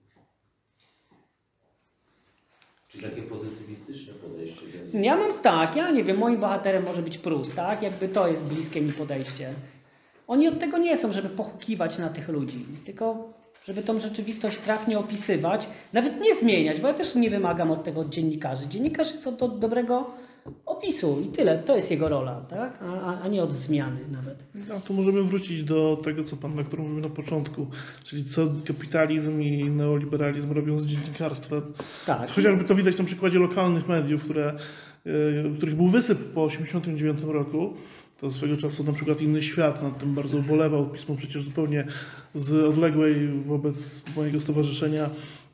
Czyli takie pozytywistyczne podejście. Ja mam tak, ja nie wiem, moim bohaterem może być Prus, tak? Jakby to jest bliskie mi podejście. Oni od tego nie są, żeby pochukiwać na tych ludzi, tylko żeby tą rzeczywistość trafnie opisywać, nawet nie zmieniać, bo ja też nie wymagam od tego od dziennikarzy. Dziennikarze są do dobrego opisu i tyle. To jest jego rola, tak? A nie od zmiany nawet. No, to możemy wrócić do tego, co pan lektor mówił na początku, czyli co kapitalizm i neoliberalizm robią z dziennikarstwem. Tak. Chociażby to widać na przykładzie lokalnych mediów, których był wysyp po 1989 roku. To swego czasu na przykład Inny Świat nad tym bardzo ubolewał. Pismo przecież zupełnie z odległej wobec mojego stowarzyszenia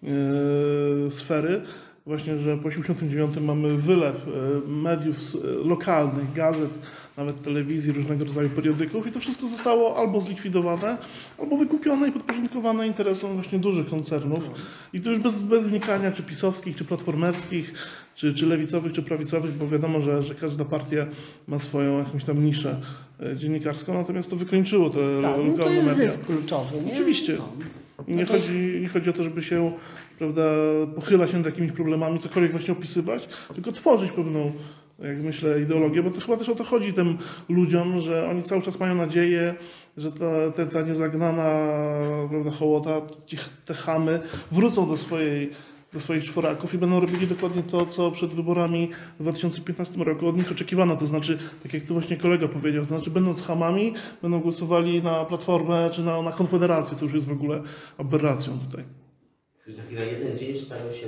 sfery. Właśnie, że po 1989 mamy wylew mediów lokalnych, gazet, nawet telewizji, różnego rodzaju periodyków i to wszystko zostało albo zlikwidowane, albo wykupione i podporządkowane interesom właśnie dużych koncernów. I to już bez wnikania czy pisowskich, czy platformerskich, czy lewicowych, czy prawicowych, bo wiadomo, że każda partia ma swoją jakąś tam niszę dziennikarską, natomiast to wykończyło te lokalne media. To jest zysk kluczowy, nie? Oczywiście. Nie chodzi o to, żeby się, prawda, pochylać się nad jakimiś problemami, cokolwiek właśnie opisywać, tylko tworzyć pewną, jak myślę, ideologię, bo to chyba też o to chodzi tym ludziom, że oni cały czas mają nadzieję, że ta niezagnana, prawda, hołota, te chamy wrócą do swoich czworaków i będą robili dokładnie to, co przed wyborami w 2015 roku od nich oczekiwano. To znaczy, tak jak tu właśnie kolega powiedział, to znaczy będąc chamami, będą głosowali na Platformę czy na Konfederację, co już jest w ogóle aberracją tutaj. Za chwilę jeden dzień stają się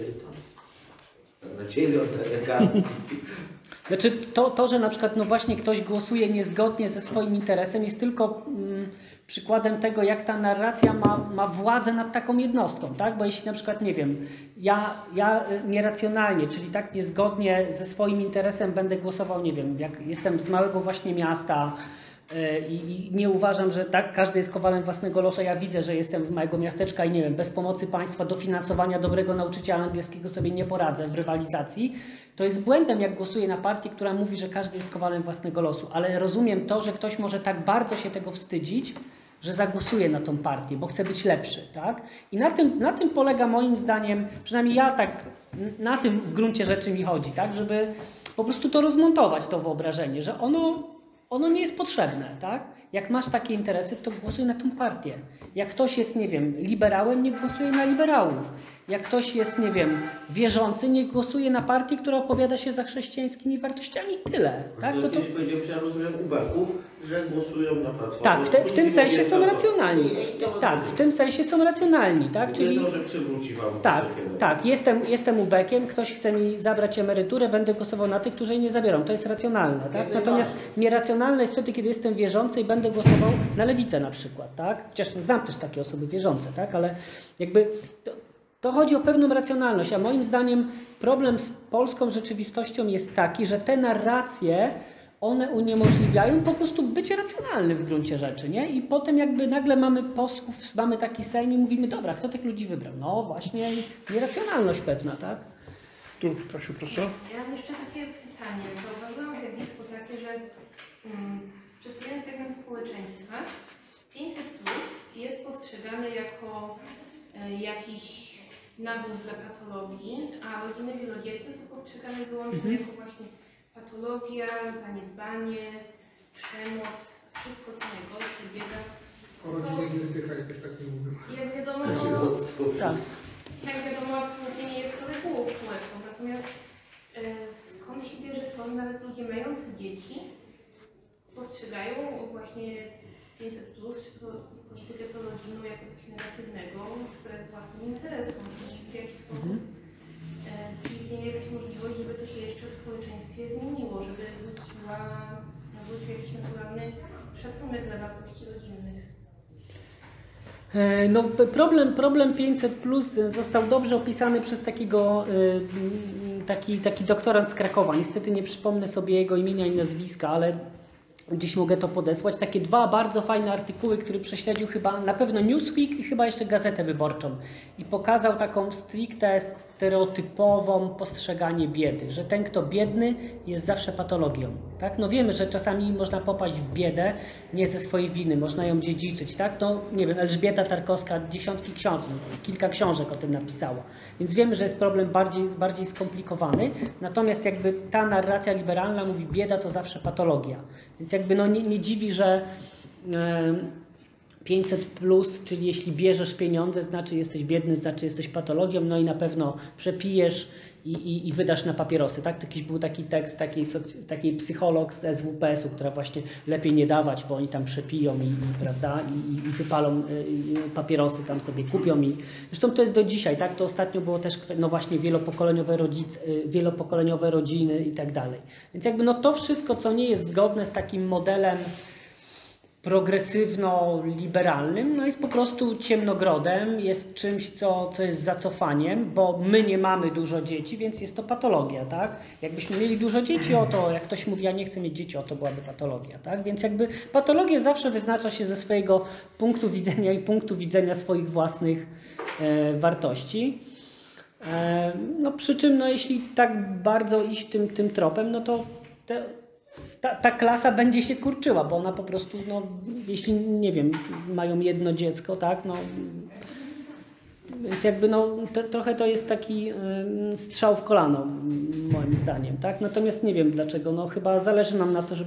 na dzień oddaje kartki. Znaczy to, że na przykład no właśnie ktoś głosuje niezgodnie ze swoim interesem jest tylko przykładem tego, jak ta narracja ma władzę nad taką jednostką, tak? Bo jeśli na przykład, nie wiem, ja nieracjonalnie, czyli tak niezgodnie ze swoim interesem będę głosował, nie wiem, jak jestem z małego właśnie miasta i nie uważam, że tak, każdy jest kowalem własnego losu, ja widzę, że jestem z małego miasteczka i nie wiem, bez pomocy państwa, dofinansowania dobrego nauczyciela angielskiego sobie nie poradzę w rywalizacji, to jest błędem, jak głosuję na partię, która mówi, że każdy jest kowalem własnego losu, ale rozumiem to, że ktoś może tak bardzo się tego wstydzić, że zagłosuje na tą partię, bo chce być lepszy, tak? I na tym polega moim zdaniem, przynajmniej ja tak, na tym w gruncie rzeczy mi chodzi, tak? Żeby po prostu to rozmontować, to wyobrażenie, że ono nie jest potrzebne, tak? Jak masz takie interesy, to głosuj na tą partię. Jak ktoś jest, nie wiem, liberałem, nie głosuje na liberałów. Jak ktoś jest, nie wiem, wierzący, nie głosuje na partię, która opowiada się za chrześcijańskimi wartościami i tyle. Tak? To kiedyś powiedziałem, że ja rozumiem ubeków, że głosują na Platformę. Tak, w tym sensie są racjonalni. Tak, w tym sensie są racjonalni, tak? Czyli to, że przywróci wam tak, jestem ubekiem, ktoś chce mi zabrać emeryturę, będę głosował na tych, którzy jej nie zabiorą. To jest racjonalne, tak? Natomiast nieracjonalne jest wtedy, kiedy jestem wierzący i będę głosował na lewicę na przykład, tak? Chociaż znam też takie osoby wierzące, tak? Ale jakby to chodzi o pewną racjonalność, a moim zdaniem problem z polską rzeczywistością jest taki, że te narracje, one uniemożliwiają po prostu bycie racjonalnym w gruncie rzeczy, nie? I potem jakby nagle mamy posłów, mamy taki Sejm i mówimy, dobra, kto tych ludzi wybrał? No właśnie, nieracjonalność pewna, tak? Tu, Kasiu, proszę. Ja mam jeszcze takie pytanie. Zauważyłam zjawisko takie, że przez pewien segment społeczeństwa 500+ jest postrzegane jako jakiś nawóz dla patologii, a rodziny wielodzietne są postrzegane wyłącznie jako właśnie patologia, zaniedbanie, przemoc, wszystko co najgorsze, bieda. O rodzinie krytyka jakoś tak nie mówią. Jak wiadomo, absolutnie nie jest to regułą społeczną. Natomiast skąd się bierze to, nawet ludzie mający dzieci postrzegają właśnie 500+, czy to politykę prorodzinną jako coś negatywnego, wbrew własnym interesom i w jaki sposób istnieje jakaś możliwość, żeby to się jeszcze w społeczeństwie zmieniło, żeby wrócił jakiś naturalny szacunek dla wartości rodzinnych. No, problem 500+ został dobrze opisany przez taki doktorant z Krakowa. Niestety nie przypomnę sobie jego imienia i nazwiska, ale gdzieś mogę to podesłać. Takie dwa bardzo fajne artykuły, które prześledził chyba na pewno Newsweek i chyba jeszcze Gazetę Wyborczą. I pokazał taką stricte stereotypową postrzeganie biedy, że ten, kto biedny, jest zawsze patologią. Tak? No wiemy, że czasami można popaść w biedę nie ze swojej winy, można ją dziedziczyć. Tak? No, nie wiem, Elżbieta Tarkowska dziesiątki książek, kilka książek o tym napisała. Więc wiemy, że jest problem bardziej skomplikowany. Natomiast jakby ta narracja liberalna mówi, bieda to zawsze patologia. Więc jakby no nie dziwi, że 500+, czyli jeśli bierzesz pieniądze, znaczy jesteś biedny, znaczy jesteś patologią, no i na pewno przepijesz i wydasz na papierosy. Tak? To jakiś był taki tekst takiej psycholog z SWPS-u, która właśnie lepiej nie dawać, bo oni tam przepiją prawda? I wypalą papierosy, tam sobie kupią. Zresztą to jest do dzisiaj. Tak? To ostatnio było też no właśnie wielopokoleniowe rodziny i tak dalej. Więc jakby no to wszystko, co nie jest zgodne z takim modelem progresywno-liberalnym, no jest po prostu ciemnogrodem, jest czymś, co jest zacofaniem, bo my nie mamy dużo dzieci, więc jest to patologia, tak? Jakbyśmy mieli dużo dzieci, jak ktoś mówi, ja nie chcę mieć dzieci, to byłaby patologia, tak? Więc jakby patologia zawsze wyznacza się ze swojego punktu widzenia i punktu widzenia swoich własnych wartości. No przy czym, no jeśli tak bardzo iść tym tropem, no to ta klasa będzie się kurczyła, bo ona po prostu, no, jeśli, nie wiem, mają jedno dziecko, tak, no, więc jakby, no, trochę to jest taki strzał w kolano, moim zdaniem, tak, natomiast nie wiem dlaczego, no, chyba zależy nam na to,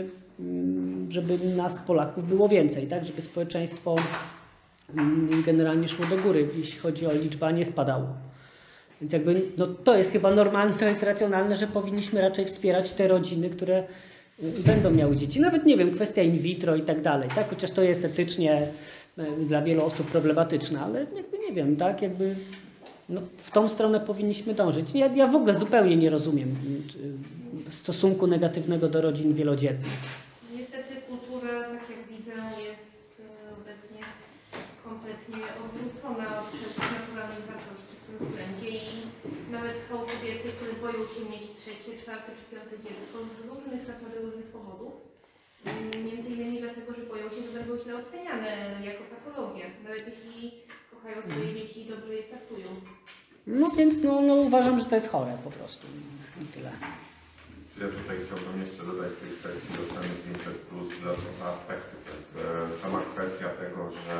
żeby nas, Polaków, było więcej, tak, żeby społeczeństwo generalnie szło do góry, jeśli chodzi o liczbę, a nie spadało. Więc jakby, no to jest chyba normalne, to jest racjonalne, że powinniśmy raczej wspierać te rodziny, które będą miały dzieci. Nawet, nie wiem, kwestia in vitro i tak dalej, tak? Chociaż to jest etycznie dla wielu osób problematyczne, ale jakby nie wiem, tak? Jakby no, w tą stronę powinniśmy dążyć. Ja w ogóle zupełnie nie rozumiem stosunku negatywnego do rodzin wielodzietnych. Niestety kultura, tak jak widzę, jest obecnie kompletnie odwrócona od wszelkich naturalnych wartości w tym względzie i nawet są kobiety, które boją się mieć trzecie, czwarte czy piąte dziecko z różnych, naprawdę różnych powodów. Między innymi dlatego, że boją się, że będą źle oceniane jako patologia, nawet jeśli kochają swoje dzieci i dobrze je traktują. No więc no uważam, że to jest chore po prostu i tyle. Ja tutaj chciałbym jeszcze dodać w tej kwestii dostępu 500+ dodatkowe aspekty. Sama kwestia tego, że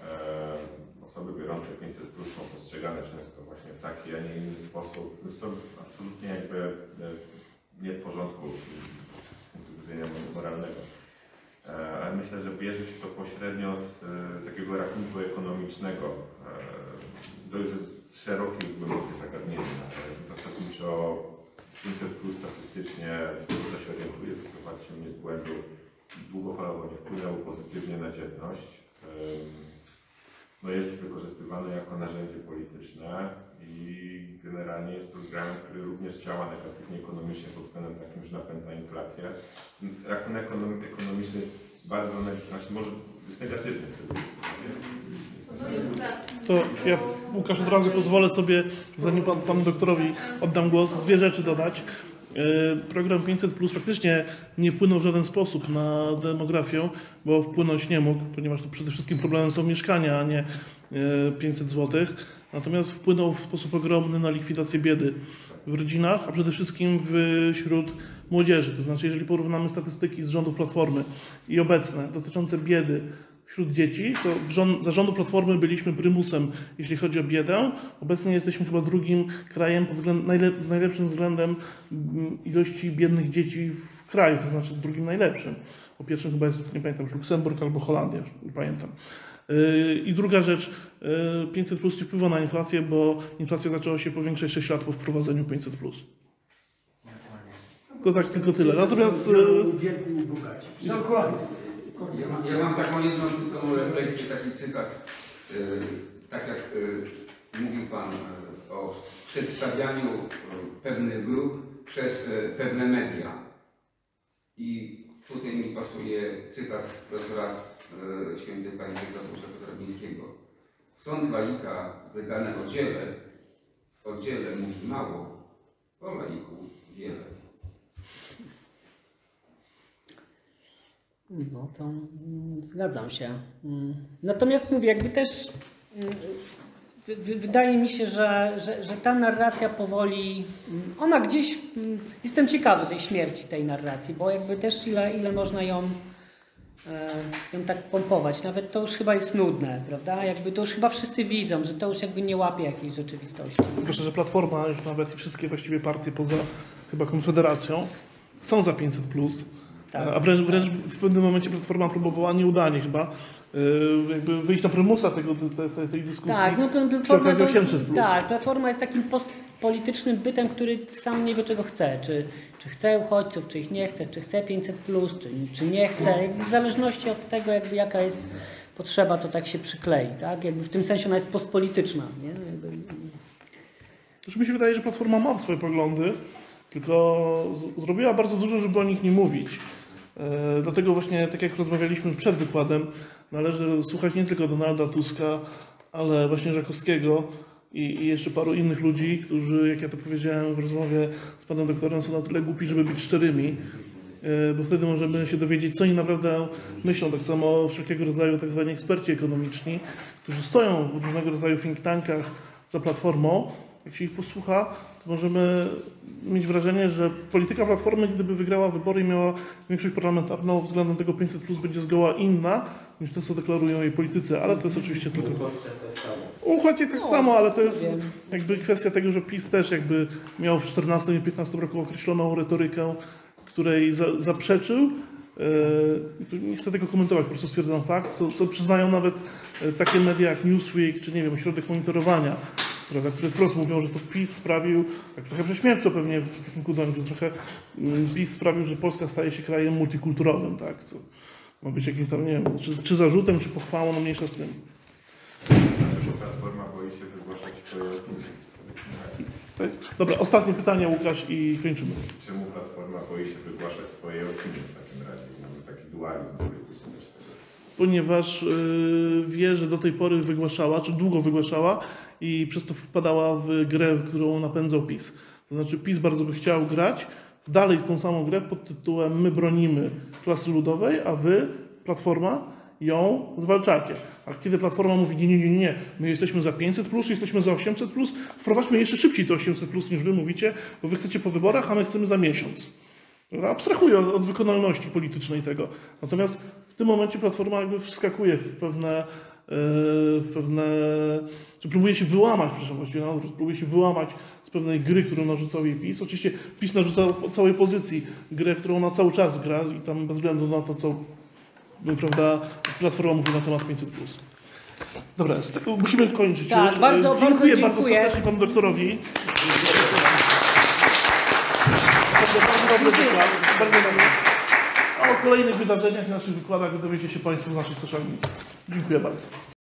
osoby biorące 500+ są postrzegane często właśnie w taki, a nie inny sposób, jest to absolutnie jakby nie w porządku z punktu widzenia moralnego. Ale myślę, że bierze się to pośrednio z takiego rachunku ekonomicznego. To już jest szerokie, głębokie zagadnienie. Zasadniczo 500+ statystycznie, z tego co się orientuje, wyprowadzić mnie z błędu, długofalowo nie wpłynęło pozytywnie na dzietność. No jest wykorzystywane jako narzędzie polityczne i generalnie jest programem, który również działa negatywnie ekonomicznie pod względem takim, że napędza inflację. Rachunek ekonomiczny jest bardzo, znaczy może jest negatywny z tego To ja, Łukasz, od razu pozwolę sobie, zanim panu doktorowi oddam głos, dwie rzeczy dodać. Program 500+ faktycznie nie wpłynął w żaden sposób na demografię, bo wpłynąć nie mógł, ponieważ to przede wszystkim problemem są mieszkania, a nie 500 zł. Natomiast wpłynął w sposób ogromny na likwidację biedy w rodzinach, a przede wszystkim wśród młodzieży. To znaczy, jeżeli porównamy statystyki z rządów Platformy i obecne dotyczące biedy wśród dzieci, to za rządu Platformy byliśmy prymusem, jeśli chodzi o biedę. Obecnie jesteśmy chyba drugim krajem pod najlepszym względem ilości biednych dzieci w kraju, to znaczy drugim najlepszym. Po pierwszym chyba jest, nie pamiętam, już Luksemburg albo Holandia, już nie pamiętam. I druga rzecz, 500+ nie wpływa na inflację, bo inflacja zaczęła się powiększać 6 lat po wprowadzeniu 500+. To tak tylko tyle. Natomiast... Biedni i bogaci. Dokładnie. Ja mam taką jedną tylko refleksję, taki cytat, tak jak mówił Pan o przedstawianiu pewnych grup przez pewne media. I tutaj mi pasuje cytat z profesora świętej pamięci Tadeusza Kotrabińskiego. Sąd laika wydany o dziele mówi mało, o laiku wiele. No to zgadzam się. Natomiast mówię, jakby też wydaje mi się, że ta narracja powoli, ona gdzieś, jestem ciekawy tej śmierci tej narracji, bo jakby też ile można ją tak pompować. Nawet to już chyba jest nudne, prawda? Jakby to już chyba wszyscy widzą, że to już jakby nie łapie jakiejś rzeczywistości. Proszę, że Platforma już nawet i wszystkie właściwie partie poza chyba Konfederacją są za 500+. Tak. A wręcz w pewnym momencie Platforma próbowała nieudanie chyba jakby wyjść na prymusa tej dyskusji. Tak, no przy okazji 800+. Tak, Platforma jest takim politycznym bytem, który sam nie wie, czego chce. Czy chce uchodźców, czy ich nie chce, czy chce 500+, czy nie chce. Jakby w zależności od tego, jakby jaka jest potrzeba, to tak się przyklei. Tak? Jakby w tym sensie ona jest postpolityczna. Nie? Mi się wydaje, że Platforma ma swoje poglądy, tylko zrobiła bardzo dużo, żeby o nich nie mówić. Dlatego właśnie, tak jak rozmawialiśmy przed wykładem, należy słuchać nie tylko Donalda Tuska, ale właśnie Żakowskiego i jeszcze paru innych ludzi, którzy, jak ja to powiedziałem w rozmowie z panem doktorem, są na tyle głupi, żeby być szczerymi, bo wtedy możemy się dowiedzieć, co oni naprawdę myślą. Tak samo wszelkiego rodzaju tak zwani eksperci ekonomiczni, którzy stoją w różnego rodzaju think tankach za Platformą. Jak się ich posłucha, to możemy mieć wrażenie, że polityka Platformy, gdyby wygrała wybory i miała większość parlamentarną względem tego 500+, będzie zgoła inna niż to, co deklarują jej politycy, ale to jest oczywiście tylko... Uchodźcie tak samo, ale to jest jakby kwestia tego, że PiS też jakby miał w 2014 i 2015 roku określoną retorykę, której zaprzeczył. Nie chcę tego komentować, po prostu stwierdzam fakt, co przyznają nawet takie media jak Newsweek, czy nie wiem, Ośrodek Monitorowania, prawda, które wprost mówią, że to PiS sprawił, tak trochę prześmiewczo pewnie w stosunku do nich, że trochę PiS sprawił, że Polska staje się krajem multikulturowym, tak, co ma być jakimś tam, nie wiem, czy zarzutem, czy pochwałą, no mniejsza z tym. Dlaczego Platforma boi się wygłaszać swoje opinie? Dobra, ostatnie pytanie, Łukasz, i kończymy. Czemu Platforma boi się wygłaszać swoje opinie w takim razie? Mamy taki dualizm polityczny też tego. Ponieważ wie, że do tej pory wygłaszała, czy długo wygłaszała i przez to wpadała w grę, którą napędzał PiS. To znaczy PiS bardzo by chciał grać dalej w tą samą grę pod tytułem my bronimy klasy ludowej, a wy, Platforma, ją zwalczacie. A kiedy Platforma mówi nie, my jesteśmy za 500+, jesteśmy za 800+, wprowadźmy jeszcze szybciej to 800+, niż wy mówicie, bo wy chcecie po wyborach, a my chcemy za miesiąc. Abstrahuję od wykonalności politycznej tego. Natomiast w tym momencie Platforma jakby wskakuje w pewne czy próbuje się wyłamać, próbuje się wyłamać z pewnej gry, którą narzucał jej PiS. Oczywiście PiS narzucał całej pozycji grę, którą ona cały czas gra i tam bez względu na to, co prawda, Platforma mówi na temat 500+. Dobra, musimy kończyć tak, już. Bardzo Bardzo serdecznie panu doktorowi. Bardzo dobry wykład, bardzo dobry. A o kolejnych wydarzeniach, naszych wykładach dowiecie się państwo w naszych social mediach. Dziękuję bardzo.